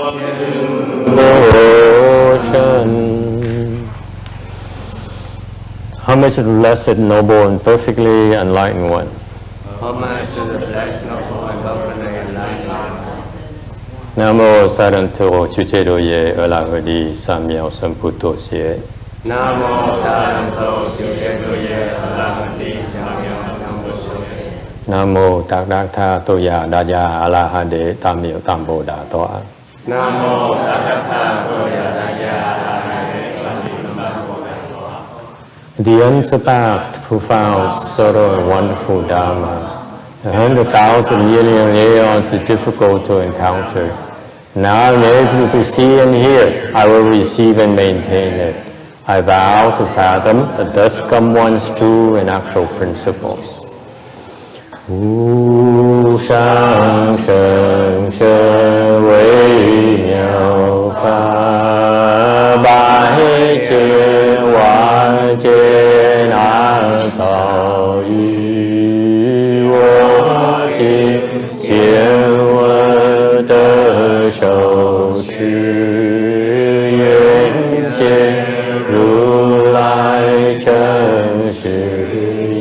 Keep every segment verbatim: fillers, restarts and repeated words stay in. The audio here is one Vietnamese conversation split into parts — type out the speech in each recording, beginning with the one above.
Homage to the blessed, noble, and perfectly enlightened one. Homage to the blessed, noble, and perfectly enlightened one. Nam mô Sa Đan Thô Chú Chế Đô Ye Ở La Hờ Đi Sa Miao Sâm Phù Tô Xie. Nam mô Sa Đan Thô Chú Chế Đô Ye Ở La Hờ Đi Sa Miao Sâm Phù Tô Xie. Nam mô Tạc Đắc Tha Tô Ya Đa Ya A La Hán Đế Tam Miệu Tam Bồ Đà Toa. Nam mô Tạc Đắc Tha Tô Ya Đa Ya A La Hán Đế Tam Miệu Tam Bồ Đà Toa. The unsurpassed, profound, subtle, and wonderful Dharma. A hundred thousand million aeons is difficult to encounter. Now I'm able to see and hear. I will receive and maintain it. I vow to fathom the thus come one's true and actual principles. Wu shang sheng she wei miao fa bai jie wan jie nan cao yu wo jie jie wo de shou chi yuan jie ru lai chen shi.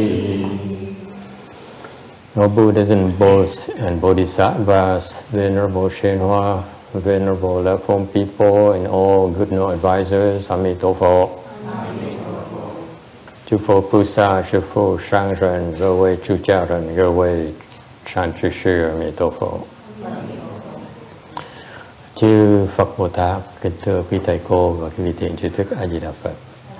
O Buddhas and Buddhas and Bodhisattvas, Venerable YongHua, Venerable left-home people, and all good no advisors, Amitabha. Chư Phật Bồ Tát, Sư Phụ, HongRen,各位出家人，各位善知识，阿弥陀佛。Chư Phật Bồ Tát, kính thưa quý thầy cô và quý vị thiện tri thức A Di Đà Phật.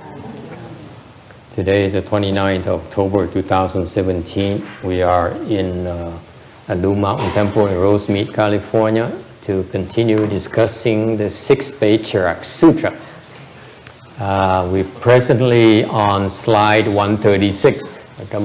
Today is the twenty-ninth of October two thousand seventeen. We are in uh, a Blue Mountain Temple in Rosemead, California, to continue discussing the sixth Patriarch Sutra. Uh, we're presently on slide one thirty-six.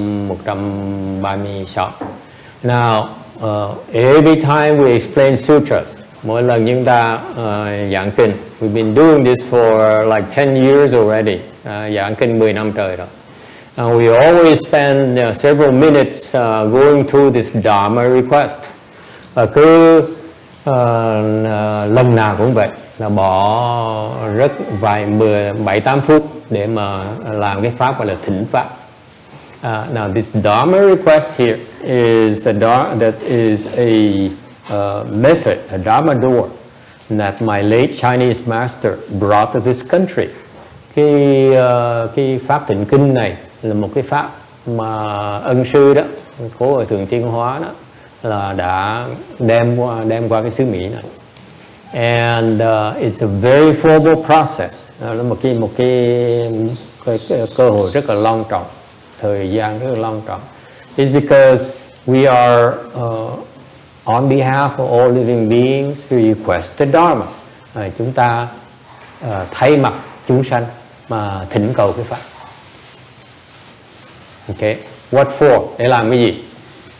Now, uh, every time we explain sutras, mỗi lần chúng ta uh, giảng kinh, we've been doing this for like ten years already. Uh, giảng kinh mười năm trời rồi. And we always spend uh, several minutes uh, going through this Dharma request. Và cứ uh, uh, lần nào cũng vậy, là bỏ rất vài mười bảy tám phút để mà làm cái pháp gọi là thỉnh pháp. Uh, now this Dharma request here is the Dharma, that is a uh, method, a Dharma door that my late Chinese master brought to this country. Cái, uh, cái pháp tịnh kinh này là một cái pháp mà ân sư đó, cố ở Thường Tiên Hóa đó, là đã đem qua đem qua cái xứ Mỹ này. And uh, it's a very formal process. Đó là một cái một cái, cái, cái cơ hội rất là long trọng, thời gian rất là long trọng. It's because we are uh, on behalf of all living beings we request the Dharma. À, chúng ta uh, thay mặt chúng sanh mà thỉnh cầu cái pháp. Okay, what for? Để làm cái gì?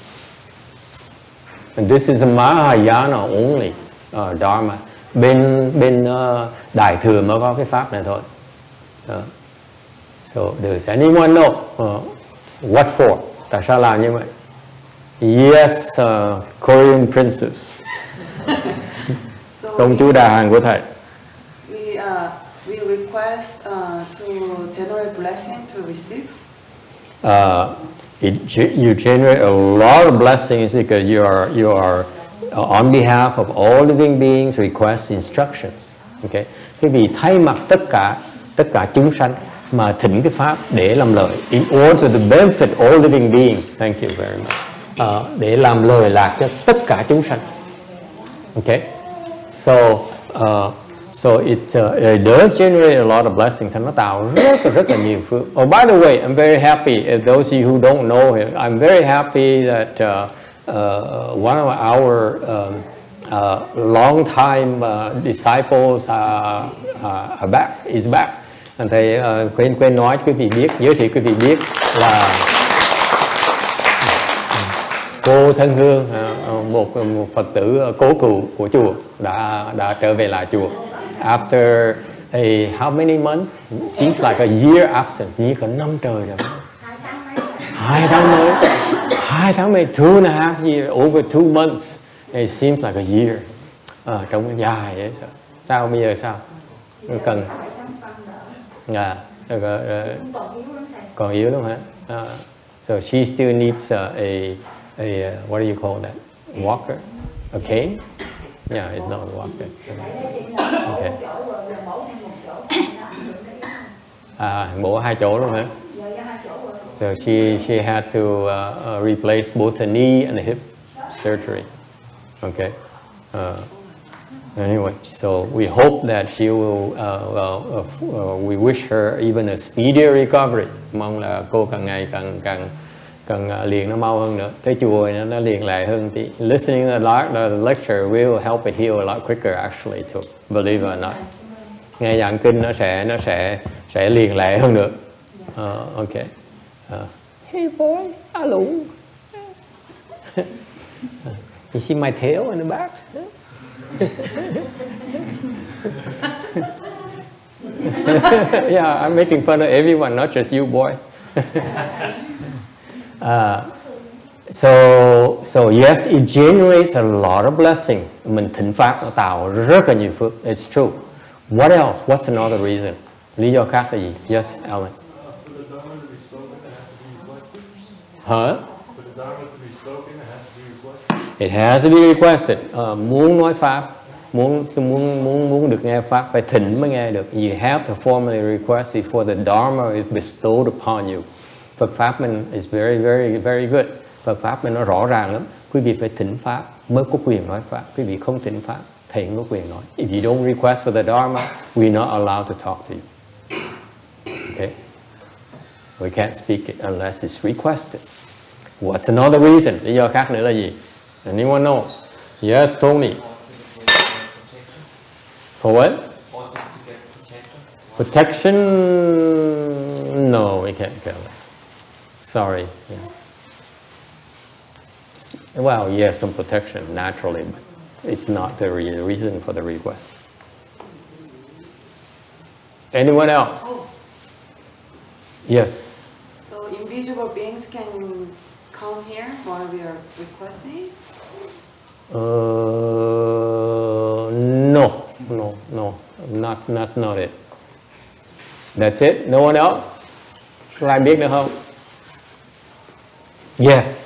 And this is a Mahayana only uh, Dharma. Bên bên uh, Đại thừa mới có cái pháp này thôi. Uh, so does anyone know uh, what for? Tại sao làm như vậy? Yes, uh, Korean princess. So công chúa Đà Hàn của thầy. We uh, we request uh, to generate blessing to receive. Uh, it, you generate a lot of blessings because you are you are uh, on behalf of all living beings request instructions. Okay, quý vị thay mặt tất cả tất cả chúng sanh mà thỉnh cái pháp để làm lợi. In order to benefit all living beings. Thank you very much. Uh, để làm lời lạc cho tất cả chúng sanh. Okay, so uh, so it uh, it does generate a lot of blessings. Nó tạo rất là rất là nhiều phước. Oh, by the way, I'm very happy. If those of you who don't know him, I'm very happy that uh, uh, one of our um, uh, long time uh, disciples uh, uh, are back. Is back. Thầy uh, quên quên nói quý vị biết, giới thiệu quý vị biết là cô Thân Hương, một, một Phật tử cố cựu của chùa đã đã trở về lại chùa. After a how many months? It seems like a year absence. Như có năm trời rồi. Hai tháng mới. Hai tháng mới. Two and a half years. Over two months. It seems like a year. À, trông dài vậy sao? Sao bây giờ sao? Cần. À, rồi, rồi, rồi. Còn yếu lắm hả? Uh, so she still needs uh, a a uh, what do you call that? Walker, a cane? Yeah, it's not a walker. Okay. À, bổ hai chỗ luôn hả? So she she had to uh, uh, replace both the knee and the hip surgery. Okay. Uh, anyway, so we hope that she will. Uh, uh, uh, we wish her even a speedier recovery. Mong là cô càng ngày càng càng càng uh, liền nó mau hơn nữa. Tới chùa nó nó liền lại hơn tí. Listening to the, the lecture will help it heal a lot quicker actually too. Believe it or not. Nghe giảng kinh nó sẽ nó sẽ sẽ liền lại hơn nữa. Uh, okay. Uh, hey boy, hello. You see my tail in the back? Yeah, I'm making fun of everyone, not just you, boy. uh, so, so yes, it generates a lot of blessing. Mình thịnh pháp nó tạo rất là nhiều phước. It's true. What else? What's another reason? Lý do khác là gì? Yes, Alan. Huh? It has to be requested. Uh, muốn nói pháp, muốn muốn muốn muốn được nghe pháp phải thỉnh mới nghe được. You have to formally request before the Dharma is bestowed upon you. Phật pháp mình is very very very good. Phật pháp mình nó rõ ràng lắm. Quý vị phải thỉnh pháp mới có quyền nói pháp. Quý vị không thỉnh pháp, thầy không có quyền nói. If you don't request for the Dharma, we're not allowed to talk to you. Okay? We can't speak it unless it's requested. What's another reason? Lý do khác nữa là gì? Anyone knows? Yes, Tony. For what? Protection? No, we can't tell us. Sorry. Yeah. Well, yes, some protection naturally, but it's not the re reason for the request. Anyone else? Yes. So invisible beings can come here while we are requesting? Uh, no, no, no, not, not, not it. That's it? No one else? Có ai biết nữa không? Yes.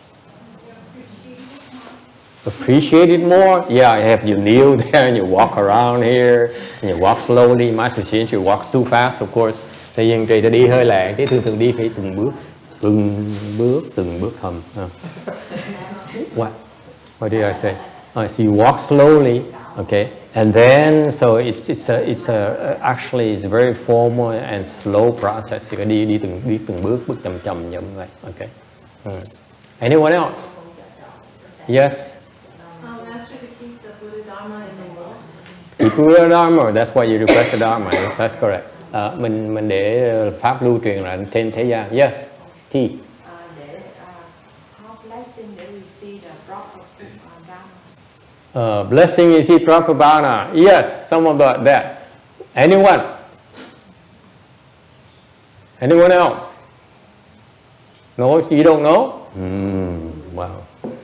Appreciate it more? Yeah, you have you kneel there and you walk around here and you walk slowly. Master Shin, you walks too fast, of course. Thế nhưng Trì ta đi hơi lẹ, cái thường thường đi phải từng bước, từng bước, từng bước hầm. Uh. What? What did I say? Uh, so you walk slowly, okay, and then so it's it's a it's a actually it's a very formal and slow process. You đi đi từng đi từng bước, bước chậm chậm chậm vậy, okay. Uh. Anyone else? Yes. Master, to keep the Buddha Dharma in the world. Keep Buddha Dharma. That's why you request the Dharma. Yes, that's correct. Uh, mình mình để pháp lưu truyền lại trên thế gian. Yes. T. Uh, để uh, blessing để receive the proper Dharma. Uh, blessing is it proper Dharma? Yes, some of the, that. Anyone? Anyone else? No, you don't know? Mm, wow.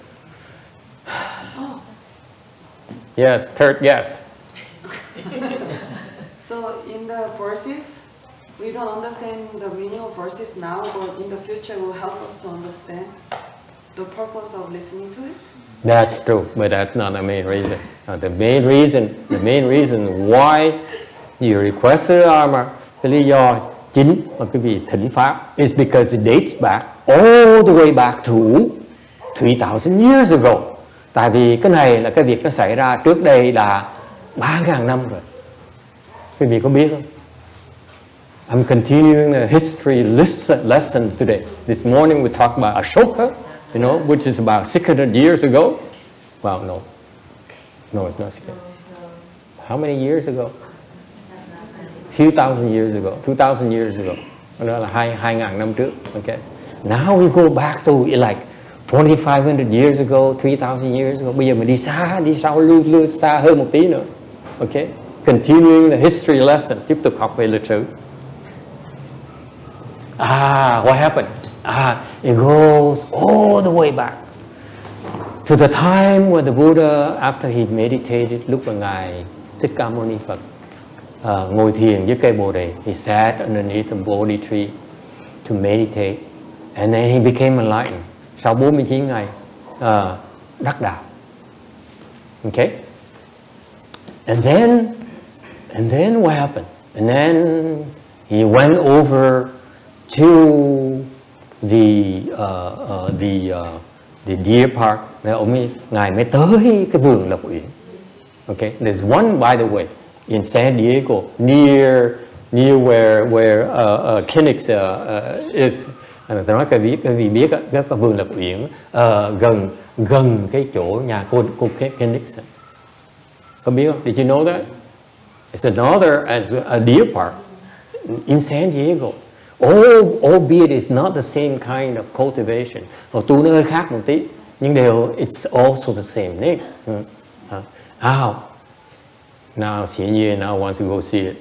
Yes, third guess. So in the verses, we don't understand the meaning of verses now, but in the future will help us to understand the purpose of listening to it. That's true, but that's not the main reason. Uh, the main reason, the main reason why you request the Dharma, cái lý do chính mà quý vị thỉnh pháp is because it dates back all the way back to three thousand years ago. Tại vì cái này là cái việc nó xảy ra trước đây là ba ngàn năm rồi. Quý vị có biết không? I'm continuing the history lesson, lesson today. This morning we talked about Ashoka, you know, which is about six hundred years ago. Well, no. No, it's not six hundred. How many years ago? Few thousand years ago. Two thousand years ago. Đó là hai, hai ngàn năm trước. Okay. Now we go back to like twenty-five hundred years ago, three thousand years ago. Bây giờ mình đi xa, đi sau, lưu, lưu xa hơn một tí nữa. Okay. Continuing the history lesson. Tiếp tục học về lịch sử. Ah, what happened? Ah, it goes all the way back. to the time when the Buddha, after he meditated, lúc mà ngài Thích Ca Mâu Ni Phật uh, ngồi thiền dưới cây Bồ Đề, he sat underneath the Bodhi tree to meditate, and then he became enlightened. Sau bốn mươi chín ngày uh, đắc đạo. Okay, and then and then what happened? And then he went over to the uh, uh, the uh, the deer park. Ông ấy, ngài mới tới cái vườn Lộc Uyển. Okay, there's one, by the way, in San Diego, near near where where uh, uh, Kinnick's uh, uh, is. Tôi nói cái biết cái vì biết cái vườn Lộc Uyển uh, gần gần cái chỗ nhà cô cô Kinnick. Có biết không? Did you know that? It's another as a deer park in San Diego. All, albeit it's not the same kind of cultivation. Hoặc tu nó hơi khác một tí, nhưng đều it's also the same name. Hmm. Uh, how? Now, Xian Ye now wants to go see it.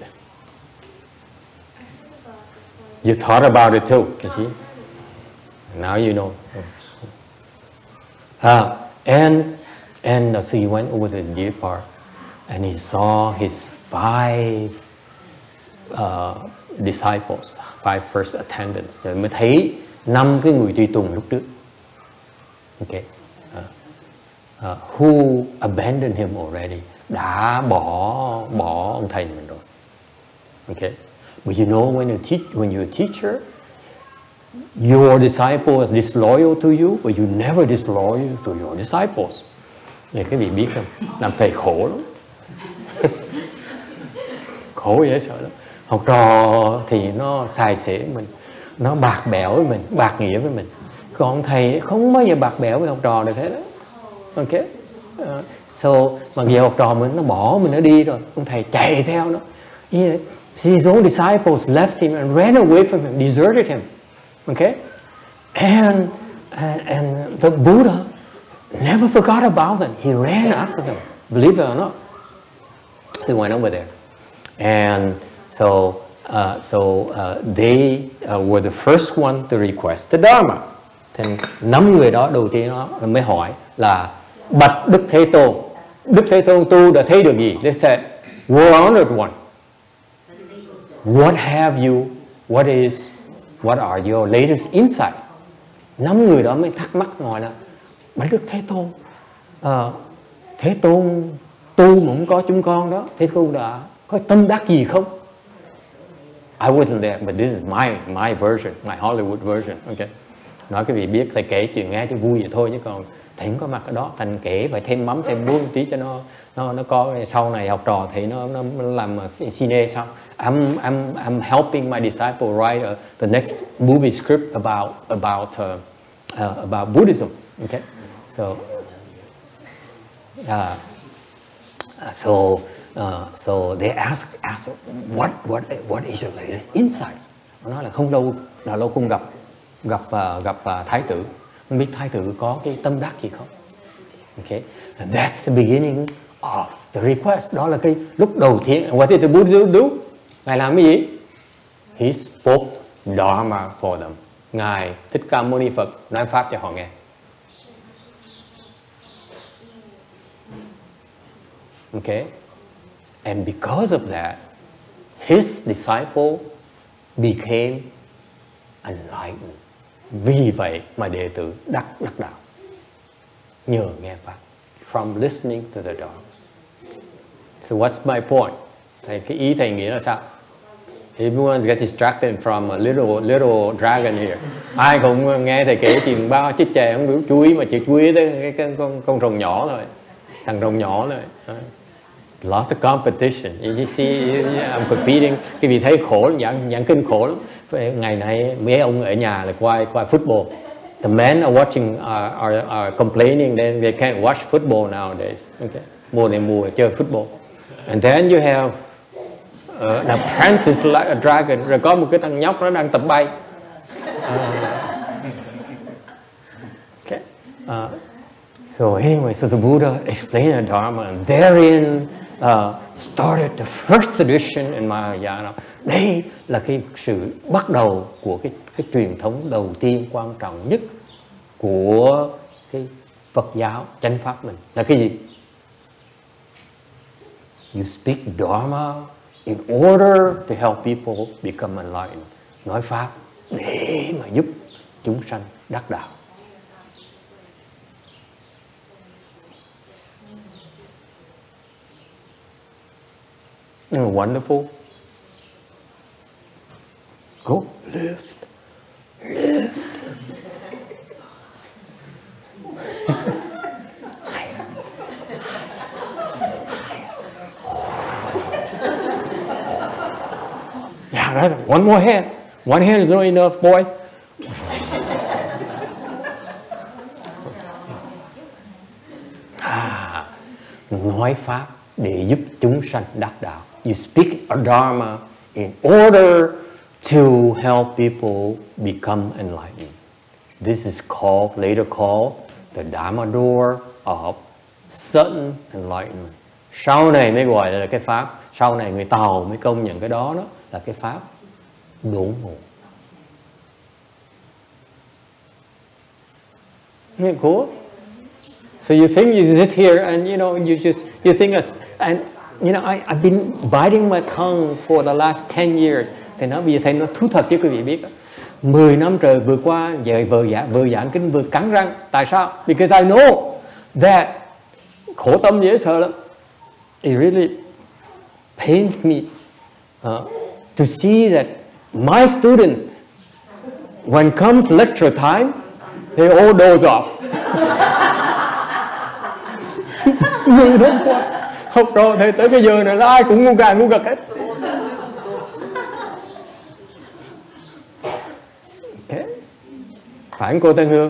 You thought about it too, you see? Now you know. Uh, and and uh, so he went over to the deer park, and he saw his five uh, disciples, five first attendants. Rồi mới thấy năm cái người tùy tùng lúc trước. Okay, uh, uh, who abandoned him already? Đã bỏ bỏ ông thầy mình rồi. Okay, but you know when you teach, when you're a teacher, your disciple is disloyal to you, but you never disloyal to your disciples. Thì cái vị biết không? Làm thầy khổ lắm. Khổ dễ sợ lắm. Học trò thì nó xài xể mình, nó bạc bẽo với mình, bạc nghĩa với mình. Còn thầy không bao giờ bạc bẽo với học trò được thế đó. Ok. Uh, so mà giờ học trò mình nó bỏ mình nó đi rồi, ông thầy chạy theo nó. Yeah. His own disciples left him and ran away from him, deserted him. Okay, and uh, and the Buddha never forgot about them. He ran after them, believe it or not. He went over there, and so uh, so uh, they uh, were the first one to request the Dharma. Thì năm người đó đầu tiên nó mới hỏi là bạch Đức Thế Tôn, Đức Thế Tôn tu đã thấy được gì? They said, "Well honored one, what have you? What is What are your latest insight?" Năm người đó mới thắc mắc hỏi là bạch Đức Thế Tôn, uh, Thế Tôn tu mà không có chúng con đó, Thế Tôn đã có tâm đắc gì không? I wasn't there, but this is my my version, my Hollywood version. Okay, nói cái vị biết thầy kể chuyện nghe cho vui vậy thôi, chứ còn thầy không có mặt ở đó, thành kể phải thêm mắm thêm muối một tí cho nó nó nó có sau này học trò thì nó nó làm cine xong. I'm I'm I'm helping my disciple write uh, the next movie script about about uh, uh, about Buddhism. Okay, so uh, so uh, so they ask ask what what what is your latest insights? Nó nói là không lâu là lâu không gặp gặp uh, gặp uh, thái tử, không biết thái tử có cái tâm đắc gì không. Okay, and that's the beginning of the request. Đó là cái lúc đầu tiên. What did the Buddha do? Ngài làm cái gì? He spoke Dharma for them. Ngài Thích Ca Mâu Ni Phật nói pháp cho họ nghe. Okay, and because of that, his disciple became enlightened. Vì vậy mà đệ tử đắc đắc đạo nhờ nghe pháp, from listening to the Dharma. So what's my point? Thầy, cái ý thầy nghĩ là sao? Everyone gets distracted from a little little dragon here. Ai cũng nghe thầy kể chuyện bao chích chè không biết chú ý, mà chỉ chú ý tới cái, cái con con rồng nhỏ thôi, thằng rồng nhỏ thôi. Lots of competition. You see, I'm competing. Cái vị thấy khổ, giảng giảng kinh khổ lắm. Ngày nay mấy ông ở nhà là coi coi football. The men are watching are, are, are complaining that they can't watch football nowadays. Okay, mùa này mùa chơi football. And then you have uh, an apprentice like a dragon. Rồi có một cái thằng nhóc nó đang tập bay. Uh, okay. Uh, so anyway, so the Buddha explained the Dharma, and therein uh, started the first tradition in Mahayana. Đây là cái sự bắt đầu của cái cái truyền thống đầu tiên quan trọng nhất của cái Phật giáo chánh pháp mình là cái gì? You speak Dharma in order to help people become enlightened. Nói pháp để mà giúp chúng sanh đắc đạo. Wonderful. Go lift, lift. Yeah, that's one more hand. One hand is not enough, boy. À, nói pháp để giúp chúng sanh đắc đạo. You speak a Dharma in order to help people become enlightened. This is called, later called, the Dharma door of sudden enlightenment. Sau này mới gọi là cái pháp, sau này người Tàu mới công nhận cái đó, đó là cái pháp đốn ngộ. Isn't it cool? So you think you sit here and you know you just you think as and you know I I've been biting my tongue for the last ten years. Thì nó bây giờ thầy nó thú thật cho quý vị biết. mười năm trời vừa qua về vừa giảng vừa giảng kinh vừa cắn răng. Tại sao? Because I know that khổ tâm dễ sợ lắm. It really pains me uh, to see that my students, when comes lecture time, they all doze off. Mười năm qua học rồi thì tới cái giờ này là ai cũng ngu gà ngu gật hết. Okay. Phải không cô Tân Hương?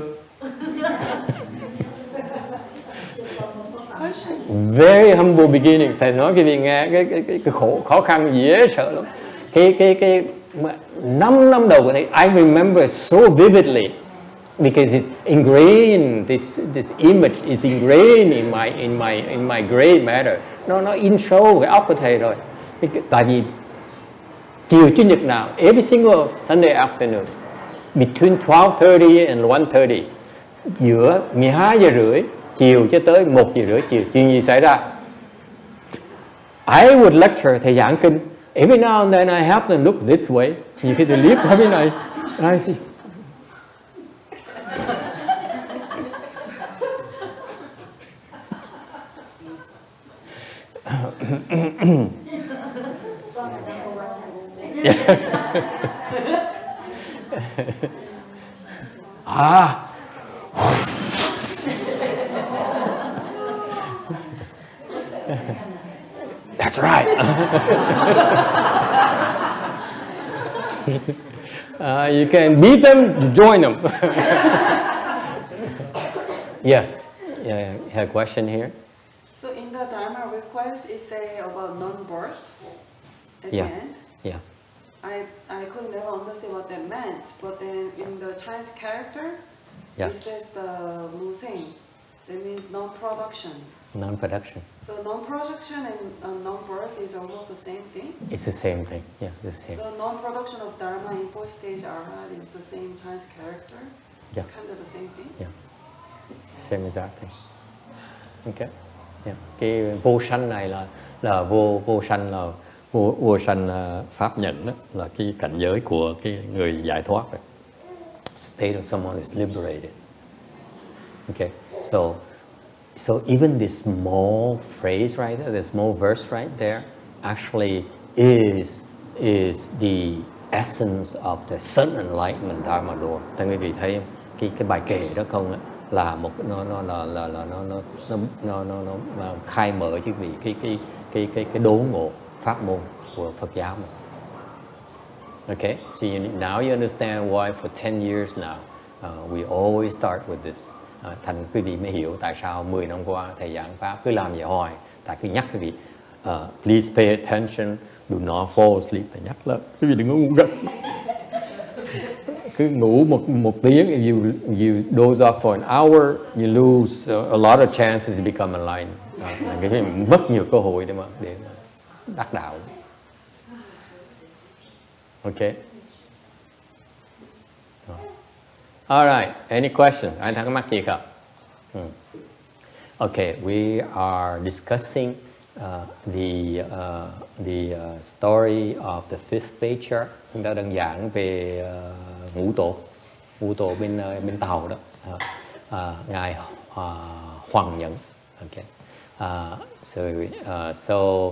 Very humble beginning. Thầy nói cái gì nghe cái, cái, cái, cái khổ khó khăn dễ sợ lắm. Cái cái cái năm năm đầu của thầy, I remember so vividly because it's ingrained. This this image is ingrained in my in my in my gray matter. Nó nó in sâu cái óc của thầy rồi. Tại vì chiều chủ nhật nào, every single Sunday afternoon, between twelve thirty and one thirty, giữa mười hai giờ rưỡi chiều cho tới một giờ rưỡi chiều, chuyện gì xảy ra? I would lecture, thầy giảng kinh. Every now and then I have to look this way. Nhiều khi tôi liếc qua bên này, I see. Ah. That's right. uh, you can beat them, you join them. Yes. Yeah, you had a question here? So in the Dharma request, it say about non-birth at Yeah. the end. Yeah. I, I could never understand what that meant, but then in the Chinese character, Yeah. it says the musing. That means non-production. Non-production. So non-production and uh, non-birth is almost the same thing? It's the same thing. Yeah, it's the same. So non-production of Dharma in fourth stage Arhat is the same Chinese character? Yeah. Kind of the same thing? Yeah. Same exact thing. Okay. Yeah. Cái vô sanh này là là vô vô sanh là vô, vô sanh uh, pháp nhận đó, là cái cảnh giới của cái người giải thoát rồi. State of someone is liberated. Okay. So so even this small phrase right there, the small verse right there, actually is is the essence of the sudden enlightenment Dharma door. Các quý vị thấy không? Cái cái bài kệ đó không á, là một nó nó là là là nó nó nó nó nó, nó, nó khai mở cho quý vị cái cái cái cái cái đốn ngộ pháp môn của Phật giáo mình. Okay, so you, now you understand why for ten years now uh, we always start with this. Uh, thành quý vị mới hiểu tại sao mười năm qua thầy giảng pháp cứ làm vậy hoài. Tại cứ nhắc quý vị, uh, please pay attention, do not fall asleep. Thầy nhắc là quý vị đừng có ngủ gật. Cứ ngủ một một tiếng, if you you doze off for an hour, you lose a, a lot of chances to become enlightened. Uh, cái mất nhiều cơ hội để mà để đắc đạo. Okay. All right. Any question? Ai thắc mắc gì không? Hmm. Okay, we are discussing uh, the uh, the uh, story of the fifth Patriarch. Chúng ta đang giảng về uh, ngũ tổ, ngũ tổ bên uh, bên Tàu đó, uh, uh, ngài uh, HuiNeng. Okay, uh, so uh, so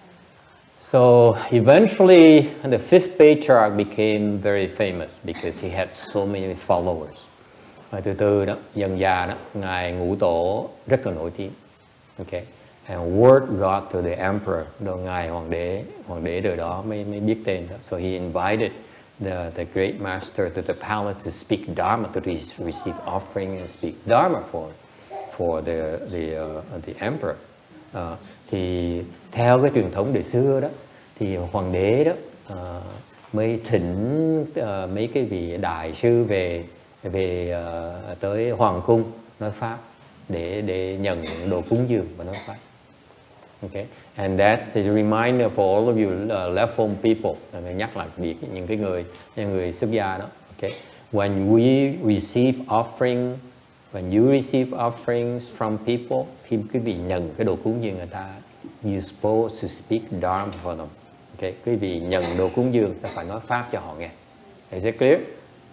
so eventually the fifth Patriarch became very famous because he had so many followers. Và từ từ đó, dần dà đó, ngài ngũ tổ rất là nổi tiếng. Okay. And word got to the emperor, rồi ngài hoàng đế, hoàng đế đời đó mới mới biết tên đó. So he invited the the great master to the palace to speak Dharma, to receive offering and speak Dharma for for the the uh, the emperor. Uh, thì theo cái truyền thống đời xưa đó, thì hoàng đế đó uh, mới thỉnh uh, mấy cái vị đại sư về về uh, tới hoàng cung nói pháp để để nhận đồ cúng dường và nói pháp. Okay, and that's a reminder for all of you uh, left home people. Mình nhắc lại việc những cái người những người xuất gia đó. Okay, when we receive offering, when you receive offerings from people, khi quý vị nhận cái đồ cúng dường người ta, you supposed to speak Dharma for them. Okay, quý vị nhận đồ cúng dường, ta phải nói pháp cho họ nghe. Is it clear?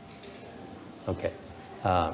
Okay, uh,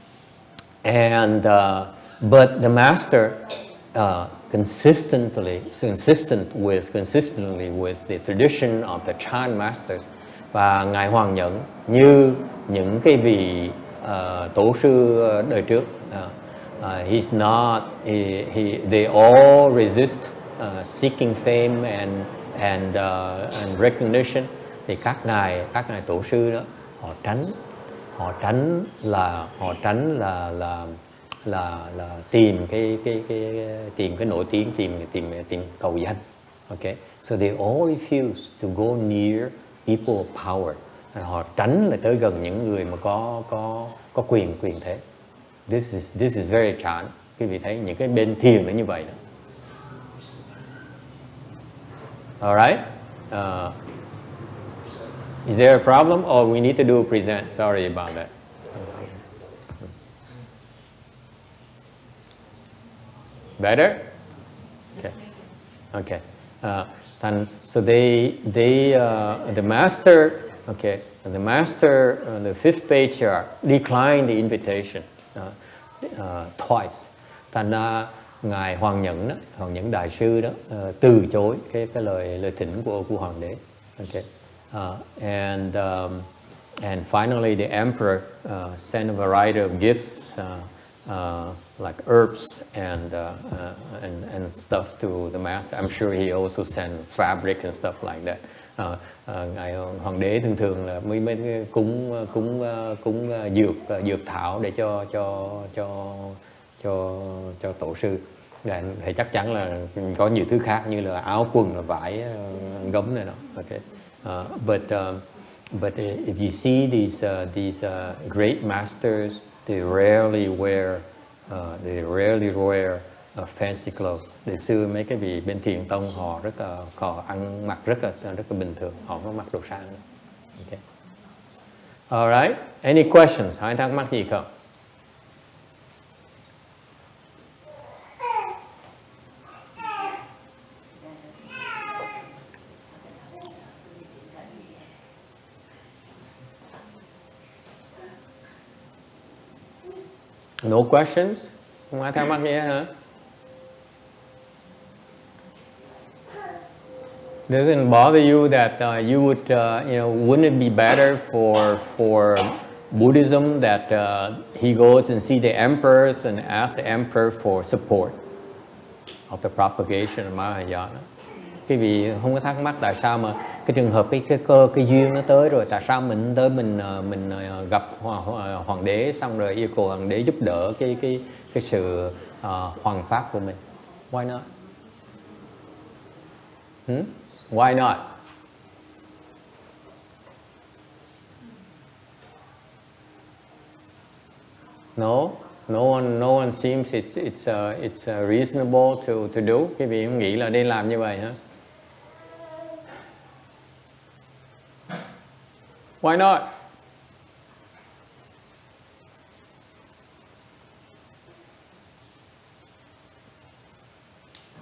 and uh, but the master uh, consistently, consistent with consistently with the tradition of the Chan masters, và ngài HuiNeng như những cái vị uh, tổ sư đời trước, uh, uh, he's not, he, he, they all resist uh, seeking fame and and uh, and recognition. Thì các ngài các ngài tổ sư đó họ tránh họ tránh là họ tránh là là là là tìm cái cái cái tìm cái nổi tiếng, tìm tìm tìm cầu danh. Okay, so they all refuse to go near people of power. Họ tránh là tới gần những người mà có có có quyền quyền thế. This is this is very Chan. Quý vị thấy những cái bên thiền nó như vậy đó. Alright. Uh, is there a problem or we need to do a present? Sorry about that. Better? Okay. Okay. Uh, and so they, they, uh, the master, okay, the master, uh, the fifth Patriarch declined the invitation uh, uh, twice. Thành ra ngài HuiNeng đó, HuiNeng đại sư đó, uh, từ chối cái cái lời lời thỉnh của của hoàng đế. Okay. Uh, and um, and finally the emperor uh, sent a variety of gifts. Uh, Uh, like herbs and, uh, uh, and and stuff to the master. I'm sure he also sent fabric and stuff like that. Uh, uh, ngài hoàng đế thường thường là mới mới cúng cúng cúng dược dược thảo để cho cho cho cho cho tổ sư. Ngài thì chắc chắn là có nhiều thứ khác như là áo quần, là vải, gấm này đó. Okay. Uh, but um, but if you see these uh, these uh, great masters, they rarely wear, uh, they rarely wear uh, fancy clothes. Để xưa mấy cái vị bên thiền tông họ rất là họ ăn mặc rất là rất là bình thường, họ không mặc đồ sang. Okay. Alright. Any questions? Hay thắc mắc gì không? No questions? Không ai thắc mắc gì hết hả? Doesn't bother you that uh, you would, uh, you know, wouldn't it be better for for Buddhism that uh, he goes and see the emperors and ask the emperor for support of the propagation of Mahayana? Quý vị không có thắc mắc tại sao mà cái trường hợp cái cái cơ cái duyên nó tới rồi, tại sao mình tới mình mình gặp hoàng đế xong rồi yêu cầu hoàng đế giúp đỡ cái cái cái sự uh, hoằng pháp của mình? Why not? Hmm? Why not? No, no one, no one seems it's it's uh, it's uh, reasonable to to do. Quý vị không nghĩ là nên làm như vậy hả? Why not?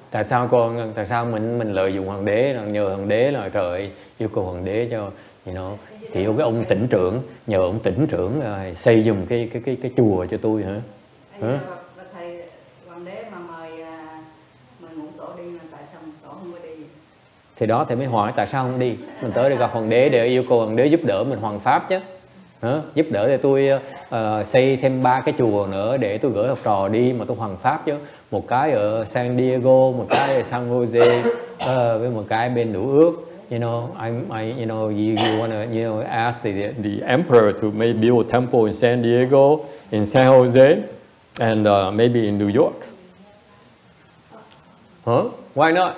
Tại sao con, tại sao mình mình lợi dụng hoàng đế, nhờ hoàng đế là trời yêu cầu hoàng đế cho, you know, thì cái ông tỉnh trưởng, nhờ ông tỉnh trưởng rồi xây giùm cái cái cái cái chùa cho tôi hả? Hả? Thầy hoàng đế mà mời mời ngũ tổ đi mà tại sao tổ không có đi? Thì đó thì mới hỏi tại sao không đi? Mình tới để gặp hoàng đế để yêu cầu hoàng đế giúp đỡ mình hoằng pháp chứ. Hả? Giúp đỡ để tôi uh, xây thêm ba cái chùa nữa để tôi gửi học trò đi mà tôi hoằng pháp chứ. Một cái ở San Diego, một cái ở San Jose, uh, với một cái bên Nữ Ước. You know, I'm, I, you know, you, you wanna, you know, ask the, the emperor to maybe build a temple in San Diego, in San Jose, and uh, maybe in New York. Huh? Why not?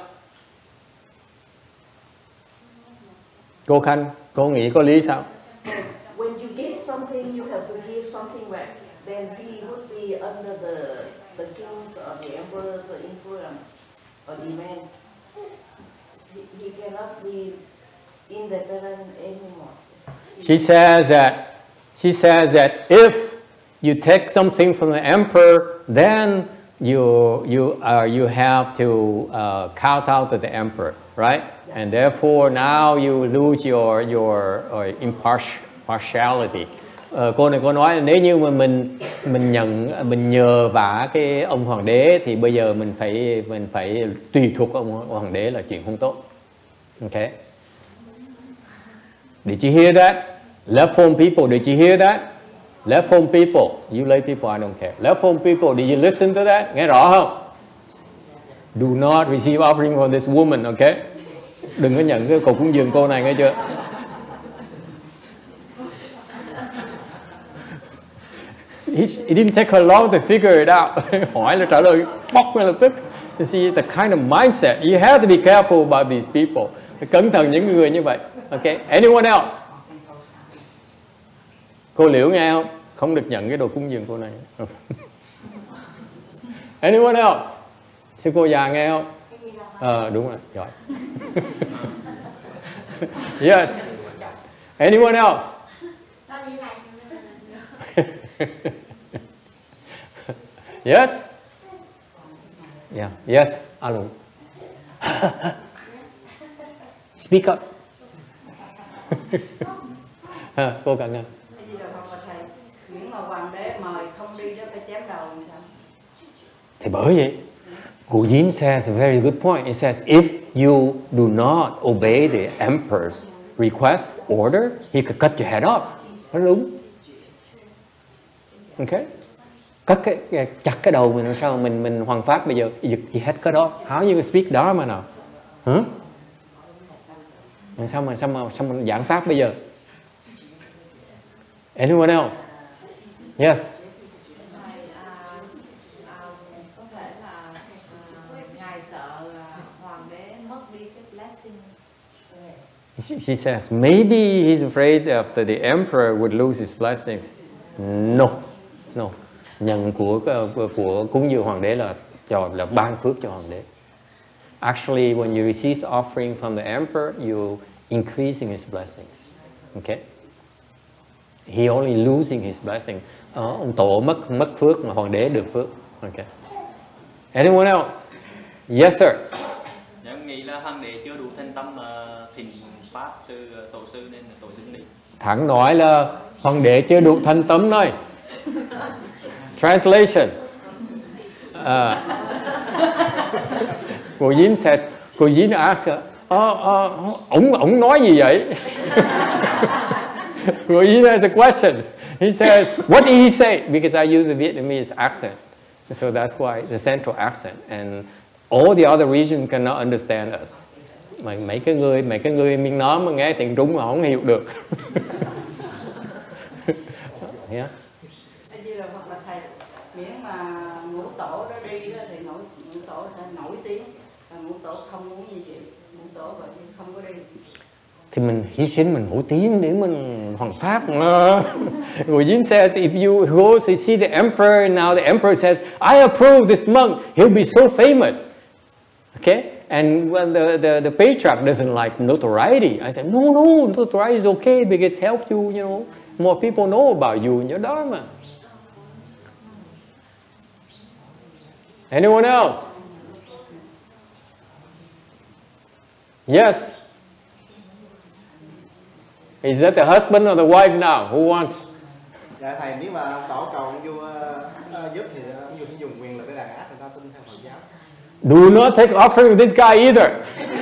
Cô Khanh, cô nghĩ có lý sao? When you give something, you have to give something back. Then he would be under the the king's or the emperor's influence or demands. He, he cannot be independent anymore. She says that she says that if you take something from the emperor, then you you uh, you have to uh, kowtow to the emperor, right? And therefore now you lose your your uh, impartiality. Uh, cô này cô nói là nếu như mà mình mình nhận mình nhờ vả cái ông hoàng đế thì bây giờ mình phải mình phải tùy thuộc ông hoàng đế là chuyện không tốt. Okay. Did you hear that? Left phone people, did you hear that? Left phone people, you lay people, I don't care. Left phone people, did you listen to that? Nghe rõ không? Do not receive offering from this woman, okay? Đừng có nhận cái cầu cúng dường cô này, nghe chưa? It didn't take her long to figure it out. Hỏi là trả lời bóc ngay lập tức. You see the kind of mindset. You have to be careful about these people. Phải cẩn thận những người như vậy. Okay. Anyone else? Cô Liễu nghe không? Không được nhận cái đồ cúng dường cô này. Anyone else? Sư cô già nghe không? Ờ à, đúng rồi, giỏi. Yes. Anyone else? Yes. Yeah. Yes. Alo. Speak up. À, cô cả nghe. Những mà hoàng đế mời không đi đó phải chém đầu làm sao? Thì bởi vậy, Gu Yin says a very good point. It says if you do not obey the emperor's request order, he could cut your head off. Nó đúng. Okay. Cắt cái chặt cái đầu mình làm sao mình mình hoằng pháp bây giờ you head cut off. How you speak Dharma nào? Hả? Làm sao mà sao mà sao mình giảng pháp bây giờ? Anyone else? Yes. She, she says maybe he's afraid after the emperor would lose his blessings. No, no. Nhận của của cúng dường hoàng đế là cho là ban phước cho hoàng đế. Actually, when you receive the offering from the emperor, you increasing his blessings. Okay. He only losing his blessing. Uh, ông tổ mất mất phước mà hoàng đế được phước. Okay. Anyone else? Yes, sir. Em nghĩ là hoàng đế chưa đủ thanh tâm mà thỉnh pháp từ tổ sư nên là tổ sư đi. Thẳng nói là hoàng đế chưa đủ thanh tâm thôi. Translation. Uh, cô Dính said, cô Dính asked, uh, uh, ông ông nói gì vậy? Cô Dính has a question. He says, what did he say? Because I use a Vietnamese accent, so that's why the central accent, and all the other regions cannot understand us. Mà mấy cái người mấy cái người miền Nam mà nghe tiếng Trung mà không hiểu được. Yeah. Miễn mà ngũ tổ đó đi đó thì ngũ, ngũ tổ nổi tiếng, và ngũ tổ không muốn như vậy, ngũ tổ gọi không có đi. Thì mình hy sinh mình nổi tiếng để mình hoàng pháp. Gu Yin says if you go to see the emperor and now the emperor says I approve this monk, he'll be so famous. Okay? And when the, the, the patriarch doesn't like notoriety, I said no, no, notoriety is okay because it helps you, you know, more people know about you and your Dharma. Anyone else? Yes. Is that the husband or the wife now? Who wants? Dạ thầy, nếu mà tổ cầu ông vua uh, giúp thì ông vua dùng quyền lực để đàn áp người ta tin theo Phật giáo. Do not take offering this guy either.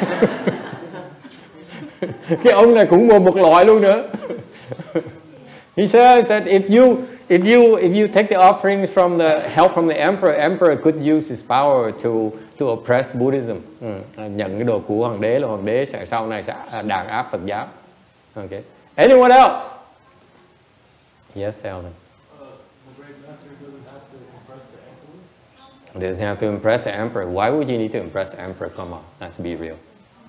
Cái ông này cũng một một loại luôn nữa. He says that if you if you if you take the offerings from the help from the emperor, emperor could use his power to to oppress Buddhism. Ừ. Nhận cái đồ của hoàng đế là hoàng đế sẽ sau này sẽ đàn áp Phật giáo. Okay. Anyone else? Yes, Alan. Uh, the great master doesn't have to impress the emperor. Doesn't have to impress the emperor. Why would you need to impress the emperor? Come on, let's be real.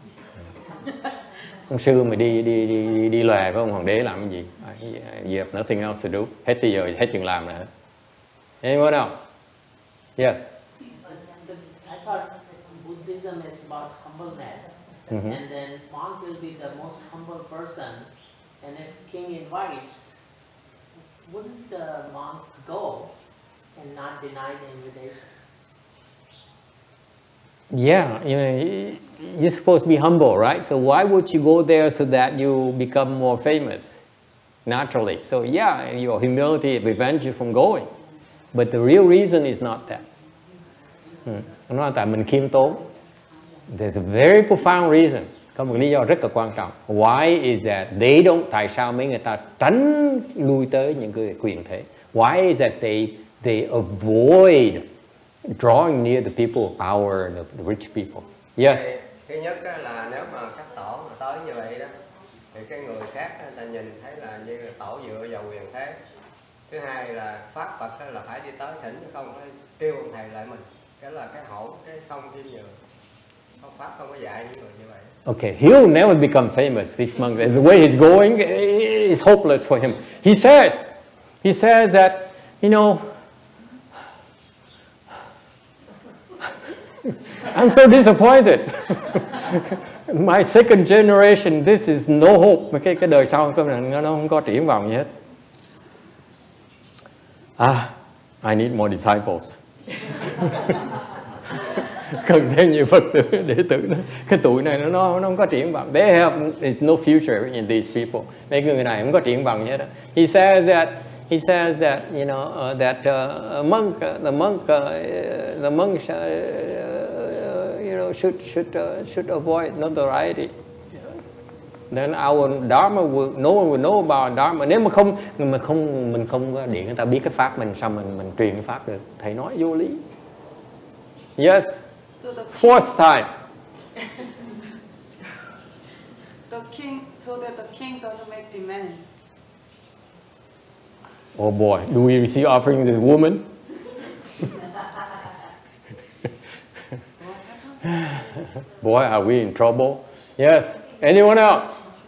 Ông sư mà đi đi đi đi, đi lòe với ông hoàng đế làm cái gì? You have nothing else to do. Hết bây giờ hết chuyện làm nữa. Anyone else? Yes. I thought Buddhism is about humbleness, Mm-hmm. and then monk will be the most humble person. And if king invites, wouldn't the monk go and not deny the invitation? Yeah, you know, you're supposed to be humble, right? So why would you go there so that you become more famous naturally? So yeah, your humility prevents you from going. But the real reason is not that. Hmm. Nó là tại mình khiêm tốn. There's a very profound reason. Có một lý do rất là quan trọng. Why is that they don't? Tại sao mấy người ta tránh lui tới những cái quyền thế? Why is that they they avoid drawing near the people of power, the, the rich people? Yes. Thứ nhất là nếu mà các tổ mà tới như vậy đó, thì cái người khác người ta nhìn thấy là như là tổ dựa vào quyền thế. Thứ hai là pháp Phật là phải đi tới thỉnh, không phải kêu ông thầy lại mình. Cái là cái hậu, cái không khiêm nhường. Không pháp không có dạy những người như vậy. Okay, he'll never become famous. This monk, the way he's going, is hopeless for him. He says, he says that, you know, I'm so disappointed. My second generation, this is no hope. Cái cái đời sau nó nó không có triển vọng gì hết. Ah, I need more disciples. Cần thêm nhiều Phật tử đệ tử nữa. Cái tuổi này nó nó không có triển vọng. They have there's no future in these people. Mấy người này không có triển vọng gì hết. He says that he says that you know uh, that uh, a monk uh, the monk uh, the monk uh, you know should should uh, should avoid notoriety. Then our Dharma will, no one will know about Dharma. Nếu mà không mình không mình không điện người ta biết cái pháp mình, sao mình mình truyền cái pháp được? Thầy nói vô lý. Yes. So the Fourth time. the king, so that the king doesn't make demands. Oh boy, do we receive offering this woman? Boy, are we in trouble? Yes. Anyone else?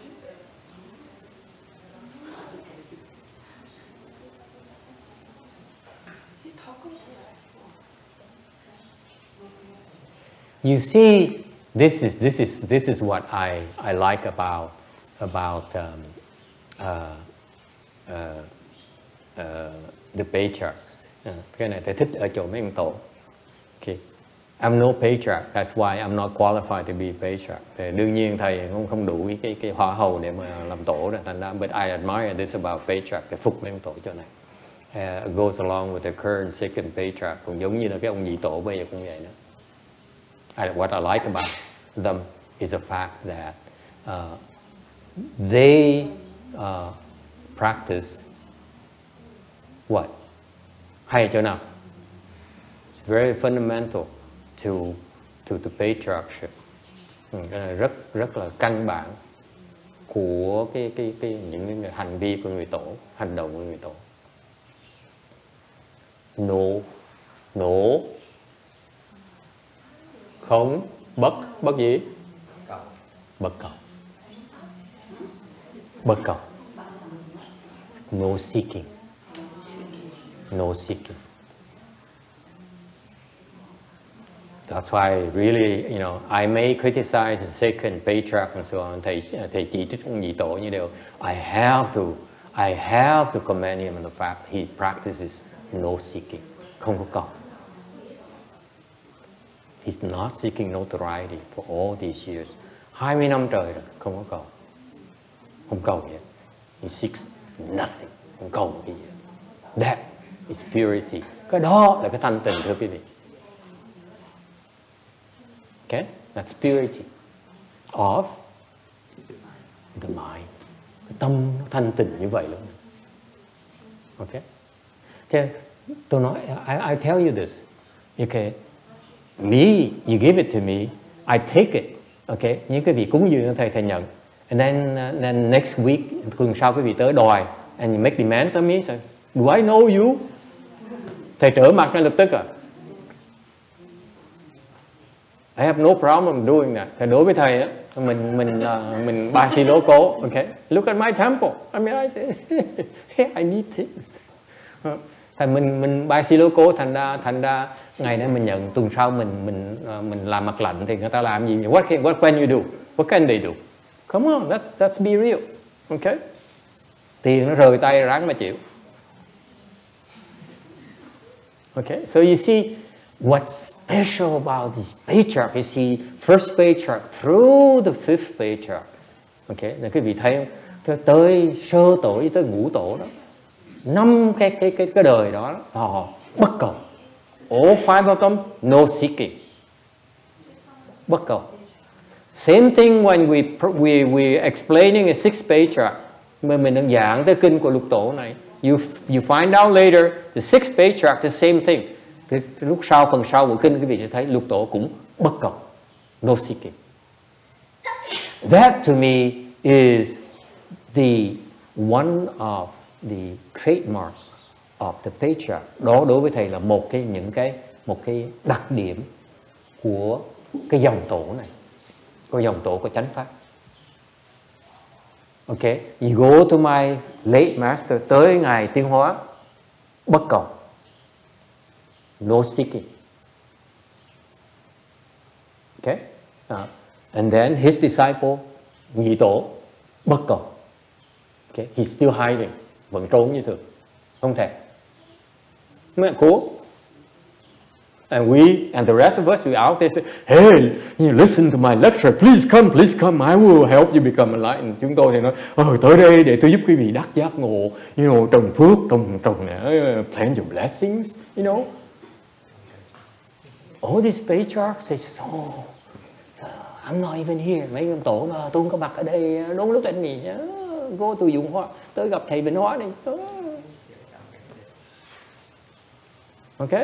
You see, this is this is this is what I I like about about um, uh, uh, uh, the patriarchs. Uh, cái này thầy thích ở chỗ mấy ông tổ. Okay. I'm no patriarch. That's why I'm not qualified to be a patriarch. Thì đương nhiên thầy không không đủ cái cái, cái hỏa hầu để mà làm tổ rồi. Thành ra, but I admire this about patriarch. Thầy phục mấy ông tổ chỗ này. Uh, goes along with the current second patriarch. Cũng giống như là cái ông nhị tổ bây giờ cũng vậy nữa. I, what I like about them is the fact that uh, they uh, practice what? Hay chỗ nào? It's very fundamental to to the patriarchship. Ừ, cái này rất rất là căn bản của cái cái cái những cái hành vi của người tổ, hành động của người tổ. Nộ, nộ, không, bất, bất gì? Bất cầu. Bất cầu. No seeking. No seeking. That's why really, you know, I may criticize the second patriarch and so on. Thầy thầy chỉ trích ông nhị tổ như đều. I have to, I have to commend him on the fact he practices no seeking. Không có cầu. He's not seeking notoriety for all these years. hai mươi năm trời rồi, không có cầu. Không cầu gì hết. He seeks nothing. Không cầu cái gì hết. That is purity. Cái đó là cái thanh tịnh, thưa quý vị. Okay? That's purity of the mind. Cái tâm nó thanh tịnh như vậy luôn. Okay? Thế tôi nói, I, I tell you this. Okay? Me, you give it to me, I take it. Okay? Những cái vị cúng dường thầy thầy nhận. And then, uh, then next week, tuần sau quý vị tới đòi, and you make demands on me. So, do I know you? Thầy trở mặt ngay lập tức à? I have no problem doing that. Thì đối với thầy đó, mình mình uh, mình ba si lố cố, okay? Look at my temple. I mean, I say, I need things. Thầy mình mình ba si lố cố, thành ra thành ra ngày nay mình nhận, tuần sau mình mình uh, mình làm mặt lạnh thì người ta làm gì? What can what can you do? What can they do? Come on, let's let's be real, okay? Tiền nó rời tay ráng mà chịu. Okay, so you see. What's special about this patriarch? You see, first patriarch through the fifth patriarch. Okay, là quý vị thấy không? Tới sơ tổ tới ngũ tổ đó, năm cái cái cái cái đời đó, họ bất cầu. All five of them, no seeking. Bất cầu. Same thing when we we we explaining a sixth patriarch. Mình mình đang giảng tới kinh của lục tổ này. You you find out later the sixth patriarch the same thing. Cái, cái lúc sau, phần sau của kinh quý vị sẽ thấy lục tổ cũng bất cầu, no seeking. That to me is the one of the trademark of the patriarch. Đó đối với thầy là một cái những cái một cái đặc điểm của cái dòng tổ này, của dòng tổ của chánh pháp. Okay, you go to my late master, tới ngài Tiến Hóa, bất cầu. No seeking. Okay? Uh, and then his disciple, nhị tổ, bất cầu. Okay? He's still hiding. Vẫn trốn như thường. Không thể. Mẹ cố. And we, and the rest of us, we out there say, hey, you listen to my lecture, please come, please come, I will help you become enlightened. Chúng tôi thì nói, ờ, tới đây để tôi giúp quý vị đắc giác ngộ, you know, trồng phước, trồng, trồng, uh, plant your blessings, you know. All these patriarchs say, oh, I'm not even here. Mấy ông tổ mà tôi không có mặt ở đây, don't look at me. Go to YongHua, tới gặp thầy Bình Hóa đi. Okay?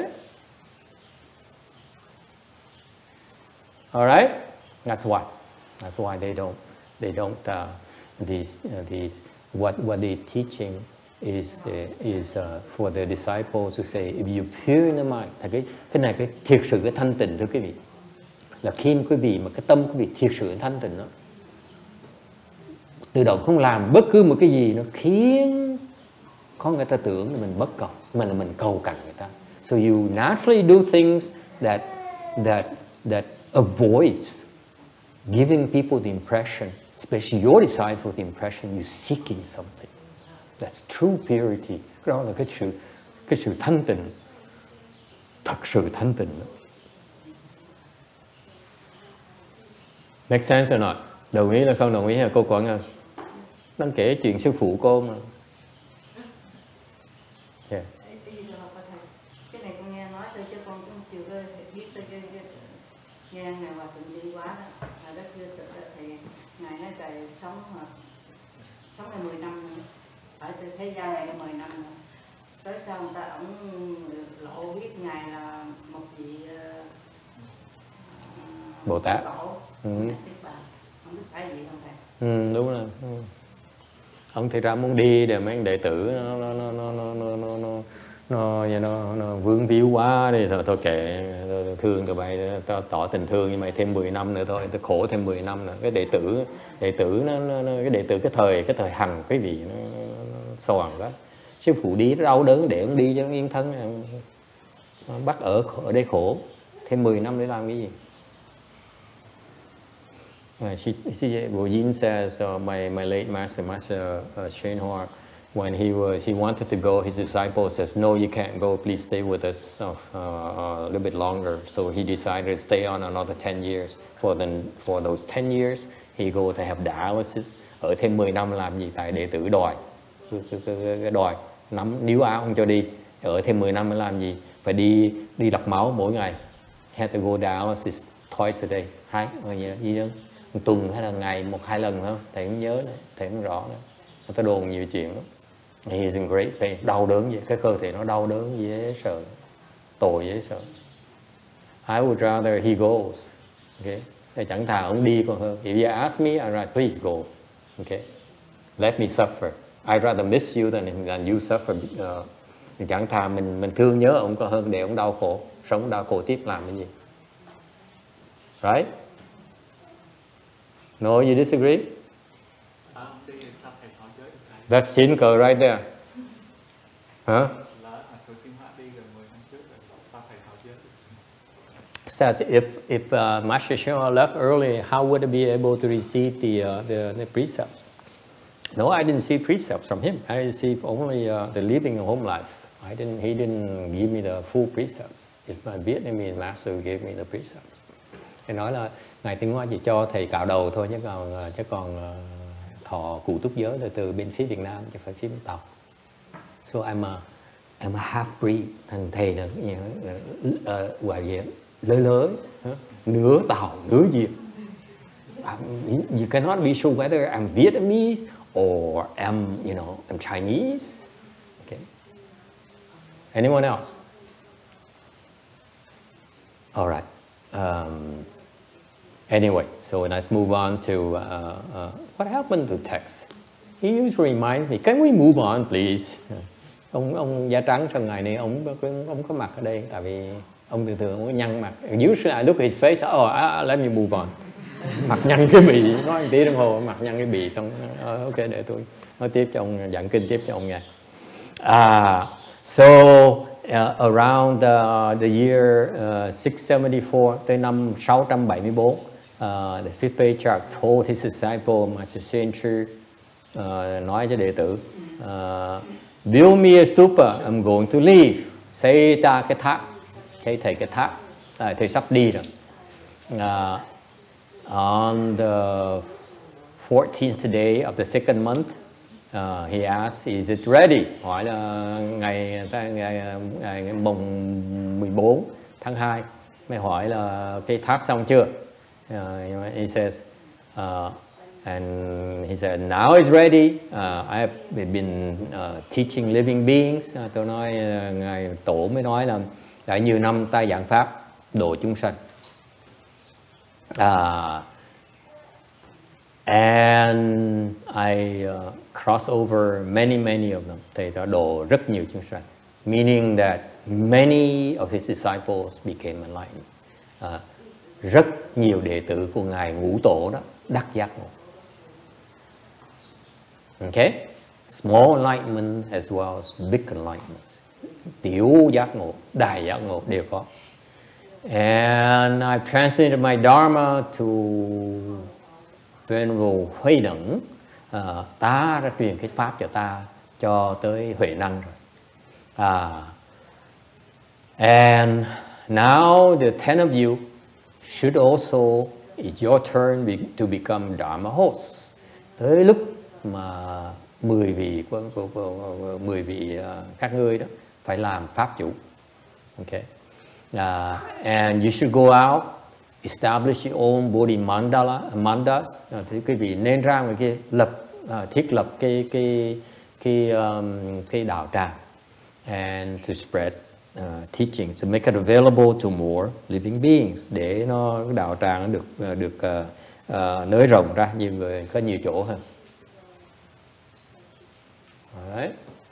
All right? That's why. That's why they don't. They don't. Uh, these. Uh, these. What. What they're teaching is the is uh, for the disciples to say, if you pure in the mind. Cái cái này cái thiệt sự cái thanh tịnh thưa quý vị. Là khi quý vị mà cái tâm quý vị thiệt sự thanh tịnh đó, tự động không làm bất cứ một cái gì nó khiến có người ta tưởng là mình bất cầu, mà là mình cầu cạnh người ta. So you naturally do things that that that avoids giving people the impression, especially your disciple, the impression you're seeking something. That's true purity. Đó là cái sự cái sự thanh tịnh, thật sự thanh tịnh. Make sense or not? Đồng ý là không đồng ý là cô Quảng ơi? Đang kể chuyện sư phụ cô mà. Yeah. Cái này con nghe nói thôi chứ con cũng chịu cái biết cái nghe ngày hòa thượng đi quá đó, là đó chưa thì ngài nói trời sống mà sống là mười năm nữa, ở thế gian này mười năm nữa, tới sau người ta ổng lộ biết ngài là một vị uh, Bồ Tát. Ừ. Ừ, đúng rồi. Ừ. Ông thì ra muốn đi để mấy anh đệ tử nó nó nó nó nó nó nó nó nó, nó, nó vướng víu quá đi thôi, thôi kệ, thương tụi bay, tao tỏ tình thương nhưng mày thêm mười năm nữa thôi, tao khổ thêm mười năm nữa. Cái đệ tử đệ tử nó, nó, nó cái đệ tử cái thời cái thời hằng quý vị nó, nó, nó soàn quá. Sư phụ đi đau đớn để ông đi cho ông yên thân, bắt ở ở đây khổ thêm mười năm để làm cái gì? Uh, she, she, Yin says, uh, my, my late master, Master uh, YongHua, when he was he wanted to go, his disciple says, "No, you can't go. Please stay with us uh, uh, a little bit longer." So he decided to stay on another ten years. For the for those ten years, he go to have dialysis. Ở thêm mười năm làm gì? Tại đệ tử đòi, cái, cái, cái, cái đòi nắm níu áo không cho đi. Ở thêm mười năm mới làm gì? Phải đi đi lọc máu mỗi ngày. Had to go dialysis twice a day. Hai gì đó, một tuần hay là ngày một hai lần thôi. Thầy không nhớ nữa, thầy không rõ nữa. Người ta đồn nhiều chuyện lắm. He is in great pain, đau đớn gì, cái cơ thể nó đau đớn dễ sợ, tội dễ sợ. I would rather he goes, okay? Để chẳng thà ông đi còn hơn. If you ask me, I'd rather please go, okay? Let me suffer. I'd rather miss you than than you suffer. Uh, chẳng thà mình mình thương nhớ ông có hơn để ông đau khổ, sống đau khổ tiếp làm cái gì? Right? No, you disagree? That's sinker right there. Huh? Says if if uh, Master Shua left early, how would I be able to receive the uh, the, the precepts? No, I didn't see precepts from him. I received only uh, the living a home life. I didn't. He didn't give me the full precepts. It's my Vietnamese master who gave me the precepts. Thầy nói là ngài Tinh Hoa chỉ cho thầy cạo đầu thôi, chứ còn chứ còn uh, thọ cụ túc giới là từ bên phía Việt Nam chứ phải phía bên Tàu. So I'm a I'm a half breed. Thành thầy là uh, gọi gì lớn lớn, nửa Tàu nửa Việt. You cannot be sure whether I'm Vietnamese or I'm you know I'm Chinese. Okay. Anyone else? All right. Um, anyway, so let's move on to uh, uh, what happened to text. He usually reminds me, can we move on, please? Ông ông da trắng sau ngày này ông ông có mặt ở đây, tại vì ông thường thường ông có nhăn mặt. Usually I look at his face, oh, uh, let me move on. Mặt nhăn cái bì, nói một tí đồng hồ, mặt nhăn cái bì xong, uh, ok để tôi nói tiếp cho ông, giảng kinh tiếp cho ông nghe. Ah, so. Uh, around uh, the year uh, six seventy-four, tới năm sáu trăm bảy mươi tư, uh, the fifth Patriarch told his disciple Master Senchu, uh, nói cho đệ tử, uh, build me a stupa, I'm going to leave. Xây ta cái tháp, xây thầy cái tháp, à, thầy sắp đi rồi. Uh, on the fourteenth day of the second month, Uh, he asked, is it ready? Hỏi là ngày, ngày, ngày, ngày mùng mười bốn tháng hai. Mới hỏi là cái tháp xong chưa? Uh, he says, uh, and he said, now it's ready. Uh, I have been uh, teaching living beings. Uh, tôi nói, uh, ngài tổ mới nói là đã nhiều năm ta giảng pháp độ chúng sanh. Uh, and I uh, cross over many, many of them. Thầy đã độ rất nhiều chúng sanh. Meaning that many of his disciples became enlightened. Uh, rất nhiều đệ tử của ngài ngũ tổ đó đắc giác ngộ. Okay? Small enlightenment as well as big enlightenment. Tiểu giác ngộ, đại giác ngộ đều có. And I've transmitted my Dharma to Venerable HuiNeng. Uh, ta đã truyền cái pháp cho ta cho tới Huệ Năng rồi. Uh, and now the ten of you should also, it's your turn be, to become Dharma hosts. Tới lúc mà mười vị mười vị uh, các ngươi đó phải làm pháp chủ. Okay. Uh, and you should go out, establish your own Bodhi mandala, mandas. Uh, thì quý vị nên ra ngoài kia lập uh, thiết lập cái cái cái um, cái đạo tràng and to spread uh, teaching, to make it available to more living beings, để nó đạo tràng nó được uh, được uh, uh, nới rộng ra, nhiều người có nhiều chỗ hơn. Alright.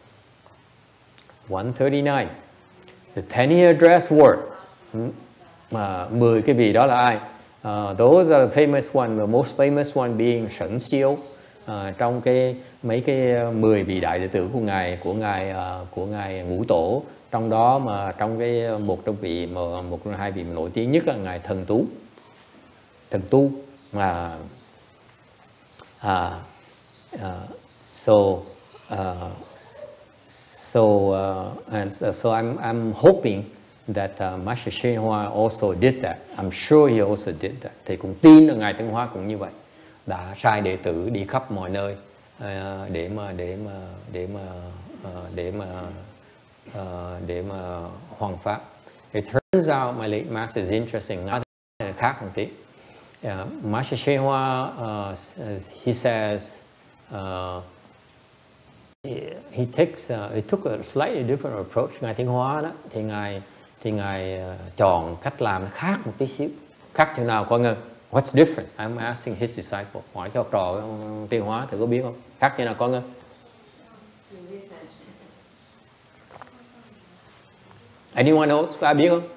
one thirty-nine. The ten year address word. Mà mười cái vị đó là ai? Uh, those are the famous one, the most famous one being Sẩn Siêu. Uh, trong cái mấy cái mười vị đại đệ tử của ngài của ngài uh, của ngài ngũ tổ, trong đó mà trong cái một trong vị mà một trong hai vị nổi tiếng nhất là ngài Thần Tú. Thần Tu mà uh, uh, so uh, so uh, and so, so I'm I'm hoping that uh, Master HuiNeng also did that. I'm sure he also did that. Thì cũng tin là ngài Tiến Hóa cũng như vậy, đã sai đệ tử đi khắp mọi nơi uh, để mà để mà để mà uh, để mà uh, để mà hoằng pháp. It turns out my late master is interesting. Nói khác một tí. Uh, Master HuiNeng, uh, he says uh, he, he takes uh, he took a slightly different approach. Ngài Tiến Hóa đó thì ngài thì ngài uh, chọn cách làm nó khác một tí xíu. Khác thế nào con ơi? What's different? I'm asking his disciple. Hỏi cho học trò Tiến Hóa thử có biết không? Khác thế nào con ơi? Anyone else? Có ai biết không?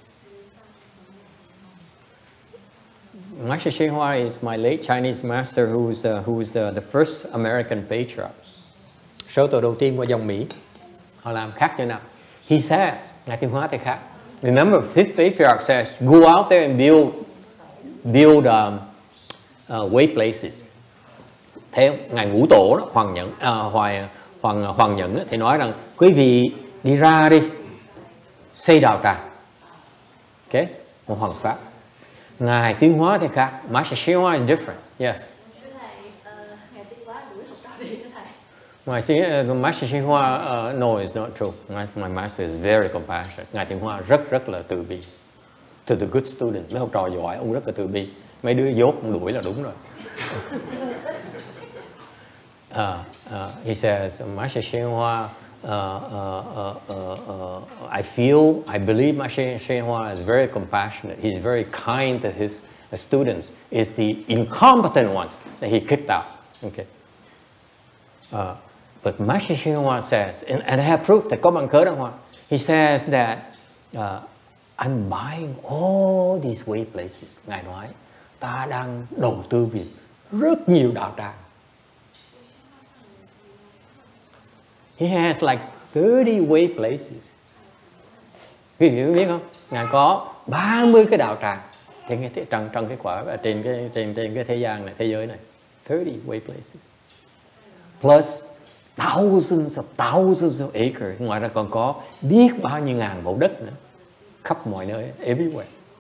Master HuiNeng is my late Chinese master, who's uh, who's the, the first American patriarch. Số tổ đầu tiên qua dòng Mỹ. Họ làm khác như nào? He says, ngài Tiến Hóa thì khác. Remember, fifth Patriarch says, go out there and build build um, uh, way places. Theo ngài Ngũ Tổ đó, Hoàng Nhẫn, uh, Hoàng Hoàng Hoàng Nhẫn đó, thì nói rằng quý vị đi ra đi, xây đạo tràng. Ok, một hoàng pháp. Ngài Tiến Hóa thì khác. Master HuiNeng is different. Yes. My, uh, Master HuiNeng, uh, no, it's not true. My, my master is very compassionate. Ngài Tiến Hóa rất rất là từ bi. To the good students, mấy học trò giỏi, ông rất là từ bi. Mấy đứa dốt ông đuổi là đúng rồi. uh, uh, he says, Master HuiNeng, uh, uh, uh, uh, uh, I feel, I believe Master HuiNeng is very compassionate. He's very kind to his uh, students. It's the incompetent ones that he kicked out. Okay. Uh, But Master HuiNeng says, and, and I have proof that có bằng cớ đàng hoàng. He says that uh, I'm buying all these way places. Ngài nói, ta đang đầu tư vào rất nhiều đạo tràng. He has like thirty way places. Quý vị biết không? Ngài có ba mươi cái đạo tràng trên cái trong trong cái quả trên cái trên trên cái thế gian này, thế giới này. thirty way places. Plus thousands of thousands of acres. Ngoài ra còn có biết bao nhiêu ngàn mẫu đất nữa, khắp mọi nơi, everywhere.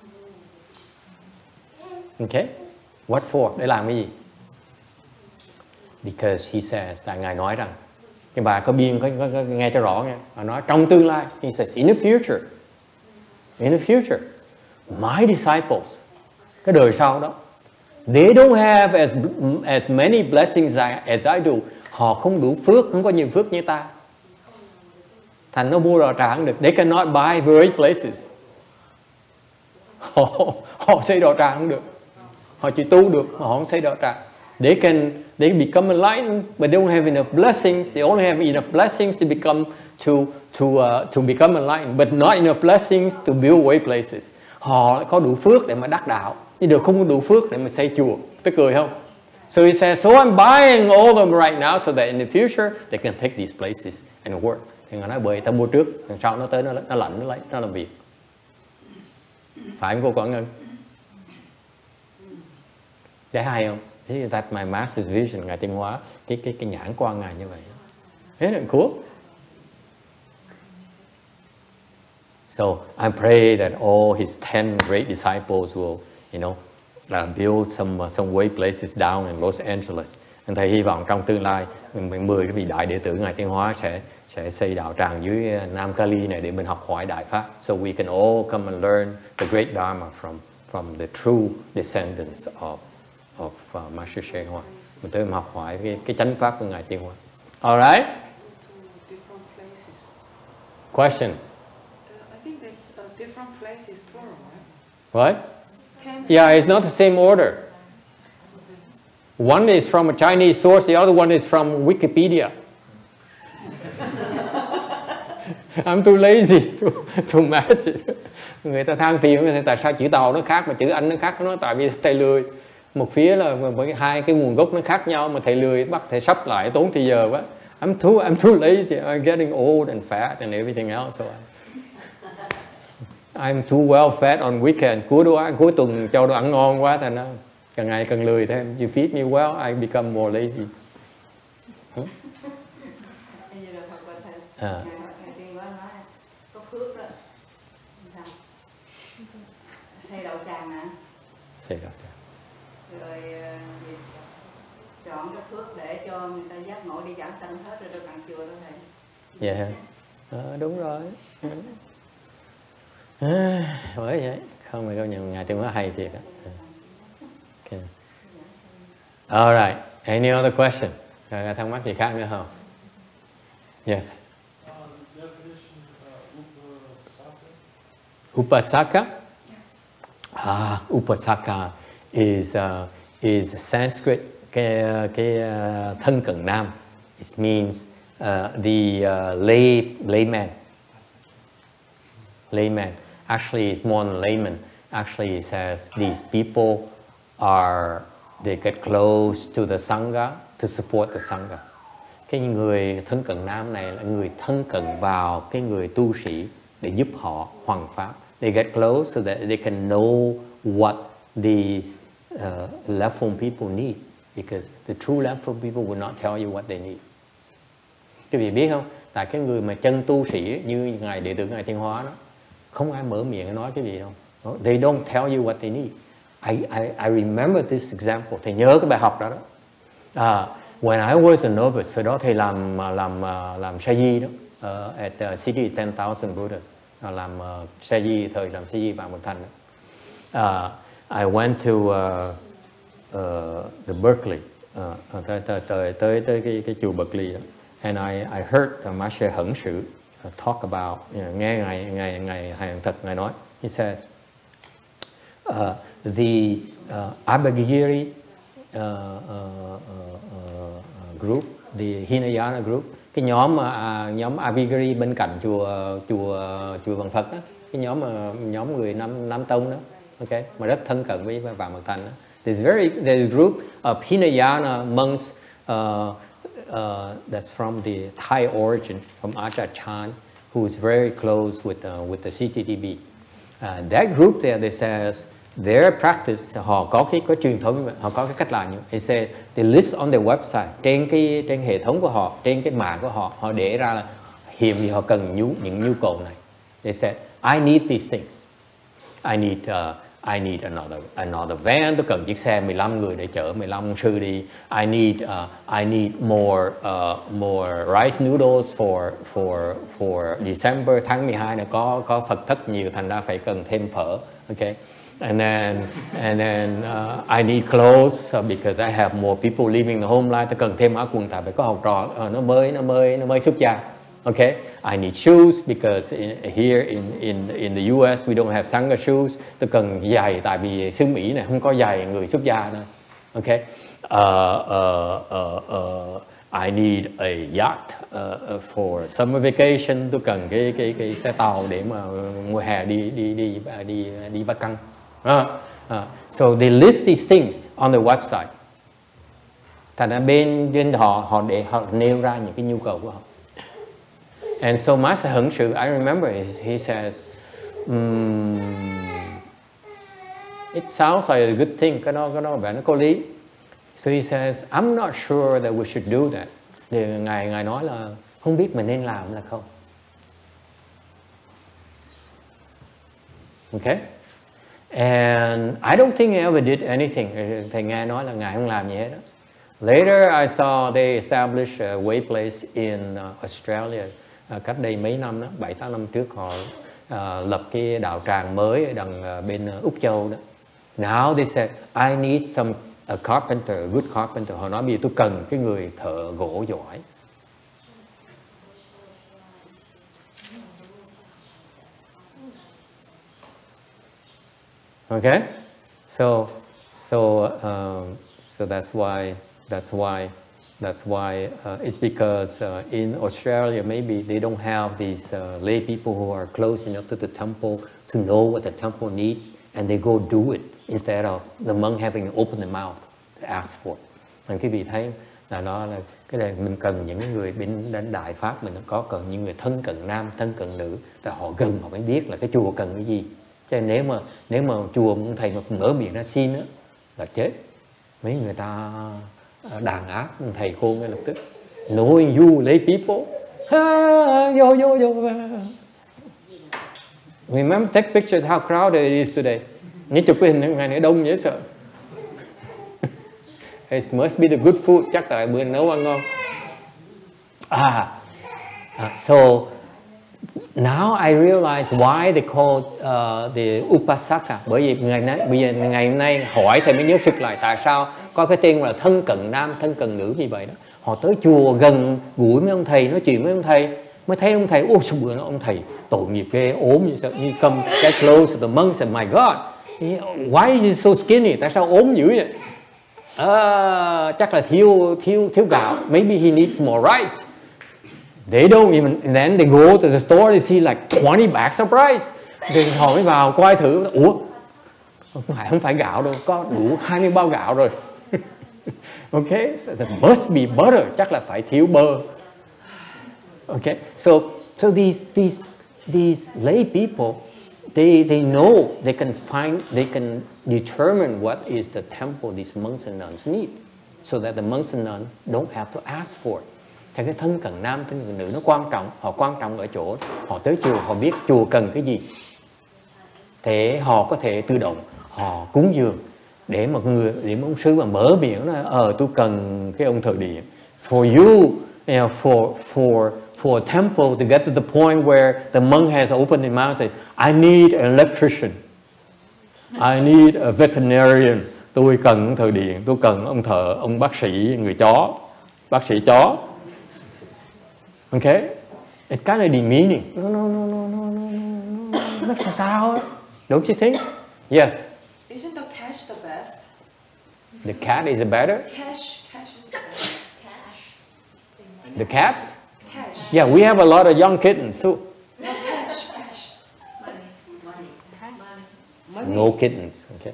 Okay, what for? Để làm cái gì? Because he says, tại ngài nói rằng, cái bà có biên có, có, có nghe cho rõ nghe. Bà nói trong tương lai, he says, in the future, in the future, my disciples, cái đời sau đó, they don't have as as many blessings as I do. Họ không đủ phước, không có nhiều phước như ta. Thành nó mua đạo tràng được. They cannot buy great places. Họ, họ xây đạo tràng không được. Họ chỉ tu được, họ không xây đạo tràng. They can they become enlightened, but they don't have enough blessings. They only have enough blessings to become to to uh, to become enlightened, but not enough blessings to build way places. Họ có đủ phước để mà đắc đạo, nhưng đều không có đủ phước để mà xây chùa. Tức cười không? So he says, so I'm buying all of them right now so that in the future they can take these places and work. Thì ngài nói bởi ta mua trước, đằng sau nó tới nó, nó lạnh nó lấy nó làm việc. Phải không cô Quảng Ngân? Thấy hay không? This is that my master's vision, ngài Tiến Hóa, cái cái cái nhãn quan ngài như vậy. Thế là cool. So I pray that all his ten great disciples will, you know, uh, build some uh, some way places down in Los Angeles. Anh thầy hy vọng trong tương lai mười cái vị đại đệ tử ngài Tiến Hóa sẽ sẽ xây đạo tràng dưới Nam Cali này để mình học hỏi đại pháp. So we can all come and learn the great Dharma from from the true descendants of of uh, Master HuiNeng. Mình tới học hỏi cái cái chánh pháp của ngài Tiến Hóa. All right. Questions? I think it's a different places plural, right? What? Yeah, it's not the same order. One is from a Chinese source, the other one is from Wikipedia. I'm too lazy to, to match it. Người ta than phiền tại sao chữ Tàu nó khác mà chữ Anh nó khác. Nó nói tại vì thầy lười. Một phía là bởi hai cái nguồn gốc nó khác nhau mà thầy lười bắt thầy sắp lại tốn thời giờ quá. I'm too I'm too lazy. I'm getting old and fat and everything else. So I, I'm too well fed on weekend. Cuối đồ ăn, cuối tuần cho đồ ăn ngon quá thành ra càng ngày càng lười thêm. You feed me well, I become more lazy. Hmm? À. Có phước đó. Xây đầu tràng nè. Xây đầu tràng. Rồi chọn cái phước để cho người ta giác ngộ đi giảng sanh hết rồi đâu cần chùa đâu thầy. Dạ yeah. À, đúng rồi. À, bởi vậy không mà công nhận ngài Tương Hóa hay thiệt á. Okay. All right. Any other question? Có thắc mắc gì khác nữa không? Yes. Upasaka. Ah, Upasaka is uh, is Sanskrit cái cái uh, thân cận nam. It means uh, the uh, lay layman. Layman. Actually, it's more than layman. Actually, it says these people are they get close to the sangha to support the sangha. Cái người thân cận nam này là người thân cận vào cái người tu sĩ để giúp họ hoằng pháp. They get close so that they can know what these uh, leftfold people need, because the true leftfold people will not tell you what they need. Quý vị biết không? Tại cái người mà chân tu sĩ như ngài đệ tử ngài Thiên Hóa đó, không ai mở miệng nói cái gì đâu. They don't tell you what they need. I I I remember this example. Thầy nhớ cái bài học đó đó. Uh, when I was a novice, hồi đó thầy làm làm làm sa di đó, uh, at the city ten thousand Buddhas. Làm uh, sa di thời làm sa di vào một thành. Uh, I went to uh, uh, the Berkeley, uh, tới tới tới tới, tới cái cái chùa Berkeley đó. And I I heard uh, Master Hẩn Sự uh, talk about, you know, nghe ngài ngài ngài Hàng Thật ngài nói. He says uh, the uh, Abhagiri uh, uh, uh, uh, group, the Hinayana group. Cái nhóm à, nhóm Abhigiri bên cạnh chùa chùa chùa Vạn Phật đó, cái nhóm nhóm người Nam Nam Tông đó, ok, mà rất thân cận với Vạn Mật Thành đó. There's very there's a group of Hinayana monks uh, uh, that's from the Thai origin, from Ajahn Chah, who is very close with uh, with the C T D B. Uh, that group there, they says their practice, họ có cái có truyền thống, họ có cái cách làm như they say they list on their website, trên cái trên hệ thống của họ, trên cái mạng của họ, họ để ra là hiện gì họ cần nhu, những nhu cầu này. They said I need these things, I need uh, I need another another van, tôi cần chiếc xe mười lăm người để chở mười lăm sư đi. I need uh, I need more uh, more rice noodles for for for December, tháng mười hai này có có Phật thất nhiều, thành ra phải cần thêm phở, okay. And then, and then uh, I need clothes uh, because I have more people living the home life. Tôi cần thêm áo quần tại phải có học trò uh, nó mới nó mới nó mới xuất gia. Okay, I need shoes because in, here in in in the U S we don't have sangha shoes. Tôi cần giày tại vì xứ Mỹ này không có giày người xuất gia nữa. Okay, uh, uh, uh, uh, I need a yacht uh, for summer vacation. Tôi cần cái cái cái, cái tàu để mà mùa hè đi đi đi đi đi, đi vacăng. Uh, uh, so they list these things on their website. Thành ra bên bên họ họ để họ nêu ra những cái nhu cầu của họ. And so Master Hẩn Sự, I remember he says, um, it sounds like a good thing. Cái đó cái đó vẻ nó có lý. So he says, I'm not sure that we should do that. Thì ngài ngài nói là không biết mình nên làm là không. Okay. And I don't think he ever did anything. Thầy nghe nói là ngài không làm gì hết đó. Later I saw they established a way place in uh, Australia. Uh, cách đây mấy năm đó, bảy tám năm trước họ uh, lập cái đạo tràng mới ở đằng uh, bên uh, Úc Châu đó. Now they said I need some a carpenter, a good carpenter. Họ nói bây giờ tôi cần cái người thợ gỗ giỏi. Okay, so so um, so that's why that's why that's why uh, it's because uh, in Australia maybe they don't have these uh, lay people who are close enough to the temple to know what the temple needs, and they go do it instead of the monk having to open the mouth to ask for it. Nên quý vị thấy là nó là cái này mình cần những người bên đến đại pháp, mình có cần những người thân cận nam, thân cận nữ, tại họ gần họ mới biết là cái chùa cần cái gì. Chứ nếu mà nếu mà chùa thầy mà mở miệng ra xin á là chết. Mấy người ta đàn áp thầy khôn ngay lập tức. Knowing you lay people, Ah, yo, yo, yo. Remember, take pictures how crowded it is today. Nhớ chụp cái hình ngày này đông dễ sợ. It must be the good food. Chắc là bữa nấu ăn ngon. Ah, uh, so now I realize why they call uh, the Upasaka. Bởi vì ngày nay, bây giờ ngày hôm nay hỏi thầy mới nhớ sức lại tại sao có cái tên là thân cận nam, thân cận nữ như vậy đó. Họ tới chùa gần gũi mấy ông thầy, nói chuyện với ông thầy, mới thấy ông thầy, ôi sao bữa đó ông thầy tội nghiệp ghê, ốm như sao, như come get close to the monks and my God, why is he so skinny? Tại sao ốm dữ vậy? À, chắc là thiếu thiếu thiếu gạo. Maybe he needs more rice. They don't even. And then they go to the store, they see like twenty bags of rice. Thì họ mới vào coi thử. Ủa, không phải không phải gạo đâu, có đủ hai mươi bao gạo rồi. Okay, so there must be butter. Chắc là phải thiếu bơ. Okay, so so these these these lay people, they they know they can find, they can determine what is the temple these monks and nuns need, so that the monks and nuns don't have to ask for it. Thì cái thân cận nam, thân cận nữ nó quan trọng. Họ quan trọng ở chỗ họ tới chùa, họ biết chùa cần cái gì, thế họ có thể tự động họ cúng dường. Để một người, để một ông sư mà mở miệng nói, ờ tôi cần cái ông thờ điện. For you, you know, for for for a temple to get to the point where the monk has opened his mouth and said, I need an electrician, I need a veterinarian. Tôi cần ông thờ điện, tôi cần ông thờ, ông bác sĩ người chó, bác sĩ chó. Okay, it's kind of demeaning. No, no, no, no, no, no, no, no. Nó sao sao? Don't you think? Yes. Isn't the cash the best? The cat is better? Cash, cash is the best. Cash. The cats? Cash. Yeah, we have a lot of young kittens too. No, cash, cash. Money, money, money. No kittens, okay.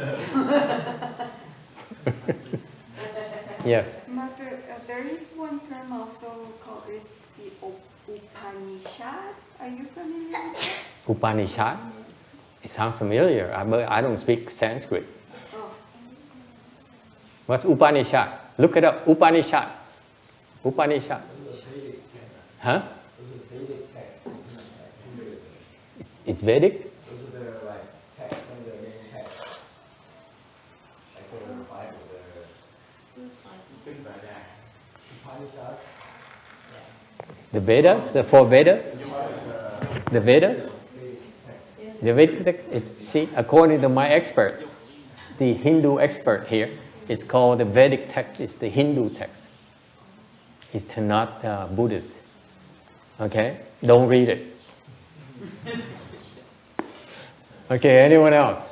Yes. Master, uh, there is one term also called is the Upanishad. Are you familiar with that? Upanishad? It sounds familiar, I, but I don't speak Sanskrit. Oh. What's Upanishad? Look it up, Upanishad. Upanishad. Huh? It's, it's Vedic? The Vedas, the four Vedas? The Vedas? The Vedic text, it's, see, according to my expert, the Hindu expert here, it's called the Vedic text, it's the Hindu text. It's not uh, Buddhist. Okay? Don't read it. Okay, anyone else?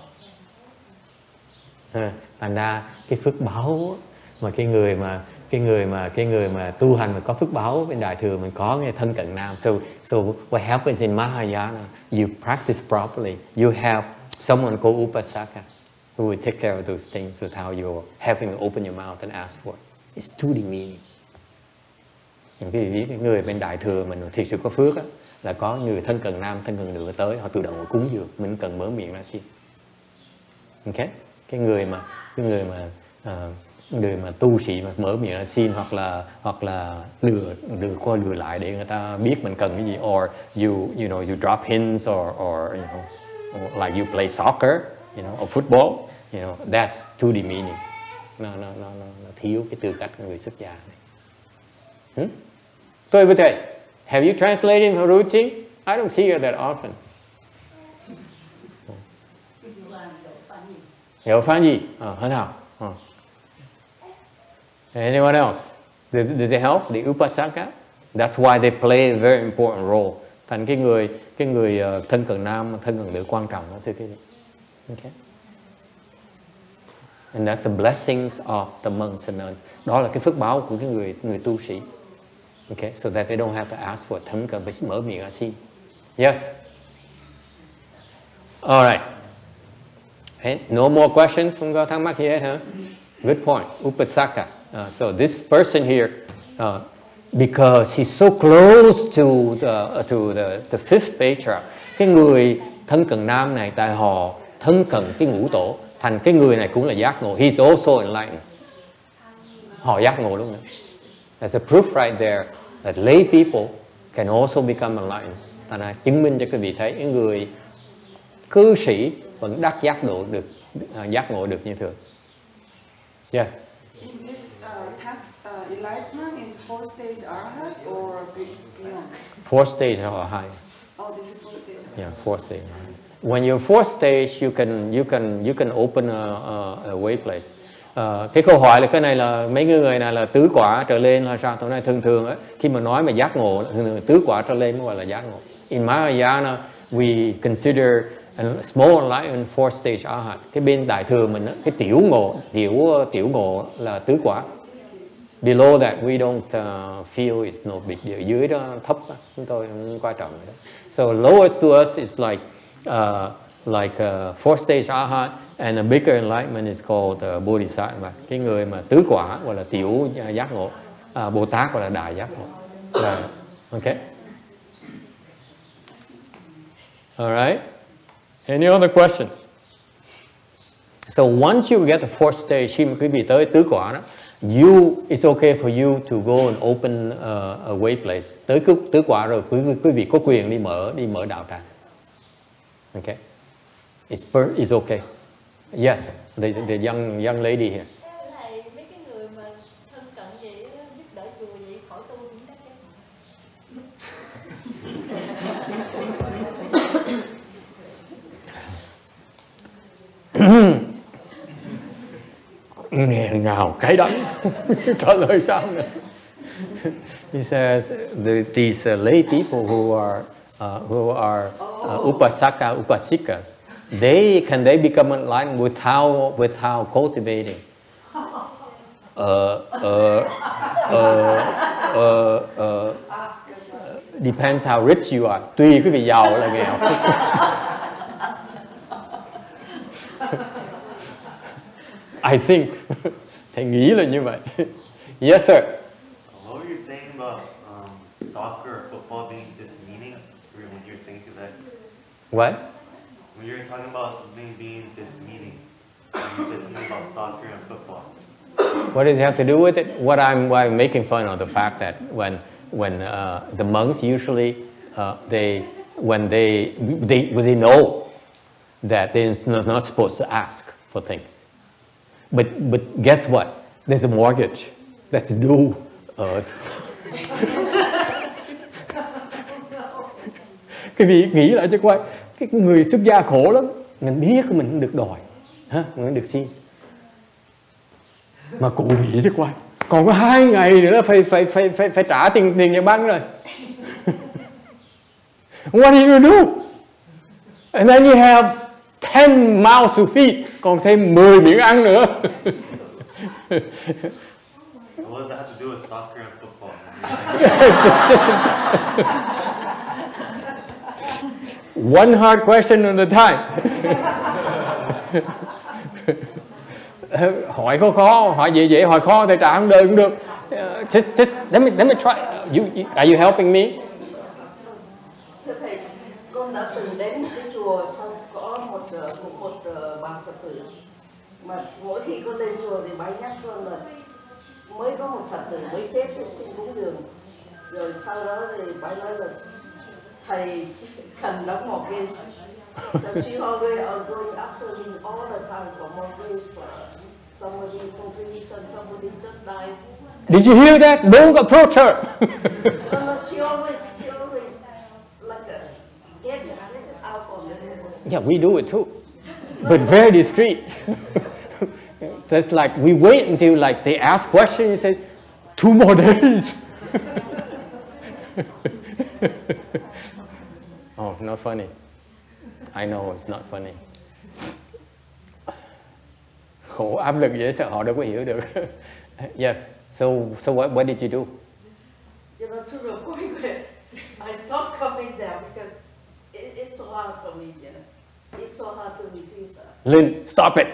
À, thành ra cái phước báo mà cái người mà cái người mà cái người mà tu hành mà có phước báo bên đại thừa mình có nghe thân cận nam. So so what happens in Mahayana? You practice properly. You have someone called Upasaka who will take care of those things without you having to open your mouth and ask for it. It's too demeaning. Những cái, cái người bên đại thừa mình thực sự có phước á, là có người thân cận nam, thân cận nữ tới, họ tự động cúng dường, mình cần mở miệng ra xin. Ok? Cái người mà cái người mà uh, người mà tu sĩ mà mở miệng ra xin, hoặc là hoặc là lừa lừa qua lừa lại để người ta biết mình cần cái gì, or you you know you drop hints, or or you know or like you play soccer, you know, or football, you know, that's too demeaning. Nó nó nó nó thiếu cái tư cách của người xuất gia này. Hmm? Tôi với thầy, have you translated Haruchi? I don't see her that often. Hiểu phán gì? Ờ, thế nào? Ờ. Anyone else? Does, does it help? The Upasaka? That's why they play a very important role. Thành cái người cái người uh, thân cận nam, thân cận nữ quan trọng đó thưa quý vị. Okay. And that's the blessings of the monks and nuns. Đó là cái phước báo của cái người người tu sĩ. Okay, so that they don't have to ask for thân cận, phải mở miệng ra xin. Yes. All right. Okay. No more questions? Không có thắc mắc gì hết hả? Good point. Upasaka. Uh, so this person here, uh, because he's so close to the to the the fifth patriarch, cái người thân cận nam này tại họ thân cận cái ngũ tổ, thành cái người này cũng là giác ngộ. He's also enlightened. Họ giác ngộ luôn nữa. There's a proof right there that lay people can also become enlightened. Thành ra chứng minh cho quý vị thấy những người cư sĩ vẫn đắc giác độ được, uh, giác ngộ được như thường. Yes. In this uh, text, uh, enlightenment is fourth stage arhat or beyond? Fourth stage or higher. Oh, this is fourth stage. Yeah, fourth stage. When you're fourth stage, you can you can you can open a, a, a way place. Uh, cái câu hỏi là cái này là mấy người này là tứ quả trở lên hay sao? Tôi nói thường thường ấy, khi mà nói mà giác ngộ, thường thường tứ quả trở lên mới gọi là giác ngộ. In Mahayana, we consider a small enlightenment fourth stage arhat. Cái bên đại thừa mình á, cái tiểu ngộ, tiểu tiểu ngộ là tứ quả. Below that we don't uh, feel it's no big deal. Dưới đó thấp đó, chúng tôi không quan trọng đó. So lowest to us is like uh, like uh, fourth stage arhat, and a bigger enlightenment is called uh, bodhisattva. Cái người mà tứ quả gọi là tiểu giác ngộ, uh, Bồ Tát gọi là đại giác ngộ. Right. Okay. All right. Any other questions? So once you get the fourth stage, khi mà quý vị tới tứ quả đó, you it's okay for you to go and open uh, a way place. Tới tứ quả rồi quý, quý vị có quyền đi mở đi mở đạo tràng. Okay. It's per, it's okay. Yes, the the young young lady here. Thầy, mấy cái người mà thân cận vậy giúp đỡ chùa vậy khỏi tu cũng chắc Nghe ngào cái đắng. Trả lời sao nữa? He says the, these uh, lay people who are uh, who are uh, upasaka upasikas, they can they become enlightened without without cultivating. Uh, uh, uh, uh, uh, depends how rich you are. Tùy quý vị giàu là nghèo. I think. Thầy nghĩ là như vậy. Yes, sir. What were you saying about um, soccer or football being just meaning when you were saying to that? What? When you were talking about something being just meaning, you said something about soccer and football. What does it have to do with it? What I'm, why I'm making fun of the fact that when when uh, the monks usually uh, they when they they when they know that they're not supposed to ask for things, but but guess what? There's a mortgage that's due. Uh, cái vị nghĩ lại cho coi, cái người xuất gia khổ lắm, mình biết mình không được đòi, ha, mình không được xin. Mà cụ nghĩ cho coi, còn có hai ngày nữa phải phải phải phải phải trả tiền tiền nhà băng rồi. What are you gonna do? And then you have ten mouths to feed, còn thêm mười miệng ăn nữa. What does that have to do with soccer and football? just, just, one hard question at a time. Hỏi khó khó, hỏi dễ dễ, hỏi khó thì trả không được cũng được. Uh, just, just let me, let me try. You, you, are you helping me? Thưa thầy, con đã từng đến một cái chùa, xong có một cũng một bà Phật tử mà mỗi khi con lên chùa thì bái nhắc con là mới có một Phật tử mới chết sẽ xin cúng dường, rồi sau đó thì bái nói là thầy cần đóng một cái. So she already are going after him all the time for mortgage, for somebody contribution, somebody just died. Did you hear that? Don't approach her. No, no, she always, she always like a, get, get it out of the. Yeah, we do it too, but very discreet. Just like we wait until like they ask questions. You say, two more days. Oh, not funny. I know it's not funny. Khổ áp lực dễ sợ họ đâu có hiểu được. Yes. So so what what did you do? You know, to the point where I stopped coming there because it, it's so hard for me. You know, it's so hard to refuse her. Lynn, stop it.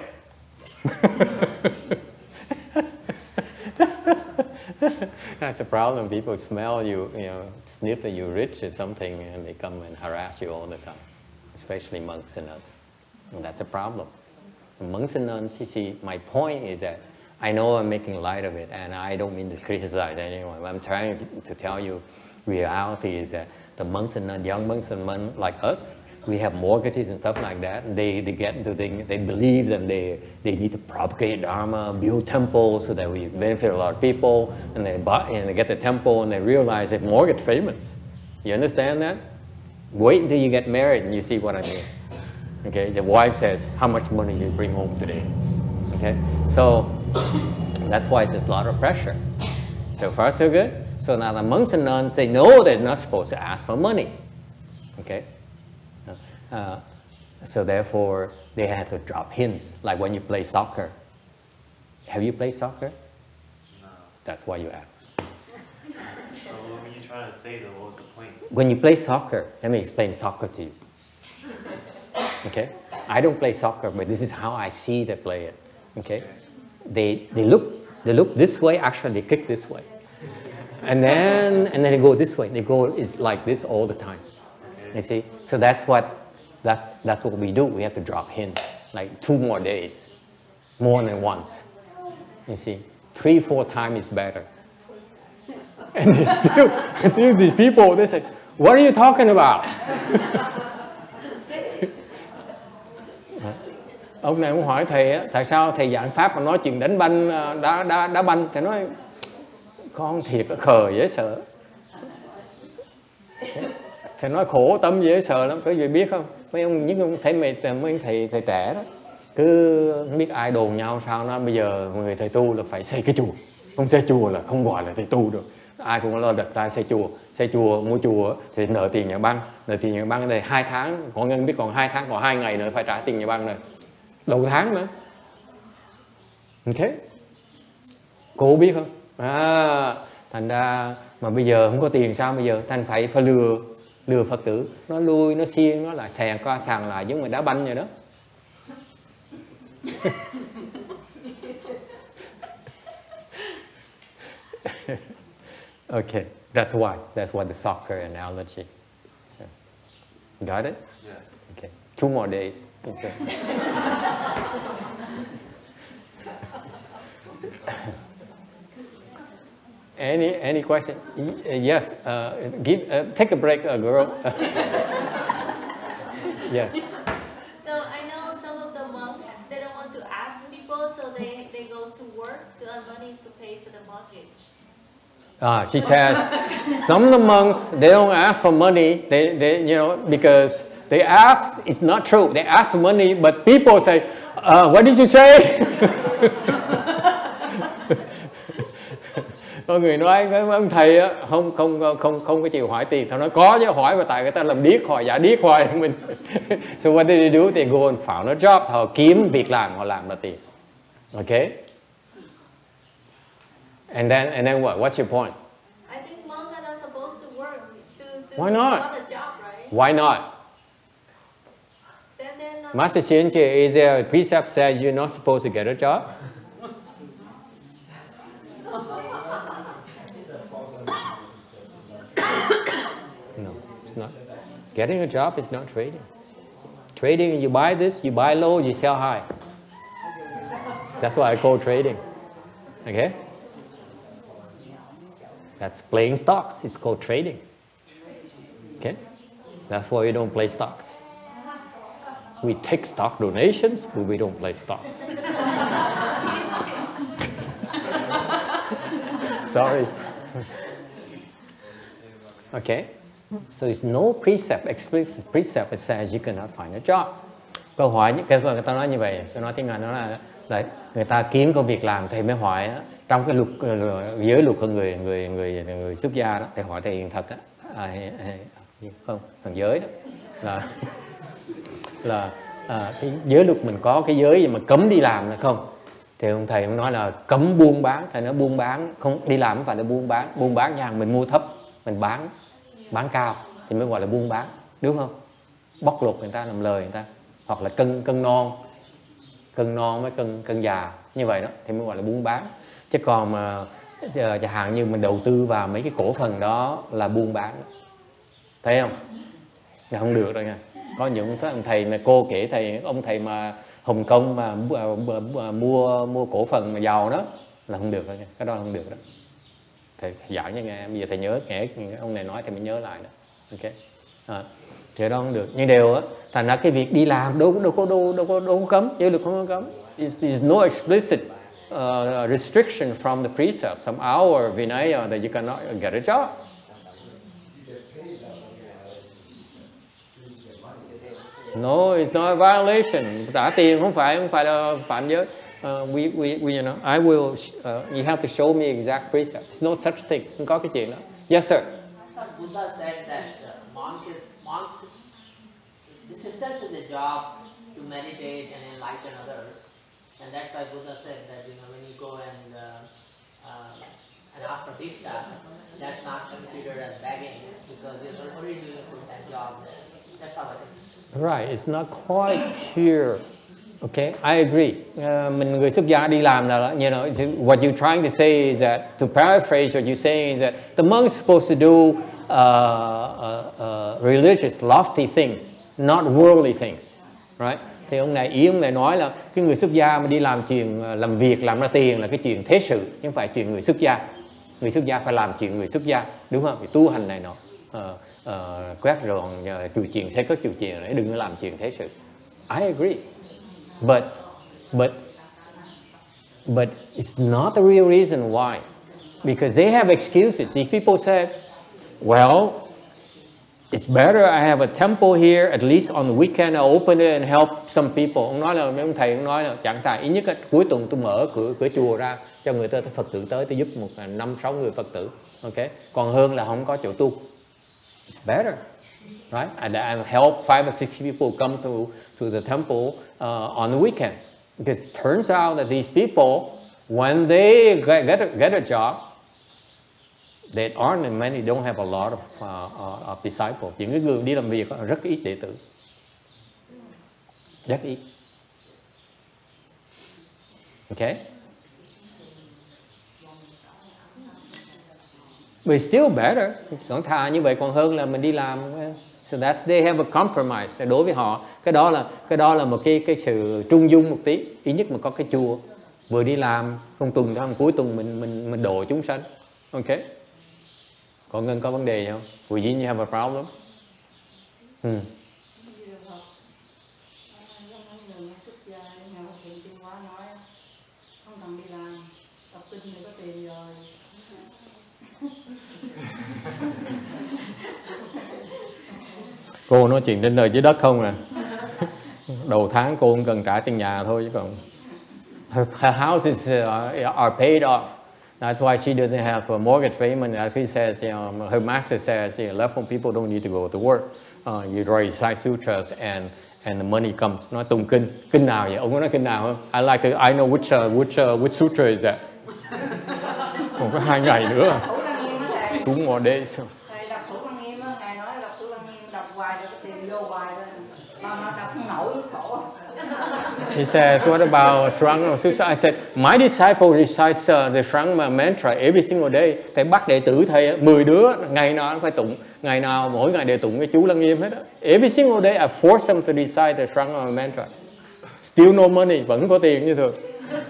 That's a problem. People smell you, you know, sniff that you're rich or something, and they come and harass you all the time, especially monks and nuns. And that's a problem. Monks and nuns, you see, my point is that I know I'm making light of it, and I don't mean to criticize anyone. I'm trying to tell you reality is that the monks and nuns, young monks and nuns like us, we have mortgages and stuff like that, and they, they get into they, they believe that they, they need to propagate Dharma, build temples so that we benefit a lot of people, and they buy and they get the temple and they realize that mortgage payments. You understand that? Wait until you get married and you see what I mean. Okay, the wife says, how much money you bring home today? Okay, so that's why there's a lot of pressure. So far so good. So now the monks and nuns, they know they're not supposed to ask for money. Okay, uh, so therefore they have to drop hints, like when you play soccer. Have you played soccer? No. That's why you ask. What were you trying to say though? What was the point? When you play soccer, let me explain soccer to you. Okay, I don't play soccer, but this is how I see they play it. Okay, they they look they look this way. Actually, they kick this way, and then and then they go this way. They go is like this all the time. You see, so that's what that's that's what we do. We have to drop hints, like two more days, more than once. You see, three four times is better. And they still, still these people, they say, what are you talking about? Ông này cũng hỏi thầy á, tại sao thầy giảng pháp mà nói chuyện đánh banh, đá, đá, đá banh. Thầy nói, con thiệt khờ dễ sợ. Thầy nói khổ tâm dễ sợ lắm, có gì biết không? Mấy ông, những ông thầy, mấy thầy, thầy trẻ đó, cứ không biết ai đồn nhau sao nó, bây giờ người thầy tu là phải xây cái chùa. Không xây chùa là không gọi là thầy tu được. Ai cũng lo đặt ra xây chùa, xây chùa, mua chùa thì nợ tiền nhà băng, nợ tiền nhà băng này hai tháng, có ngân biết còn hai tháng, còn hai ngày nữa phải trả tiền nhà băng rồi, đầu tháng nữa. Ok, cô biết không? À, thành ra mà bây giờ không có tiền sao bây giờ? Thành phải phải lừa, lừa Phật tử, nó lui, nó xiên, nó lại sàn qua sàn lại giống như đá banh vậy đó. Okay, that's why. That's why the soccer analogy. Yeah. Got it? Yeah. Okay, two more days. any any question? Yes. Uh, give. Uh, take a break, uh, girl. Yes. So I know some of the monks, they don't want to ask people, so they they go to work to earn money to pay for the mortgage. Ah, she says, some of the monks, they don't ask for money, they, they, you know, because they ask, it's not true, they ask for money, but people say, uh, what did you say? Có người nói với ông thầy á, không, không, không, không có chịu hỏi tiền, thầy nói có chứ hỏi mà tại người ta làm điếc hoài, giả điếc hoài mình. So what did they do? They go and found a job, họ kiếm việc làm, họ làm ra tiền. Okay? And then, and then what? What's your point? I think monks are not supposed to work to, to Why not? get a job, right? Why not? Then they're not. Master Xianjie, is there a precept says you're not supposed to get a job? No, it's not. Getting a job is not trading. Trading, you buy this, you buy low, you sell high. That's what I call trading. Okay? That's playing stocks. It's called trading. Okay? That's why we don't play stocks. We take stock donations, but we don't play stocks. Sorry. Okay? So it's no precept, explicit precept that says you cannot find a job. Câu hỏi, cái người ta nói như vậy, tôi nói tiếng Anh nó là, là người ta kiếm công việc làm, thầy mới hỏi trong cái luật giới luật của người người người người xuất gia đó, thầy hỏi thầy Hiền Thật á, à, không, thằng giới đó là là à, cái giới luật mình có cái giới gì mà cấm đi làm nữa không? Thì ông thầy ông nói là cấm buôn bán, thầy nói buôn bán không đi làm không phải là buôn bán, buôn bán nhà mình mua thấp, mình bán bán cao thì mới gọi là buôn bán, đúng không? Bóc lột người ta làm lời người ta, hoặc là cân cân non, cân non với cân cân già như vậy đó thì mới gọi là buôn bán. Chứ còn mà chẳng hạn như mình đầu tư vào mấy cái cổ phần đó là buôn bán, thấy không? Là không được rồi nha. Có những ông thầy mà cô kể thầy, ông thầy mà Hồng Kông mà mua mua mua cổ phần mà giàu đó là không được rồi nha. Cái đó không được đó. thầy giảng cho nghe, bây giờ thầy nhớ nghe ông này nói thì mới nhớ lại đó. Ok, à, thì đó không được. Nhưng đều á, thành ra cái việc đi làm đâu đâu có đâu đâu có đâu có cấm, giới luật không có cấm. There's no explicit uh, restriction from the precept, some hour vinaya that you cannot get a job. No, it's not a violation. Trả tiền không phải không phải là phạm giới. Uh, we, we, we, you know, I will. Uh, you have to show me exact precept. It's no such thing. Không có cái chuyện đó. Yes, sir. I thought Buddha said that uh, monk is monk. This itself is a job to meditate and enlighten others, and that's why Buddha said that you know when you go and uh, uh, and ask for diksha, that's not considered as begging because you're already doing a full-time job. That's how I think. Right, it's not quite clear. Okay, I agree. Uh, mình người xuất gia đi làm là, you know, what you're trying to say is that, to paraphrase what you're saying is that the monk's supposed to do uh, uh, uh, religious, lofty things, not worldly things, right? Thì ông này ý ông này nói là cái người xuất gia mà đi làm chuyện làm việc làm ra tiền là cái chuyện thế sự, chứ không phải chuyện người xuất gia. Người xuất gia phải làm chuyện người xuất gia, đúng không? Vì tu hành này nọ. Uh, uh, quét ròn, chùi chiền, xây cất chùi chiền đấy, đừng có làm chuyện thế sự. I agree, but but but it's not the real reason why, because they have excuses. If people say, well, it's better I have a temple here, at least on the weekend I open it and help some people. Ông nói là mấy ông thầy ông nói là chẳng thà ít nhất là cuối tuần tôi mở cửa cửa chùa ra cho người ta Phật tử tới, tôi giúp một năm sáu người Phật tử, ok? Còn hơn là không có chỗ tu. It's better, right? And I help five or six people come to, to the temple uh, on the weekend. Because it turns out that these people, when they get, get, a, get a job, they aren't many, don't have a lot of, uh, of disciples. Những cái người đi làm việc rất ít đệ tử. Rất ít. Okay? But it's still better. Còn thà như vậy còn hơn là mình đi làm. So that's they have a compromise. Đối với họ, cái đó là cái đó là một cái cái sự trung dung một tí. Ít nhất mà có cái chùa, vừa đi làm trong tuần đó, cuối tuần mình mình mình độ chúng sanh. Ok. Còn Ngân có vấn đề gì không? Would you have a problem? Hmm. Cô nói chuyện trên đời dưới đất không à. Đầu tháng cô không cần trả tiền nhà thôi chứ còn. Her, her houses uh, are paid off. That's why she doesn't have a mortgage payment. As he says, you know, her master says, you know, leftful people don't need to go to work. Uh, you recite sutras and and the money comes. Nói tụng kinh. Kinh nào vậy? Ông có nói kinh nào không? I like to, I know which uh, which uh, which sutra is that. Còn có hai ngày nữa. Two more days. He says, what about Shrang Sutra? I said, my disciple recites uh, the Shrang mantra every single day. Thầy bắt đệ tử thầy mười đứa, ngày nào nó phải tụng, ngày nào mỗi ngày đều tụng cái chú Lăng Nghiêm hết á. Every single day I force them to recite the Shrang mantra. Still no money, vẫn có tiền như thường.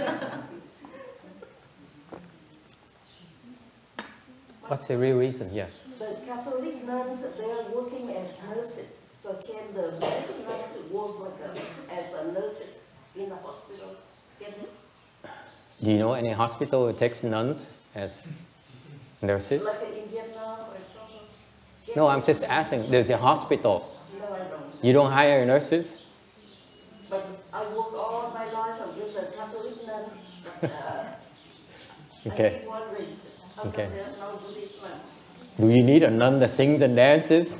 What's the real reason? Yes. The Catholic nuns, they are working as nurses. So can the nuns not work like a, as a nurses in the hospital? Can they? Do you know any hospital that takes nuns as nurses? Like in Vietnam or something? No, I'm just asking. There's a hospital. No, I don't. You don't hire nurses? But I work all my life with the Catholic nuns. But, uh, Okay. I keep wondering how Okay. there's no Buddhist nuns. Do you need a nun that sings and dances?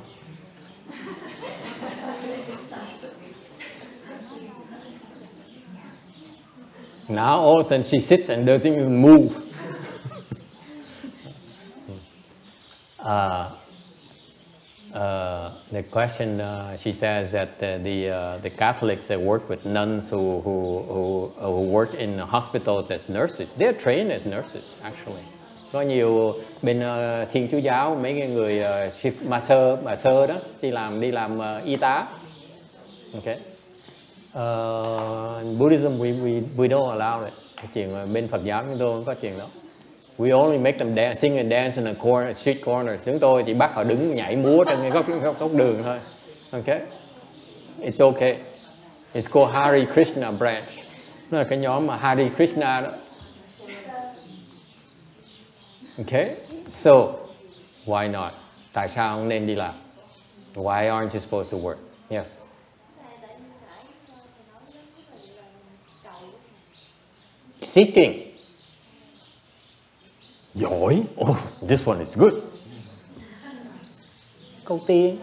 Now all of a sudden she sits and doesn't even move. uh, uh, the question, uh, she says that the the, uh, the Catholics that work with nuns who, who, who, who work in hospitals as nurses, they're trained as nurses actually. Có nhiều bên uh, Thiên Chúa giáo mấy cái người uh, ma sơ, bà sơ đó đi làm đi làm uh, y tá. Okay. Uh, Buddhism we we we don't allow it. Cái chuyện bên Phật giáo chúng tôi không có chuyện đó. We only make them dance, sing and dance in a corner, street corner. Chúng tôi chỉ bắt họ đứng nhảy múa trên cái góc, góc, góc đường thôi. Okay? It's okay. It's called Hare Krishna branch. Nó là cái nhóm mà Hare Krishna đó. Okay? So, why not? Tại sao không nên đi làm? Why aren't you supposed to work? Yes. Seeking. Giỏi. Oh, this one is good. Câu tiên.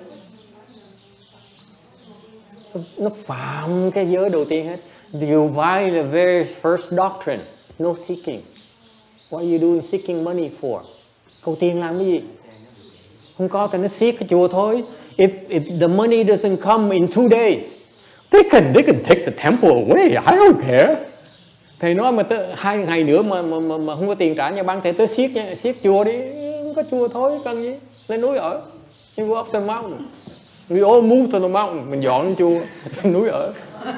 Nó phạm cái giới đầu tiên hết. You violate the very first doctrine. No seeking. What are you doing seeking money for? Câu tiên làm cái gì? Không có thì nó siết cái chùa thôi. If, if the money doesn't come in two days, they can, they can take the temple away. I don't care. Thầy nói mà tới hai ngày nữa mà, mà, mà, mà không có tiền trả nhà băng, thầy tới siết, siết chùa đi. Không có chùa thôi, cần gì? Lên núi ở. You go up the mountain. We all move to the mountain. Mình dọn lên chùa, lên núi ở.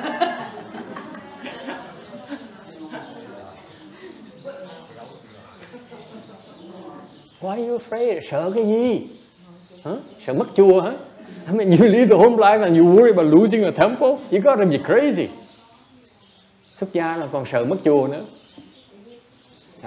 Why are you afraid? Sợ cái gì? Huh? Sợ mất chùa hả? I mean, you live the whole life and you worry about losing a temple? You gotta be crazy. Xuất gia là còn sợ mất chùa nữa. À.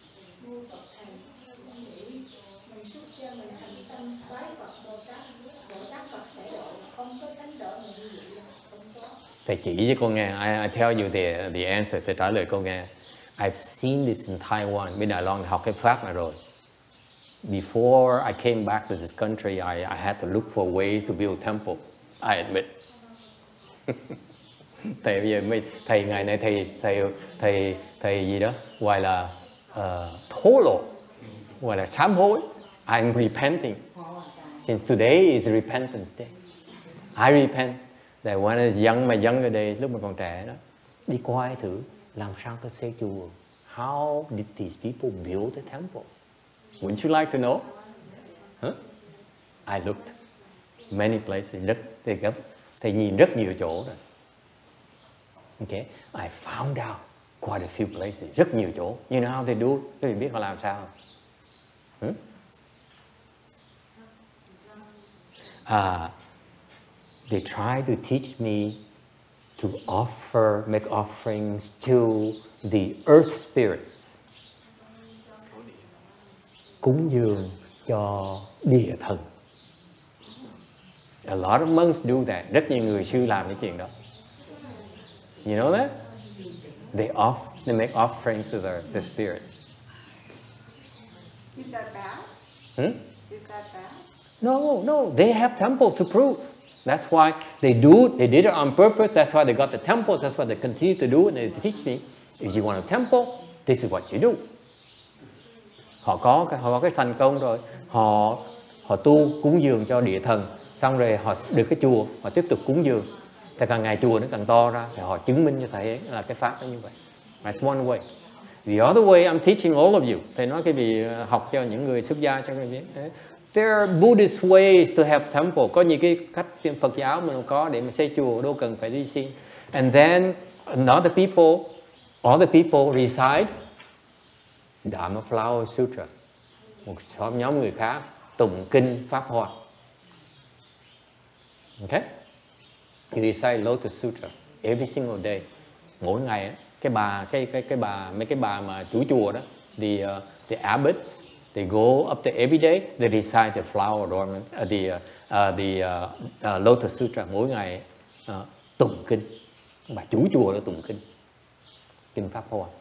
Thầy chỉ với con nghe. I, I tell you the, the answer. Thầy trả lời con nghe. I've seen this in Taiwan. Bên Đài Loan học cái pháp này rồi. Before I came back to this country, I, I had to look for ways to build a temple. I admit. Thầy bây giờ mới thầy ngày nay thầy thầy thầy thầy gì đó gọi là uh, thổ lộ, gọi là sám hối. I'm repenting. Since today is repentance day. I repent that when I was young, my younger days, lúc mà còn trẻ đó, đi coi thử làm sao ta xây chùa. How did these people build the temples? Wouldn't you like to know? Huh? I looked many places. Rất thầy gấp, thầy nhìn rất nhiều chỗ rồi. Okay, I found out quite a few places. Rất nhiều chỗ. You know how they do it? Các bạn biết họ làm sao? Hmm? Uh, they try to teach me to offer, make offerings to the earth spirits. Cúng dường cho địa thần. A lot of monks do that. Rất nhiều người sư làm cái chuyện đó. You know that? They off, they make offerings to the, the spirits. Is that bad? Hmm? Is that bad? No, no. They have temples to prove. That's why they do it. They did it on purpose. That's why they got the temples. That's why they continue to do it. And they teach me, if you want a temple, this is what you do. Họ có họ có cái thành công rồi, họ họ tu cúng dường cho địa thần, xong rồi họ được cái chùa, họ tiếp tục cúng dường, thì càng ngày chùa nó càng to ra, thì họ chứng minh cho thầy là cái pháp nó như vậy. That's one way. The other way I'm teaching all of you. Thầy nói cái gì học cho những người xuất gia cho người biết. There are Buddhist ways to have temple. Có những cái cách Phật giáo mình có để mà xây chùa, đâu cần phải đi xin. And then another people, other people reside. Dharma Flower Sutra. Một số nhóm người khác tụng kinh pháp hoa. Okay? You recite Lotus Sutra every single day. Mỗi ngày cái bà cái cái cái bà mấy cái bà mà chủ chùa đó, the uh, the abbots, they go up there every day. They recite the flower adornment, uh, the uh, uh, the uh, uh, Lotus Sutra mỗi ngày uh, tụng kinh. Bà chủ chùa đó tụng kinh, kinh pháp hoa.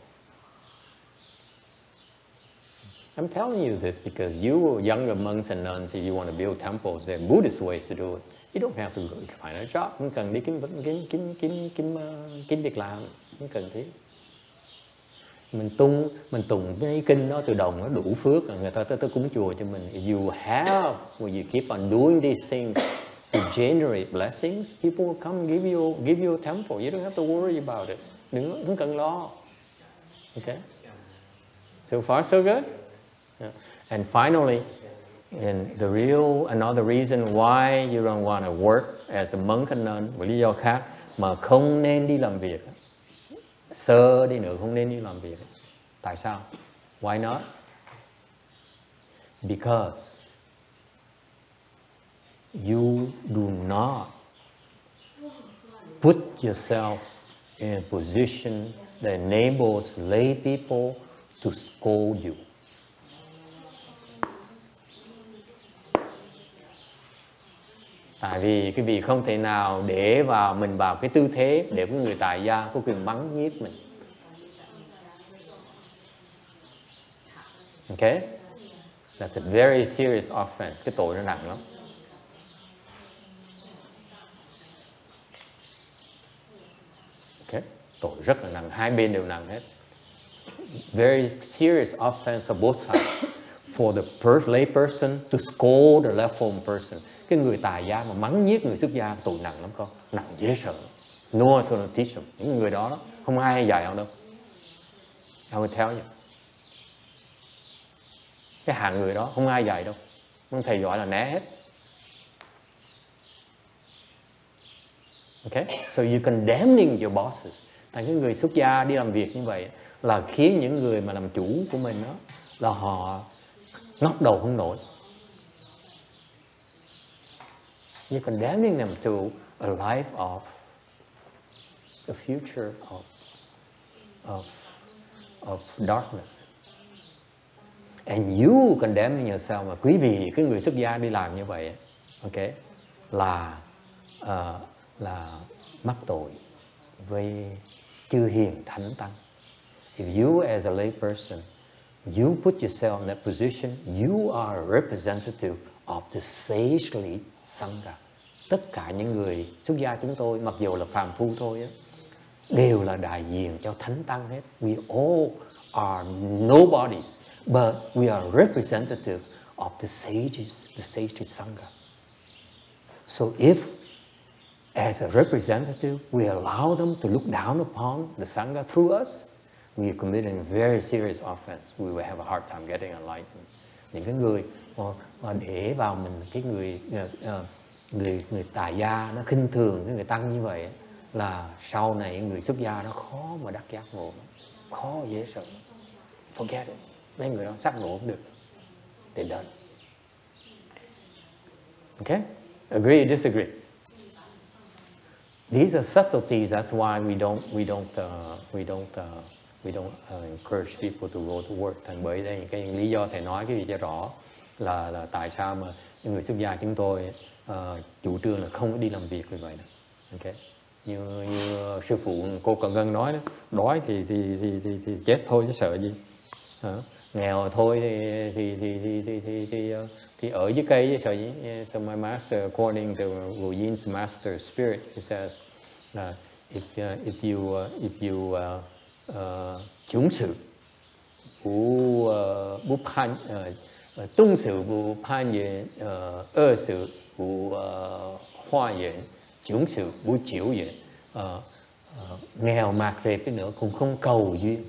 I'm telling you this because you younger monks and nuns, if you want to build temples, there are Buddhist ways to do it. You don't have to go find a job. Không cần đi kiếm kiếm kiếm kiếm kiếm kiếm việc làm, không cần thiết. Mình tung mình tụng cái kinh đó từ đồng nó đủ phước, người ta tới tới cúng chùa cho mình. If you have, when you keep on doing these things to generate blessings, people will come give you give you a temple. You don't have to worry about it. Đừng không cần lo. Okay. So far so good. Yeah. And finally, and the real another reason why you don't want to work as a monk and nun, với lý do khác mà không nên đi làm việc, sơ đi nữa không nên đi làm việc. Tại sao? Why not? because you do not put yourself in a position that enables lay people to scold you. Tại vì cái vị không thể nào để vào mình vào cái tư thế để cái người tại gia có quyền mắng nhiếc mình. Okay? That's a very serious offense. Cái tội nó nặng lắm. Okay? Tội rất là nặng, hai bên đều nặng hết. Very serious offense for both sides. For the per lay person to scold the left form person. Cái người tài gia mà mắng nhiếc người xuất gia tội nặng lắm con, nặng dễ sợ. No one's gonna teach them. Những người đó, đó không ai dạy họ đâu. I will tell you. Cái hạng người đó không ai dạy đâu, không thầy gọi là né hết. Okay, so you condemning your bosses. Tại cái người xuất gia đi làm việc như vậy là khiến những người mà làm chủ của mình đó là họ ngóc đầu không nổi. You're condemning them to a life of a future of of of darkness. And you condemning yourself, mà quý vị cái người xuất gia đi làm như vậy, okay, là uh, là mắc tội với chư hiền thánh tăng. If you as a lay person, you put yourself in that position, you are a representative of the sagely sangha. Tất cả những người xuất gia chúng tôi, mặc dù là phàm phu thôi á, đều là đại diện cho thánh tăng hết. We all are nobodies, but we are representative of the sages, the sagely sangha. So if as a representative, we allow them to look down upon the sangha through us, we are committing a very serious offense. We will have a hard time getting enlightened. Những cái người mà để vào mình cái người người người tài gia nó khinh thường cái người tăng như vậy là sau này người xuất gia nó khó mà đắc giác ngộ, khó dễ sợ. Forget it. Mấy người đó sắp ngộ không được. They're done. Okay? Agree, disagree? These are subtleties. That's why we don't we don't uh, we don't uh, we don't uh, encourage people to go to work. Thành bởi đây cái lý do thầy nói cái gì cho rõ là là tại sao mà những người xuất gia chúng tôi uh, chủ trương là không đi làm việc như vậy. Okay. Như, như sư phụ cô Cần Ngân nói đó, đói thì thì, thì thì thì chết thôi chứ sợ gì. Hả? Nghèo thôi thì thì thì thì thì thì, thì, uh, thì ở dưới cây chứ sợ gì. So my master, according to Wu Yin's master spirit, he says uh, if uh, if you uh, if you uh, uh, chúng sự bu bu pan tung sự bu pan yuan ơ sự bu hoa yuan chúng sự bu chiếu yuan, nghèo mạt rệp đi nữa cũng không cầu duyên.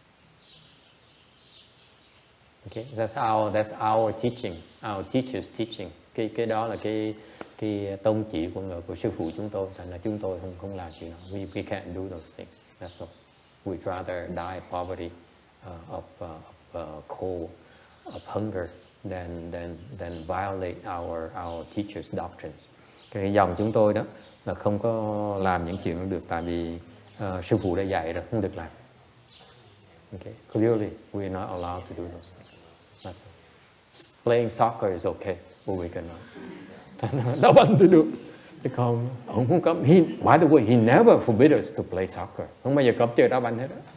Okay, that's our that's our teaching, our teachers teaching. Cái cái đó là cái cái tông chỉ của người của sư phụ chúng tôi, thành là chúng tôi không không làm chuyện đó. We we can't do those things. That's all. We'd rather die poverty uh, of, uh, of uh, cold, of hunger than than than violate our our teachers' doctrines. Cái dòng chúng tôi đó là không có làm những chuyện đó được, tại vì uh, sư phụ đã dạy rồi, không được làm. Okay, clearly we are not allowed to do those things. That's all. Playing soccer is okay, but we cannot. Đâu ăn thì được. Chứ không, ông không cấm. He, by the way, he never forbid us to play soccer. Không bao giờ cấm chơi đá banh hết đó.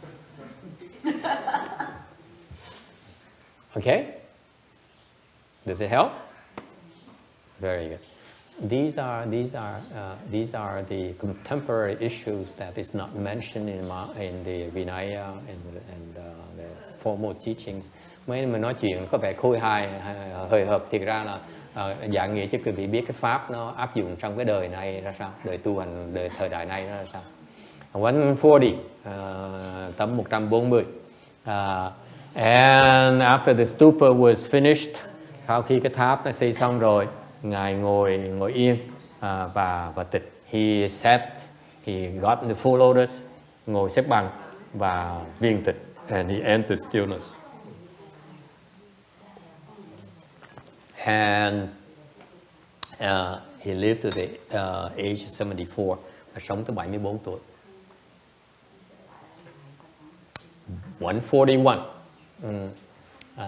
Okay? Does it help? Very good. These are these are uh, these are the contemporary issues that is not mentioned in my, in the Vinaya and and uh, the formal teachings. Mấy mình nói chuyện có vẻ khôi hài, hơi hợp, thiệt ra là uh, dạng nghĩa chứ quý vị biết cái pháp nó áp dụng trong cái đời này ra sao, đời tu hành, đời thời đại này ra sao. một trăm bốn mươi, uh, tấm một trăm bốn mươi. Uh, and after the stupa was finished, sau khi cái tháp nó xây xong rồi, ngài ngồi ngồi yên uh, và và tịch. He sat, he got in the full lotus, ngồi xếp bằng và viên tịch, and he entered stillness. And uh, he lived to the uh, age of seventy-four, và sống tới bảy mươi bốn tuổi. one forty-one, mm. uh,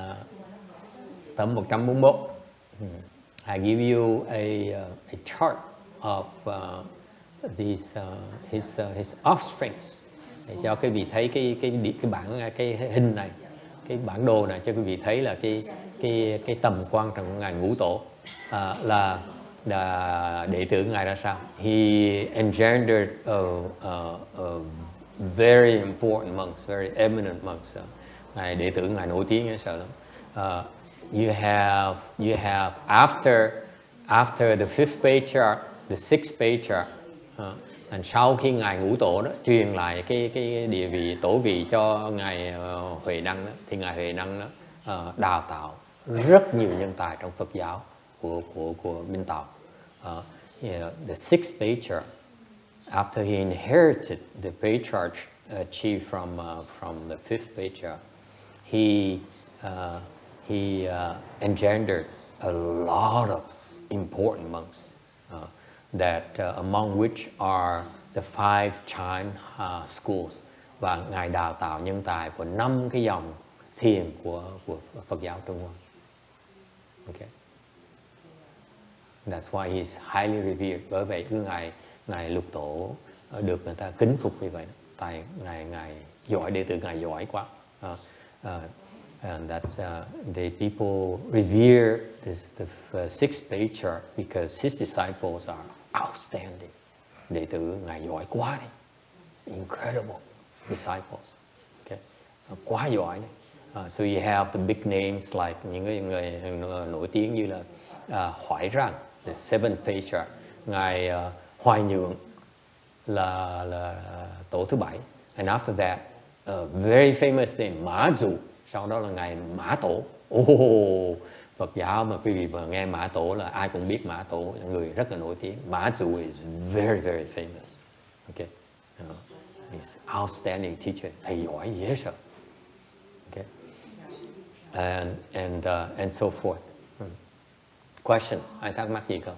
tấm một trăm bốn mươi mốt. Mm. I give you a, uh, a chart of uh, these, uh, his, uh, his offsprings, để cho quý vị thấy cái cái cái bản cái hình này, cái bản đồ này cho quý vị thấy là cái cái cái tầm quan trọng của ngài ngũ tổ, à, là, là đệ tử ngài ra sao. He engendered a, a, a very important monks, very eminent monks. Uh, ngài đệ tử ngài nổi tiếng hay sợ lắm. Uh, you have you have after after the fifth patriarch, the sixth patriarch. Uh, And sau khi ngài ngũ tổ đó truyền lại cái cái địa vị tổ vị cho ngài uh, HuiNeng đó, thì ngài HuiNeng đó uh, đào tạo rất nhiều nhân tài trong Phật giáo của của của Minh Tàu. Uh, yeah, the sixth patriarch, after he inherited the patriarch achieved from uh, from the fifth patriarch, he uh, he uh, engendered a lot of important monks. Uh, that uh, among which are the five Chan uh, schools, và ngài đào tạo nhân tài của năm cái dòng thiền của của Phật giáo Trung Hoa. Okay. That's why he's highly revered. Bởi vậy cứ ngài ngài lục tổ được người ta kính phục vì vậy. Tại ngài ngài giỏi, đệ tử ngài giỏi quá. Uh, uh, and that's uh, the people revere this, the uh, sixth patriarch because his disciples are outstanding. Đệ tử ngài giỏi quá đi, incredible disciples. Okay, quá giỏi đi. Uh, so you have the big names like những người, người nổi tiếng như là uh, HongRen, the seventh patriarch, ngài uh, Hoài Nhượng là là tổ thứ bảy. And after that, a very famous name Mã Dụ. Sau đó là ngài Mã Tổ. Oh, Phật giáo mà quý vị mà nghe Mã Tổ là ai cũng biết Mã Tổ, người rất là nổi tiếng. Mã Dụ is very very famous. Okay, uh, he's outstanding teacher, thầy giỏi dễ sợ. Okay, and and uh, and so forth. Hmm. Questions? Ai thắc mắc gì không?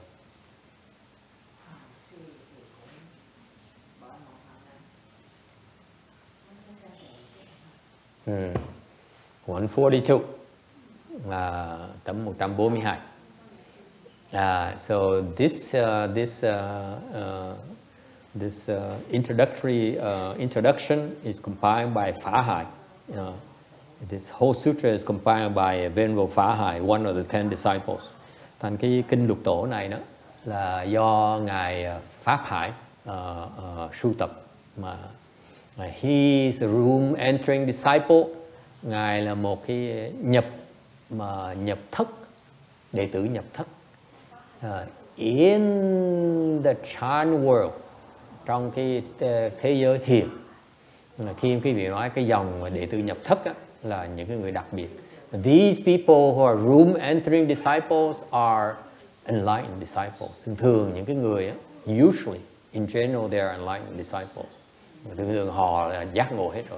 Hmm. one forty-two, uh, tấm một trăm bốn mươi hai. Uh, so this uh, this uh, uh, this uh, introductory uh, introduction is compiled by Phá Hải. Uh, this whole sutra is compiled by Venerable Phá Hải, one of the ten disciples. Thành cái kinh lục tổ này đó là do ngài Pháp Hải uh, uh, sưu tập mà. He is a room entering disciple. Ngài là một cái nhập mà nhập thất, đệ tử nhập thất. Uh, in the Chan world, trong cái thế giới thiền. Khi quý vị nói cái dòng đệ tử nhập thất á, là những cái người đặc biệt. These people who are room entering disciples are enlightened disciples. Thường thường những cái người á, usually, in general, they are enlightened disciples. Thường thường họ là giác ngộ hết rồi.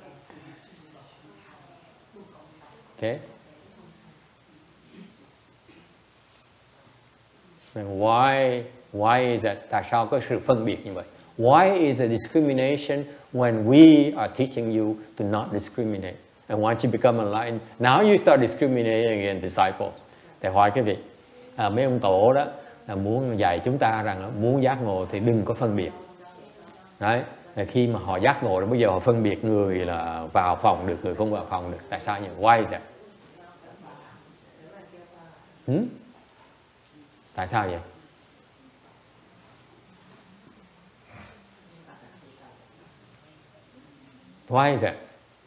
Okay. And why why is that? Tại sao có sự phân biệt như vậy? Why is a discrimination when we are teaching you to not discriminate? And once you become enlightened, now you start discriminating against disciples. Thì hỏi cái việc à, mấy ông tổ đó là muốn dạy chúng ta rằng muốn giác ngộ thì đừng có phân biệt. Đấy. Khi mà họ giác ngộ rồi bây giờ họ phân biệt người là vào phòng được, người không vào phòng được. Tại sao như vậy? Why is that? Hmm? Tại sao vậy? Why is that?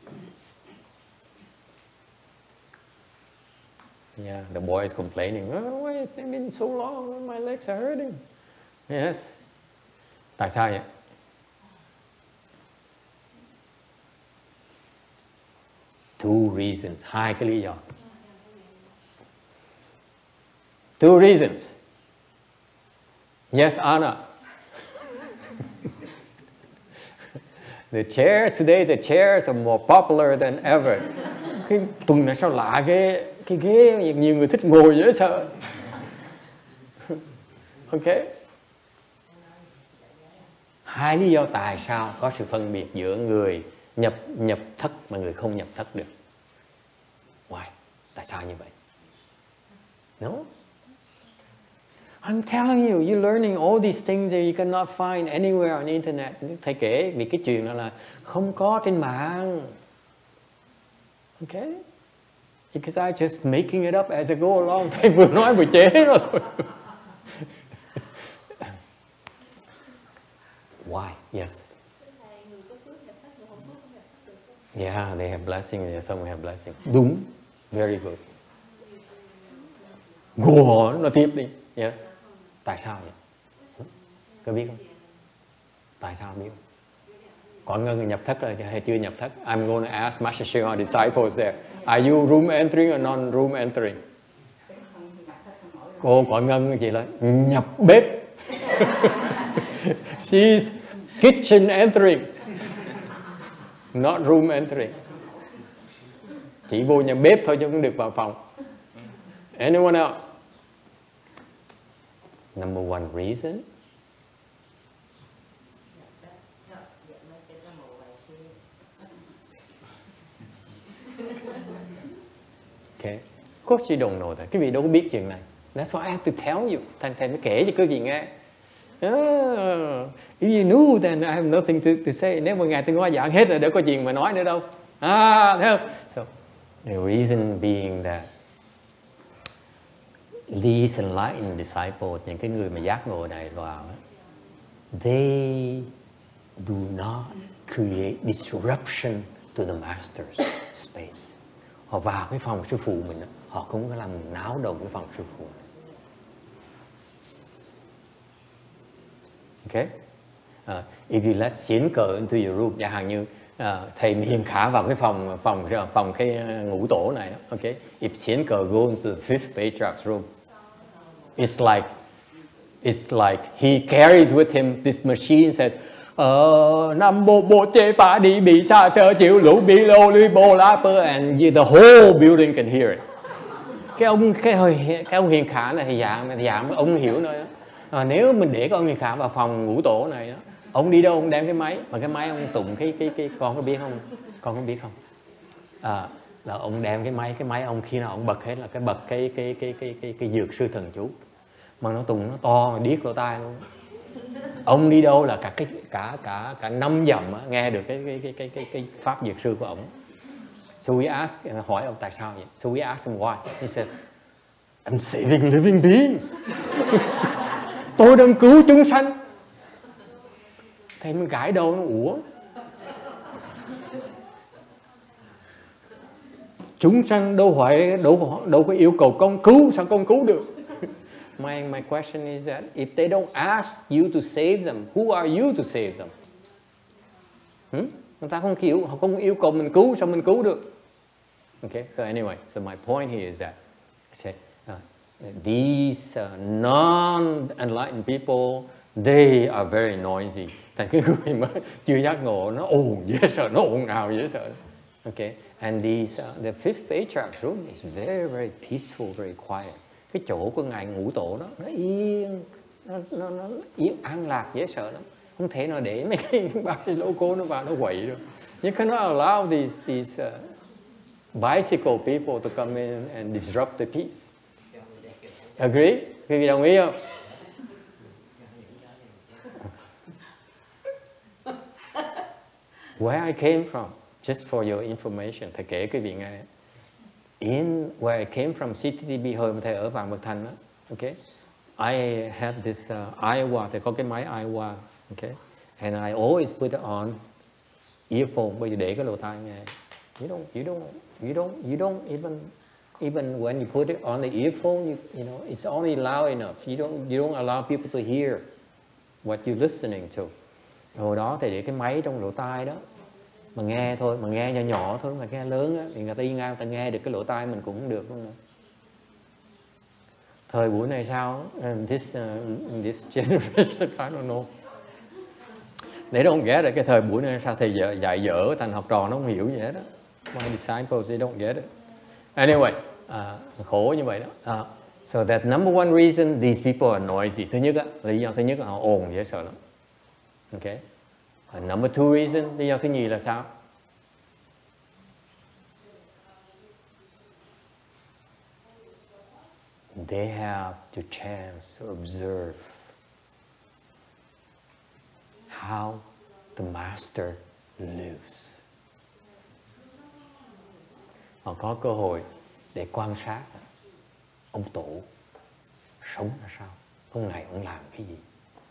Yeah, the boy is complaining. Oh, why has it been so long? My legs are hurting. Yes. Tại sao vậy? Two reasons. Hai cái lý do. Two reasons. Yes, Anna. The chairs today, the chairs are more popular than ever. Cái tuần này sao lạ ghê, cái ghế nhiều người thích ngồi dễ sợ. Ok. Hai lý do tại sao có sự phân biệt giữa người nhập nhập thất và người không nhập thất được. Why? Tại sao như vậy? No. I'm telling you, you're learning all these things that you cannot find anywhere on the internet. Thầy kể vì cái chuyện đó là không có trên mạng. Okay? Because I just making it up as I go along. Thầy vừa nói vừa chế rồi. Why? Yes. Yeah, they have blessing. Yeah, some have blessing. Đúng. Very good. Go on, nó tiếp đi. Yes. Tại sao vậy? Có biết không? Tại sao biết không? Có người nhập thất rồi hay chưa nhập thất? I'm going to ask Master Shri disciples there. Are you room entering or non-room entering? Cô có ngân gì là nhập bếp. She's kitchen entering, not room entering. Chỉ vô nhà bếp thôi chứ không được vào phòng. Anyone else? Number one reason. Okay. Of course you don't know that. Quý vị đâu có biết chuyện này. That's why I have to tell you. Thầy thầy mới kể cho quý vị nghe. Oh, if you knew, then I have nothing to, to say. Nếu mà ngày tôi nói giảng hết rồi, đâu có chuyện mà nói nữa đâu. À, thấy không? So, the reason being that these enlightened disciples, những cái người mà giác ngộ này vào, they do not create disruption to the master's space. Họ vào cái phòng sư phụ mình, họ không có làm náo động cái phòng sư phụ. Okay? Uh, if you let xiển cờ into your room, chẳng hạn như uh, thầy Hiền Khả vào cái phòng phòng phòng cái ngũ tổ này, okay? If xiển cờ goes into the fifth Patriarch's room, it's like it's like he carries with him this machine said, uh, Nam Mô Bồ Chế Phá Đi Bị Sa Sơ Chịu Lũ Bị Lô Lưới Bồ Lá Pơ, and the whole building can hear it. Cái ông cái cái ông Hiền Khả này thì dạng dạng ông hiểu nữa. À, nếu mình để con người Khả vào phòng ngũ tổ này đó, ông đi đâu ông đem cái máy, mà cái máy ông tụng cái cái cái con có biết không? Con có biết không? À, là ông đem cái máy cái máy ông khi nào ông bật hết là cái bật cái cái cái cái cái cái dược sư thần chú, mà nó tụng nó to điếc lỗ tai luôn. Ông đi đâu là cả cái cả cả cả năm dặm nghe được cái cái cái cái cái, cái pháp dược sư của ông. So we ask, hỏi ông tại sao vậy? So we ask him why. He says, I'm saving living beings. Tôi đang cứu chúng sanh. Thầy mình gãi đầu nó ủa. Chúng sanh đâu phải đâu, đâu có yêu cầu con cứu, sao con cứu được? My my question is that if they don't ask you to save them, who are you to save them? Hmm? Người ta không yêu, họ không yêu cầu mình cứu, sao mình cứu được? Okay, so anyway, so my point here is that I say, uh, these uh, non-enlightened people, they are very noisy. Thành cái người mà chưa giác ngộ nó ồn dễ sợ, nó ồn ào dễ sợ. Okay, and these uh, the fifth Patriarch room is very very peaceful, very quiet. Cái chỗ của ngài ngũ tổ đó nó yên, nó nó nó yên an lạc dễ sợ lắm. Không thể nào để mấy cái bác sĩ loco nó vào nó quậy được. You cannot allow these these uh, bicycle people to come in and disrupt the peace. Agree? Quý vị đồng ý không? Where I came from, just for your information, thầy kể quý vị nghe. In where I came from, xê tê tê bê hồi mà thầy ở Vạn Vật Thành đó, okay? I had this uh, Iowa, thầy có cái máy Iowa, okay? And I always put it on earphone, bây giờ để cái lỗ tai nghe. You don't, you don't, you don't, you don't even, even when you put it on the earphone, you, you know, it's only loud enough. You don't, you don't allow people to hear what you're listening to. Hồi đó thầy để cái máy trong lỗ tai đó, mà nghe thôi, mà nghe nhỏ nhỏ thôi, mà nghe lớn á, thì người ta đi ngang, người ta nghe được cái lỗ tai mình cũng không được luôn. Thời buổi này sao? Uh, this uh, this generation, I don't know. They don't get it. Cái thời buổi này sao thầy dạy, dạy dở thành học trò nó không hiểu gì hết đó. My disciples, they don't get it. Anyway, à, khổ như vậy đó. À, so that number one reason these people are noisy. Thứ nhất á, lý do thứ nhất là họ ồn dễ sợ lắm. Okay. And number two reason, lý do thứ nhì là sao? They have the chance to observe how the master lives. Họ có cơ hội để quan sát ông tổ sống là sao, ông này ông làm cái gì.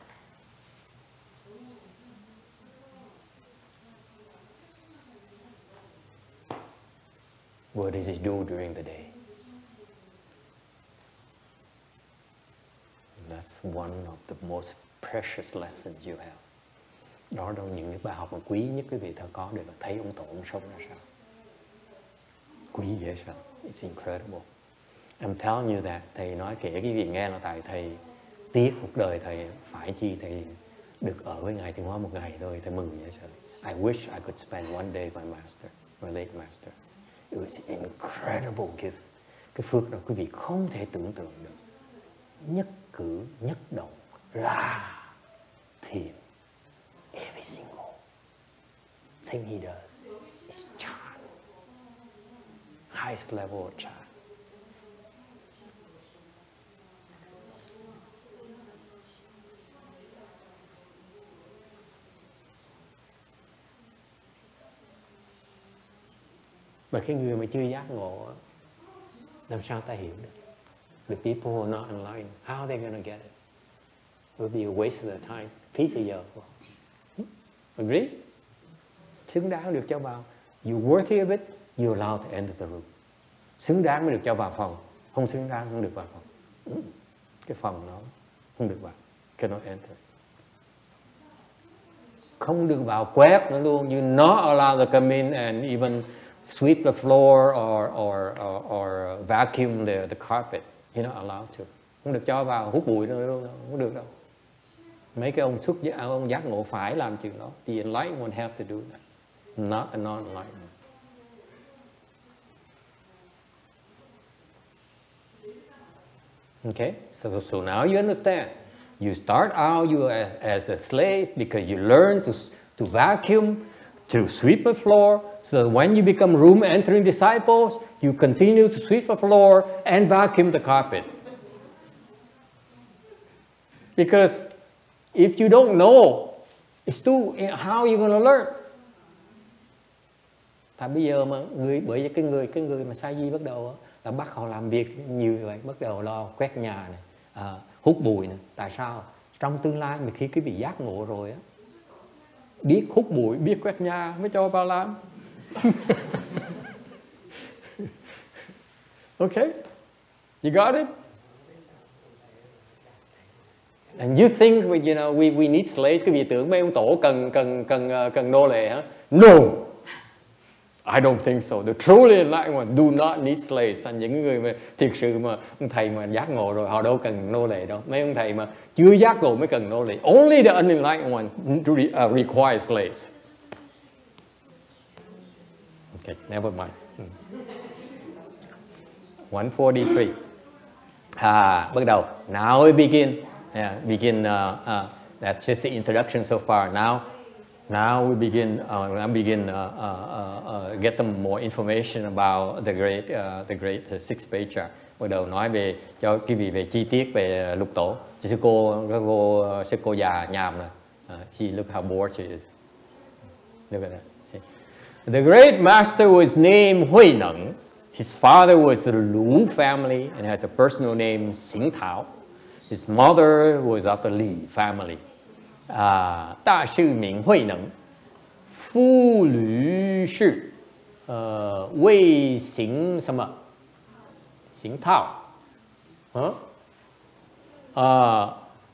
What does he do during the day? That's one of the most precious lessons you have. Đó là những cái bài học mà quý nhất quý vị thợ có để mà thấy ông tổ ông sống ra sao. Quý dễ sợ. It's incredible. I'm telling you that. Thầy nói kể cái vị nghe là tại thầy tiếc cuộc đời thầy phải chi thầy được ở với Ngài Tiến Hóa một ngày thôi. Thầy mừng dễ sợ. I wish I could spend one day with my master, my late master. It was an incredible gift. Cái phước đó quý vị không thể tưởng tượng được. Nhất cử, nhất động là thiền. Every single thing he does is chant. Highest level of chant. Mà cái người mà chưa giác ngộ làm sao ta hiểu được? The people who are not enlightened, how are they going to get it? It will be a waste of their time. Phí thời giờ. Agree? Xứng đáng được cho vào. You worthy of it, you allowed to enter the room. Xứng đáng mới được cho vào phòng. Không xứng đáng không được vào phòng. Cái phòng đó không được vào. Cannot enter. Không được vào quét nữa luôn. You're not allowed to come in and even sweep the floor or, or, or, or vacuum the, the carpet. You're not allowed to. Không được cho vào hút bụi nữa luôn. Không được đâu. Mấy cái ông xuất ông giác ngộ phải làm chuyện đó. The enlightened one have to do that. Not a non-enlightened. Okay? So, so now you understand. You start out you as, as a slave because you learn to, to vacuum, to sweep the floor. So that when you become room entering disciples, you continue to sweep the floor and vacuum the carpet. Because if you don't know, it's too, how are you going to learn? Tại bây giờ mà người bởi vì cái người cái người mà sa di bắt đầu ta bắt họ làm việc nhiều như vậy, bắt đầu lo quét nhà này, à, hút bụi này. Tại sao? Trong tương lai mà khi cái vị giác ngộ rồi á, biết hút bụi, biết quét nhà mới cho vào làm. Okay, you got it. And you think, you know, we we need slaves. Cái vị tưởng mấy ông tổ cần cần cần cần nô lệ hả? No, I don't think so. The truly enlightened ones do not need slaves. Anh những người mà thiệt sự mà ông thầy mà giác ngộ rồi họ đâu cần nô lệ đâu. Mấy ông thầy mà chưa giác ngộ mới cần nô lệ. Only the unenlightened ones require slaves. Okay, never mind. one forty-three. Ah, bắt đầu. Now we begin. Yeah, begin. Uh, uh, that's just the introduction so far. Now, now we begin. Uh, we begin. Uh, uh, uh, get some more information about the great, uh, the great uh, sixth Patriarch. Bắt đầu nói về cho quý vị về chi tiết về lục tổ. Sư cô, cô, sư cô già nhàm này. Uh, see, look how bored she is. Look at that. See. The great master was named HuiNeng. His father was the Lu family and has a personal name Xing Tao. His mother was of the Li family. Uh, 大sư名慧能, Phu Lü Shi, uh, Wei Xing 什么? Xing Tao. Huh? Uh,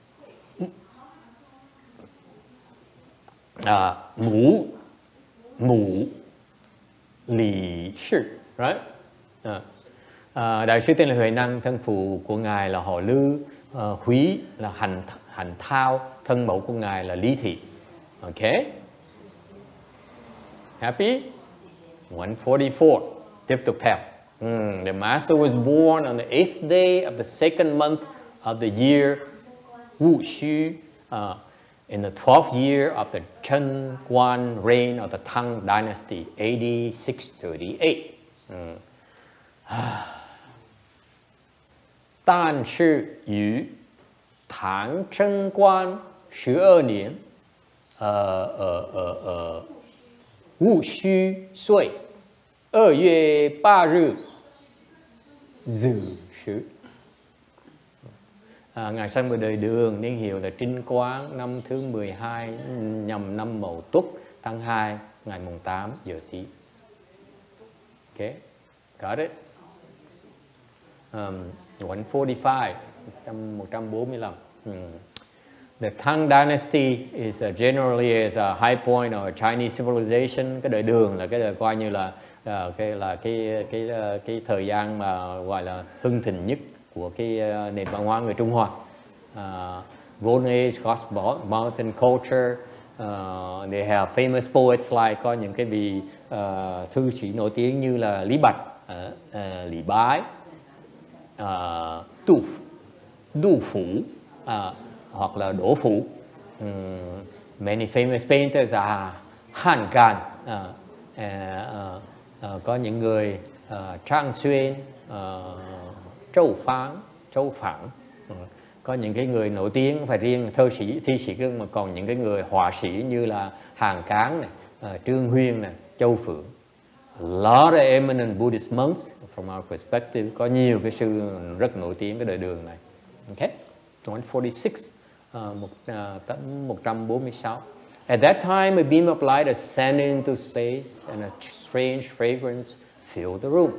uh, Mu, Mu, Li Shi, right? Uh, uh, đại sư tên là HuiNeng, thân phụ của ngài là họ Lư, uh, Húy là hành hành thao, thân mẫu của ngài là Lý Thị. Okay? Happy? one forty-four. Tiếp tục theo. Mm, the master was born on the eighth day of the second month of the year Wu Xu, uh, in the twelfth year of the Chen Guan reign of the Tang dynasty, A D six thirty-eight. Mm. 但是于唐贞观十二年，呃呃呃呃，戊戌岁二月八日Dự sự. À, Ngài sanh vào đời Đường, niên hiệu là Trinh Quán, năm thứ mười hai, nhằm năm Mậu Tuất, tháng hai, ngày mùng tám giờ Tý. Okay, got it? Um, one forty-five, một trăm bốn mươi lăm. Hmm. The Tang Dynasty is uh, generally is a high point of Chinese civilization. Cái đời Đường là cái đời coi như là uh, cái là cái cái uh, cái thời gian mà gọi là hưng thịnh nhất của cái uh, nền văn hóa người Trung Hoa. Uh, Golden Age, Cosmopolitan culture. Uh, they have famous poets like, có những cái vị uh, thư sĩ nổi tiếng như là Lý Bạch, uh, uh, Lý Bái, uh, Tu Du Phủ, uh, hoặc là Đỗ Phủ. Um, many famous painters are Han Gan, uh, uh, uh, uh, có những người uh, Trang Xuyên, uh, Châu Phán, Châu Phản. Uh, có những cái người nổi tiếng phải riêng thơ sĩ, thi sĩ, mà còn những cái người họa sĩ như là Hàn Cán này, uh, Trương Huyên này, Châu Phượng. A lot of eminent Buddhist monks from our perspective, có nhiều cái sư rất nổi tiếng cái đời Đường này. Okay, one forty-six. Uh, một, uh, một trăm bốn mươi sáu. At that time, a beam of light ascended into space and a strange fragrance filled the room.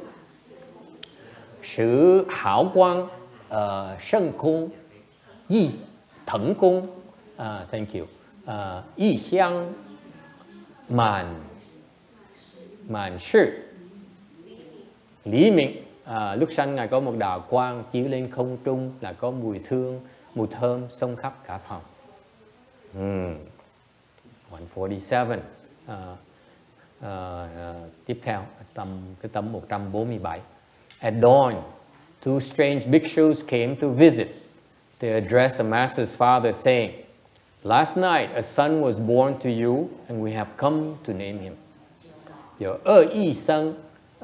Sự hảo quang, uh, sân cung, y thần cung, uh, thank you, uh, y xiang, màn, màn sự, lý mệnh. Uh, lúc sanh Ngài có một đạo quang chiếu lên không trung, là có mùi thương, mùi thơm xông khắp cả phòng. Mm. one forty-seven. Uh, uh, uh, tiếp theo tầm cái tấm một trăm bốn mươi bảy. At dawn, two strange bhikshus came to visit. They addressed the master's father, saying, "Last night a son was born to you, and we have come to name him. Your er yi seng,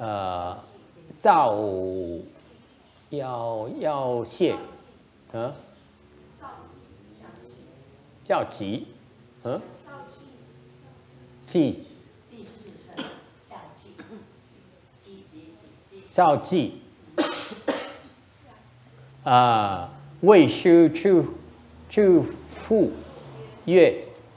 zao yao yao xie." Huh? 叫吉，嗯，纪，赵纪，啊，未师去去赴月，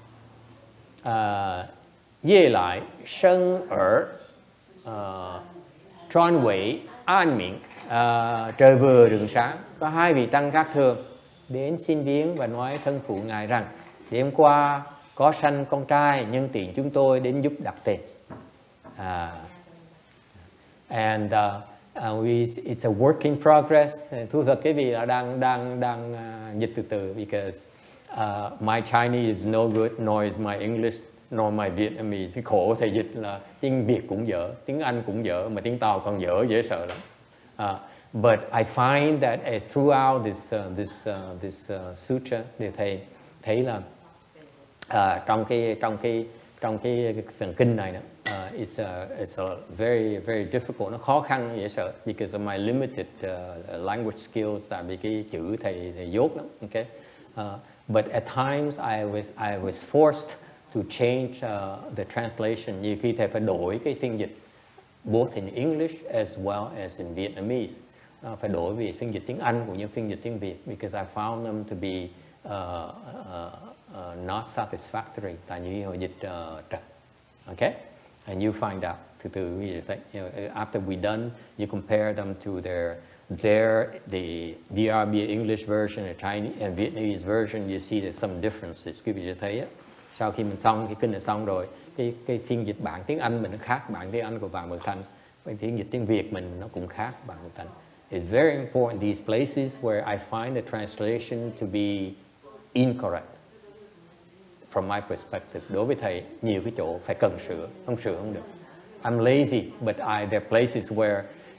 啊，夜来生儿，啊，Tròn Huệ, An Miệng, à, trời vừa đường sáng, có hai vị tăng khác thường đến xin viếng và nói thân phụ Ngài rằng đêm qua có sanh con trai, nhân tiện chúng tôi đến giúp đặt tên. Uh, and uh, uh, we, it's a work in progress. Thu thật cái vị là đang đang đang uh, dịch từ từ, because uh, my Chinese is no good, nor is my English, nor my Vietnamese. Cái khổ thầy dịch là tiếng Việt cũng dở, tiếng Anh cũng dở, mà tiếng Tàu còn dở, dễ sợ lắm. Uh, but I find that as throughout this uh, this uh, this uh, sutra, thì thầy thấy là uh, trong cái trong cái trong cái phần kinh này đó, uh, it's a it's a very very difficult, nó khó khăn dễ sợ, because of my limited uh, language skills, tại vì cái chữ thầy thầy dốt lắm. Okay, uh, but at times I was I was forced to change uh, the translation. Nhiều khi thầy phải đổi cái phiên dịch, both in English as well as in Vietnamese. Uh, phải đổi về phiên dịch tiếng Anh cũng như phiên dịch tiếng Việt, because I found them to be uh, uh, uh, not satisfactory. Tại như hồi dịch uh, trật. Okay, and you find out từ từ như vậy. You know, after we done, you compare them to their their the D R B English version, the Chinese and Vietnamese version. You see there's some differences. Quý vị sẽ thấy á, sau khi mình xong cái kinh này xong rồi, cái cái phiên dịch bản tiếng Anh mình nó khác bản tiếng Anh của Vạn Bậc Thành, cái phiên dịch tiếng Việt mình nó cũng khác bản Bậc Thành. It's very important, these places where I find the translation to be incorrect from my perspective. Đối với thầy, nhiều cái chỗ phải cần sửa, không sửa không được. I'm lazy, but I, there are places where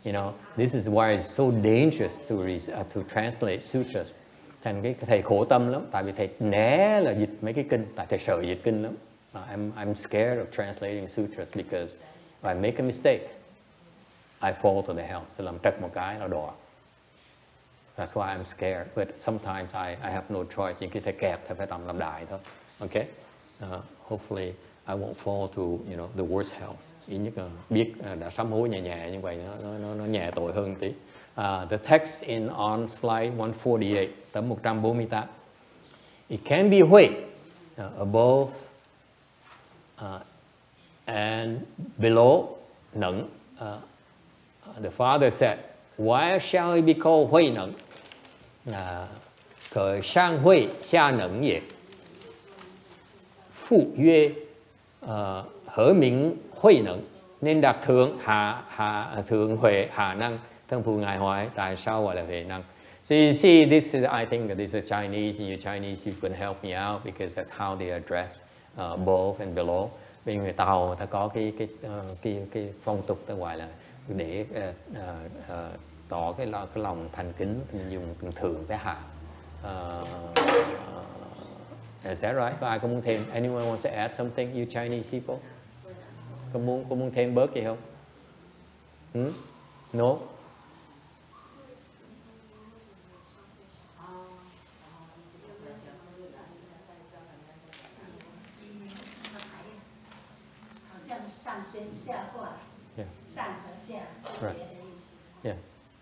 You know, this is why it's so dangerous to read, uh, to translate sutras. Thành cái thầy khổ tâm lắm, tại vì thầy né là dịch mấy cái kinh, tại thầy sợ dịch kinh lắm. Uh, I'm I'm scared of translating sutras because if I make a mistake, I fall to the hell. Sẽ làm trật một cái là đọa. That's why I'm scared. But sometimes I I have no choice. Những cái thầy kẹp thầy phải làm làm đại thôi. Okay. Uh, hopefully I won't fall to you know the worst hell. Ít nhất là biết uh, đã sám hối nhẹ nhẹ như vậy nó nó nó nhẹ tội hơn tí. Uh, the text in on slide one forty-eight, tấm một trăm bốn mươi tám. It can be Hui uh, above uh, and below Neng. Uh, the father said, "Why shall he be called HuiNeng? Cởi sang Hui xa Neng ye. Phụ yue hở miệng HuiNeng." Nên đặt thượng hạ hạ thượng huệ hạ năng. Thân phụ ngài hỏi tại sao gọi là huệ năng. So you see, this is, I think this is Chinese, and you Chinese, you can help me out because that's how they address uh, both and below. Bên người Tàu, người ta có cái cái uh, cái cái phong tục ta gọi là để uh, uh, uh, tỏ cái, lo, cái lòng thành kính, mình dùng thượng với hạ. Uh, uh, is that right? Có ai có muốn thêm? Anyone wants to add something? You Chinese people? Có muốn có muốn thêm bớt gì không? Hmm? No. Yeah. Right. Yeah.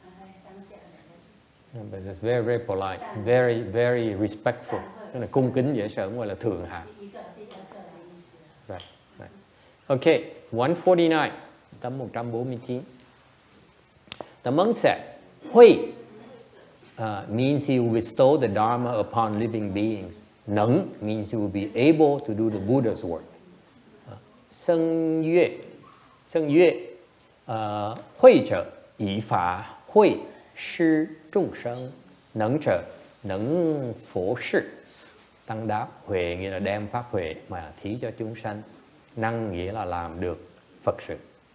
Yeah, but it's very very polite, very very respectful. Tức là cung kính dễ sợ, gọi là thượng hạ. Right. Right. Okay. one forty-nine. Tấm một trăm bốn mươi chín. The monk said, Hui uh, means he will bestow the Dharma upon living beings. Neng means he will be able to do the Buddha's work. Sân yue, sân yue, Hui者以法会施众生, Neng者neng phổ sự. Tăng đáp, huệ nghĩa là đem pháp huệ mà thí cho chúng sanh. Năng nghĩa là làm được Phật sự.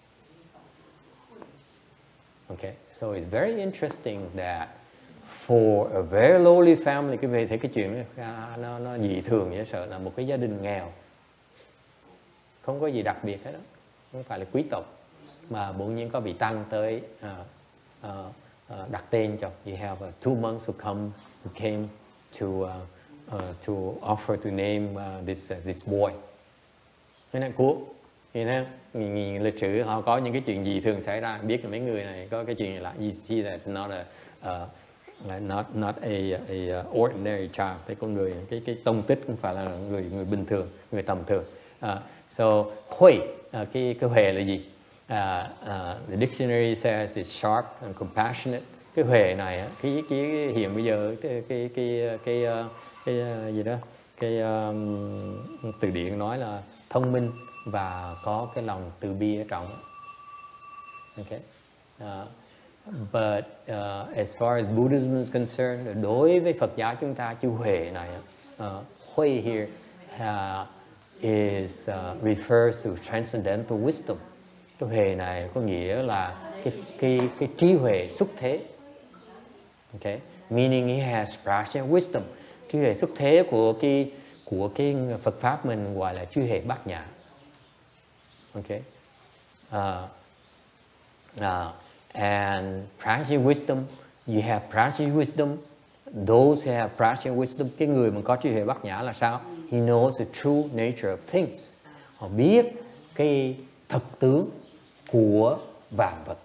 Okay, so it's very interesting that for a very lowly family, cái về thấy cái chuyện nó, nó, nó dị thường dễ sợ là một cái gia đình nghèo, không có gì đặc biệt hết đó, không phải là quý tộc, mà bỗng nhiên có vị tăng tới uh, uh, uh, đặt tên cho. You have uh, two monks who come, who came to uh, uh, to offer to name uh, this uh, this boy. Cái này của, you know, nhìn, nhìn lịch sử họ có những cái chuyện gì thường xảy ra, biết là mấy người này có cái chuyện này là you see that it's not a uh, not not a, a ordinary child, cái con người, cái cái tông tích không phải là người người bình thường, người tầm thường. Uh, so Hui, uh, cái cái huệ là gì? Uh, uh, the dictionary says it's sharp and compassionate. Cái huệ này, cái cái hiện bây giờ cái cái cái cái, cái, cái, cái gì đó, cái um, từ điển nói là thông minh và có cái lòng từ bi ở trong. Okay. Uh, but uh, as far as Buddhism is concerned, đối với Phật giáo chúng ta, chữ huệ này, uh, Hui here uh, is uh, refers to transcendental wisdom. Cái huệ này có nghĩa là cái cái cái trí huệ xuất thế. Okay, meaning he has practical wisdom. Trí huệ xuất thế của cái của cái Phật pháp mình gọi là trí huệ bát nhã. Okay, uh, uh, and practical wisdom, you have practical wisdom. Those who have practical wisdom, cái người mà có trí huệ bát nhã là sao? He knows the true nature of things. Họ biết cái thực tướng của vạn vật.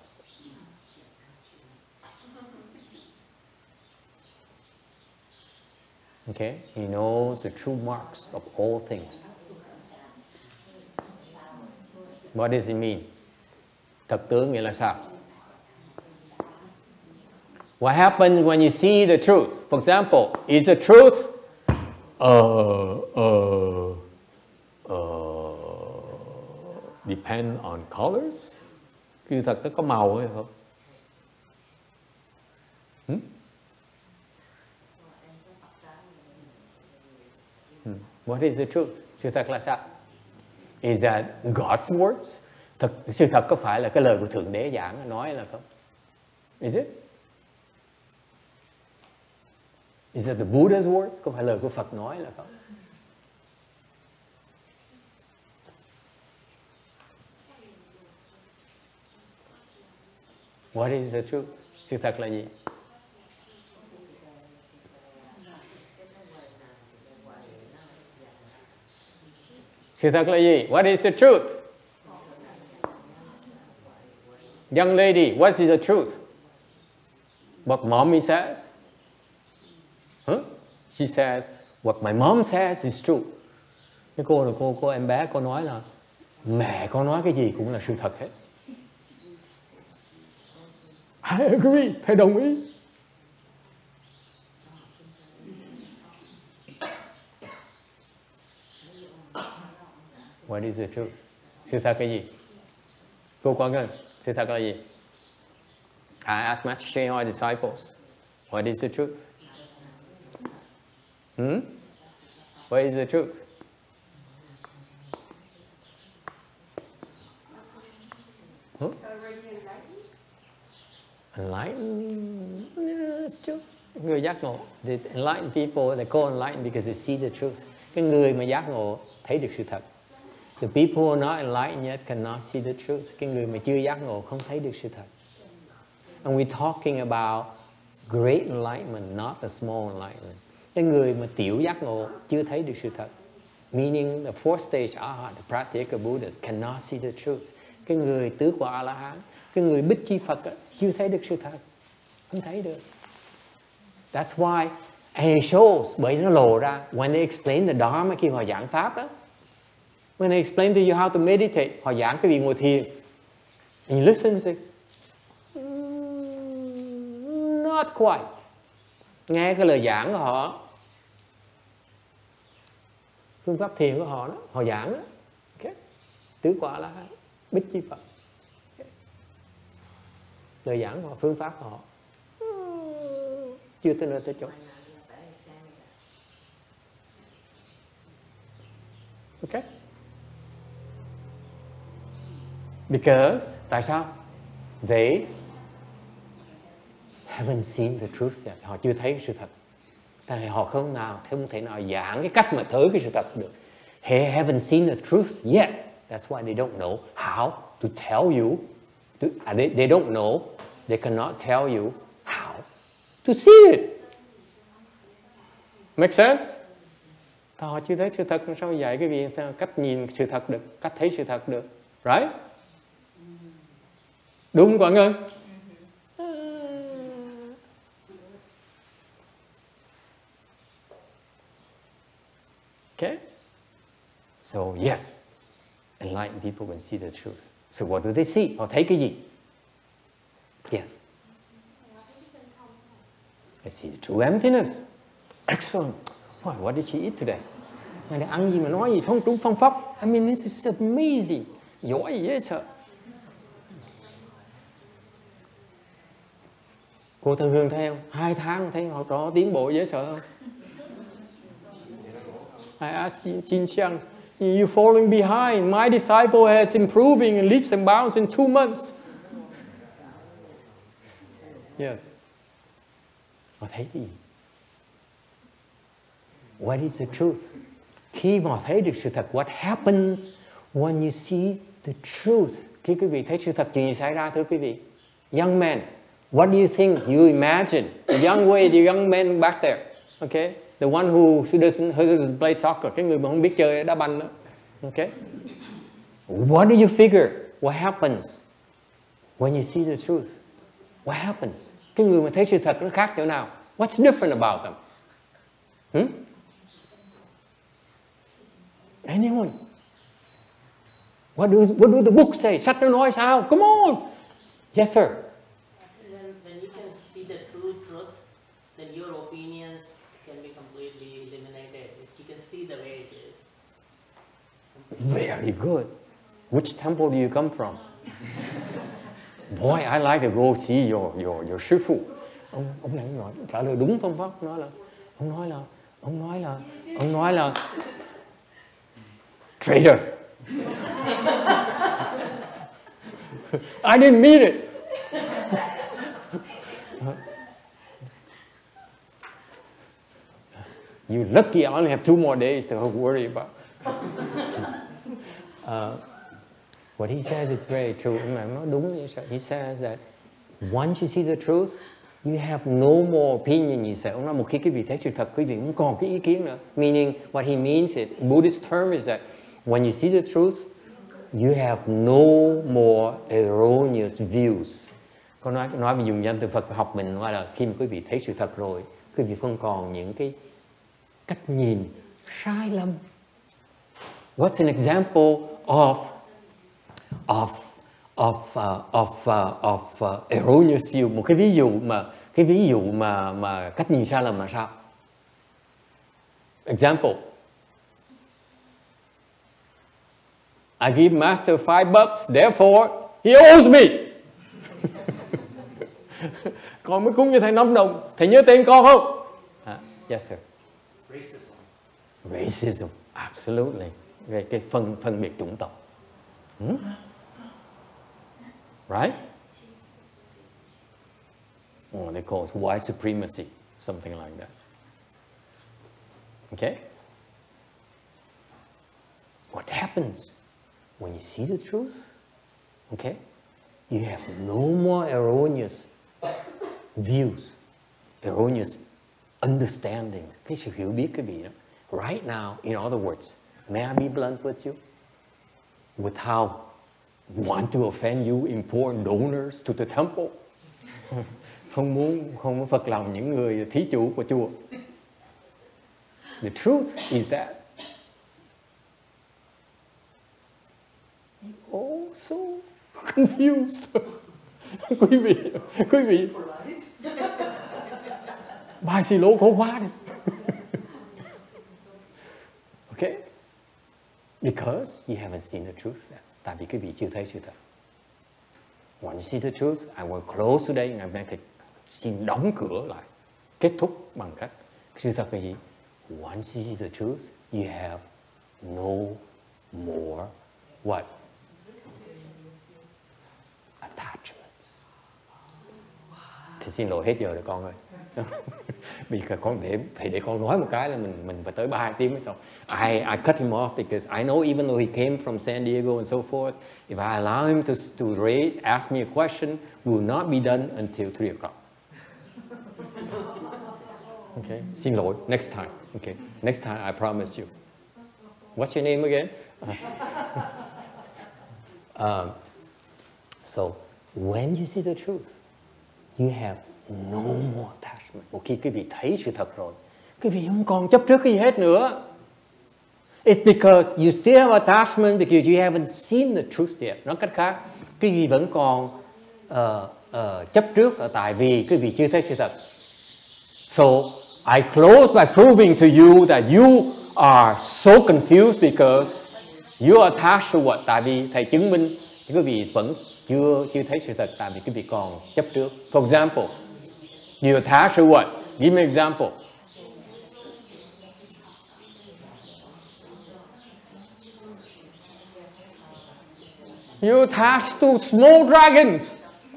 Okay, he knows the true marks of all things. What does it mean? Thực tướng nghĩa là sao? What happens when you see the truth? For example, is the truth uh, uh, uh, depend on colors? Sự thật nó có màu hay không? Hmm? Hmm. What is the truth? Sự thật là sao? Is that God's words? Thật, sự thật có phải là cái lời của Thượng Đế giảng nói là không? Is it? Is it the Buddha's words? Có phải lời của Phật nói là không? What is the truth? Sự thật là gì? Sự thật là gì? What is the truth? Young lady, what is the truth? What mommy says? Huh? She says, what my mom says is true. Cái cô là cô, cô em bé, cô nói là mẹ con nói cái gì cũng là sự thật hết. I agree, thầy đồng ý. What is the truth? Sự thật là gì? Cô Quang Ngân, sự thật là gì? I asked Master HuiNeng disciples, what is the truth? Hmm? What is the truth? Huh? Enlightened? Yeah, that's true. Người giác ngộ. The enlightened people, they call enlightened because they see the truth. Cái người mà giác ngộ thấy được sự thật. The people who are not enlightened yet cannot see the truth. Cái người mà chưa giác ngộ không thấy được sự thật. And we're talking about great enlightenment, not the small enlightenment. Cái người mà tiểu giác ngộ chưa thấy được sự thật. Meaning the fourth stage Arhat, the practitioner Buddhas cannot see the truth. Cái người tứ quả A-la-hán, cái người bích chi Phật chưa thấy được sự thật. Không thấy được. That's why, and it shows, bởi nó lộ ra, when they explain the Dharma, khi họ giảng Pháp đó, when they explain to you how to meditate, họ giảng cái vị ngồi thiền. And you listen and say, mm, not quite. Nghe cái lời giảng của họ, phương pháp thiền của họ đó, họ giảng đó. Okay. Tứ quả là bích chi Phật. Okay. Lời giảng của họ, phương pháp của họ, chưa tới nơi tới chỗ. Okay. Because, tại sao? They haven't seen the truth yet. Họ chưa thấy sự thật. Tại vì họ không nào, không thể nào giảng cái cách mà thấy cái sự thật được. They haven't seen the truth yet. That's why they don't know how to tell you. To, uh, they, they don't know. They cannot tell you how to see it. Make sense? Họ chưa thấy sự thật, sao dạy cái gì cách nhìn sự thật được, cách thấy sự thật được. Right? Đúng Quảng Ngân? Okay? So yes, enlightened people can see the truth. So what do they see? Họ thấy cái gì? Yes. They see the true emptiness. Excellent. Why, what did she eat today? Ngày này ăn gì mà nói gì không đúng phong pháp? I mean, this is amazing. Giỏi gì vậy sợ? Cô Thân Hương thấy không? Hai tháng thấy họ có tiến bộ dễ sợ không? I asked Jin Xiang, you falling behind. My disciple has improving in leaps and bounds in two months. Yes. Họ thấy cái gì? What is the truth? Khi mà thấy được sự thật, what happens when you see the truth? Khi quý vị thấy sự thật, chuyện gì xảy ra thưa quý vị? Young man, what do you think? You imagine the young way, the young man back there, okay? The one who doesn't, who doesn't play soccer, cái người mà không biết chơi đá banh đó, okay? What do you figure? What happens when you see the truth? What happens? Cái người mà thấy sự thật nó khác chỗ nào? What's different about them? Hmm? Anyone? What do, what do the book say? Sách nó nói sao? Come on! Yes, sir. When, when you can see the true truth, then your opinions can be completely eliminated. You can see the way it is. Very good. Which temple do you come from? Boy, I like to go see your your your sư phụ. Ông ông này nói trả lời đúng phương pháp, nói là ông nói là ông nói là ông nói là traitor. I didn't mean it. You're lucky I only have two more days to worry about. uh, what he says is very true. He says that once you see the truth, you have no more opinion. He said, ông nói một khi quý vị thấy sự thật, quý vị không còn cái ý kiến nữa. Meaning, what he means, it, Buddhist term is that when you see the truth, you have no more erroneous views. Có nói nói mình dùng danh từ Phật học mình nói là khi mà quý vị thấy sự thật rồi, quý vị không còn những cái cách nhìn sai lầm. What's an example of of of uh, of uh, of uh, erroneous view? Một cái ví dụ mà cái ví dụ mà mà cách nhìn sai lầm là sao? Example. I give master five bucks, therefore he owes me. Con mới cúng cho thầy năm đồng, thầy nhớ tiền con không? Uh, yes sir. Racism. Racism, absolutely. Về cái phân phân biệt chủng tộc. Hmm? Right? Oh, they call it white supremacy, something like that. Okay? What happens when you see the truth? Okay? You have no more erroneous views, erroneous understandings. Cái sự hiểu biết cái gì đó. Right now, in other words, may I be blunt with you? Without want to offend you important donors to the temple. Không muốn không muốn phật lòng những người thí chủ của chùa. The truth is that you're all so confused. quý vị, quý vị, bài xì lỗ khổ quá đi. Okay? Because you haven't seen the truth yet. Tại vì quý vị chưa thấy sự thật. When you see the truth, I will close today. Ngày hôm nay thì xin đóng cửa lại, kết thúc bằng cách sự thật là gì? Once you see the truth, you have no more what? Attachments. Thì xin lỗi hết giờ rồi con ơi. Vì con để thầy để con nói một cái là mình mình phải tới ba hai tiếng mới xong. I I cut him off because I know even though he came from San Diego and so forth, if I allow him to to raise ask me a question, we will not be done until three o'clock. Okay, xin lỗi. Next time. Okay, next time I promise you. What's your name again? um, so when you see the truth, you have no more attachment. Một khi quý vị thấy sự thật rồi, quý vị không còn chấp trước cái gì hết nữa. It's because you still have attachment because you haven't seen the truth yet. Nói cách khác, quý vị vẫn còn uh, uh, chấp trước ở tại vì quý vị chưa thấy sự thật. So I close by proving to you that you are so confused because you are attached to what? Tại vì thầy chứng minh quý vị vẫn chưa chưa thấy sự thật tại vì quý vị còn chấp trước. For example, you attach to what? Give me an example. You attach to small dragons.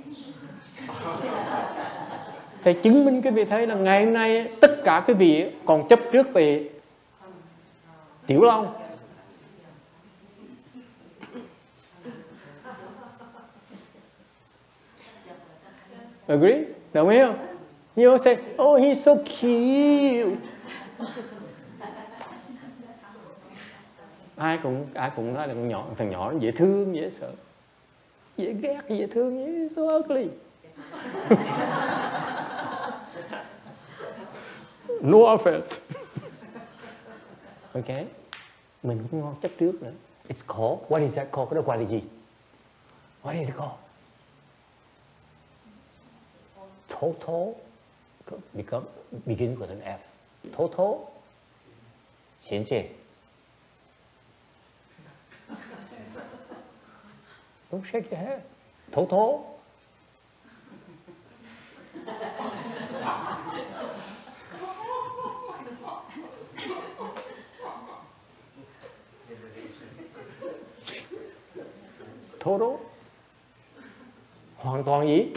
Thầy chứng minh quý vị thấy là ngày hôm nay tất cả quý vị còn chấp trước về tiểu long. Agree? Đồng ý không? You say, oh, he's so cute. Ai cũng ai cũng nói là con nhỏ, thằng nhỏ dễ thương, dễ sợ, dễ ghét, dễ thương, dễ so ugly. No offense. Okay, mình cũng ngon chấp trước nữa. It's called, what is that called? Cái đó gọi là gì? What is it called? Total become begins with an F. Total. Xian Jie. Don't shake your head. Total. Total. Hoàn toàn gì?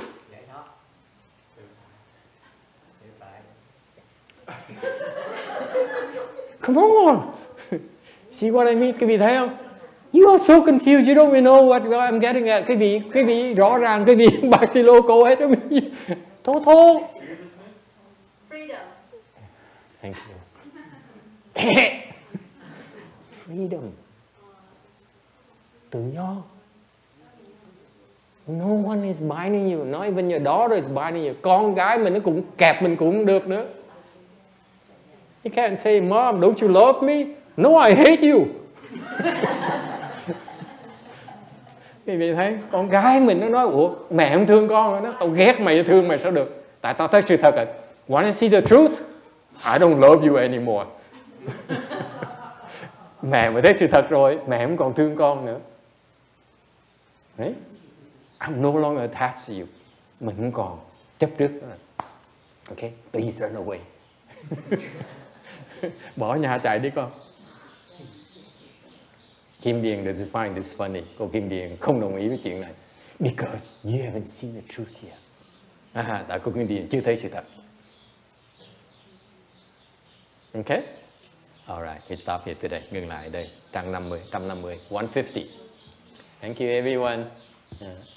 Come on. See what I mean? Quý vị thấy không? You are so confused. You don't even know what I'm getting at. Quý vị, quý vị rõ ràng quý vị bác sĩ lô cô hết. Thô thô. Freedom. Thank you. Freedom. Tự do. No one is binding you. Not even your daughter is binding you. Con gái mình nó cũng kẹp mình cũng không được nữa. You can't say, Mom, don't you love me? No, I hate you. Quý vị thấy, con gái mình nó nói, ủa, mẹ không thương con, nó tao ghét mày, thương mày sao được? Tại tao thấy sự thật à. Want to see the truth? I don't love you anymore. Mẹ mà thấy sự thật rồi, mẹ không còn thương con nữa. Đấy. I'm no longer attached to you. Mình không còn chấp trước nữa. Okay, please run away. Bỏ nhà chạy đi con. Kim Điền does find this funny. Cô Kim Điền không đồng ý với chuyện này. Because you haven't seen the truth yet. À, tại cô Kim Điền chưa thấy sự thật. Okay? Alright, we stop here today. Ngừng lại đây. Trang năm mươi, một trăm năm mươi, one fifty. Thank you everyone. Yeah.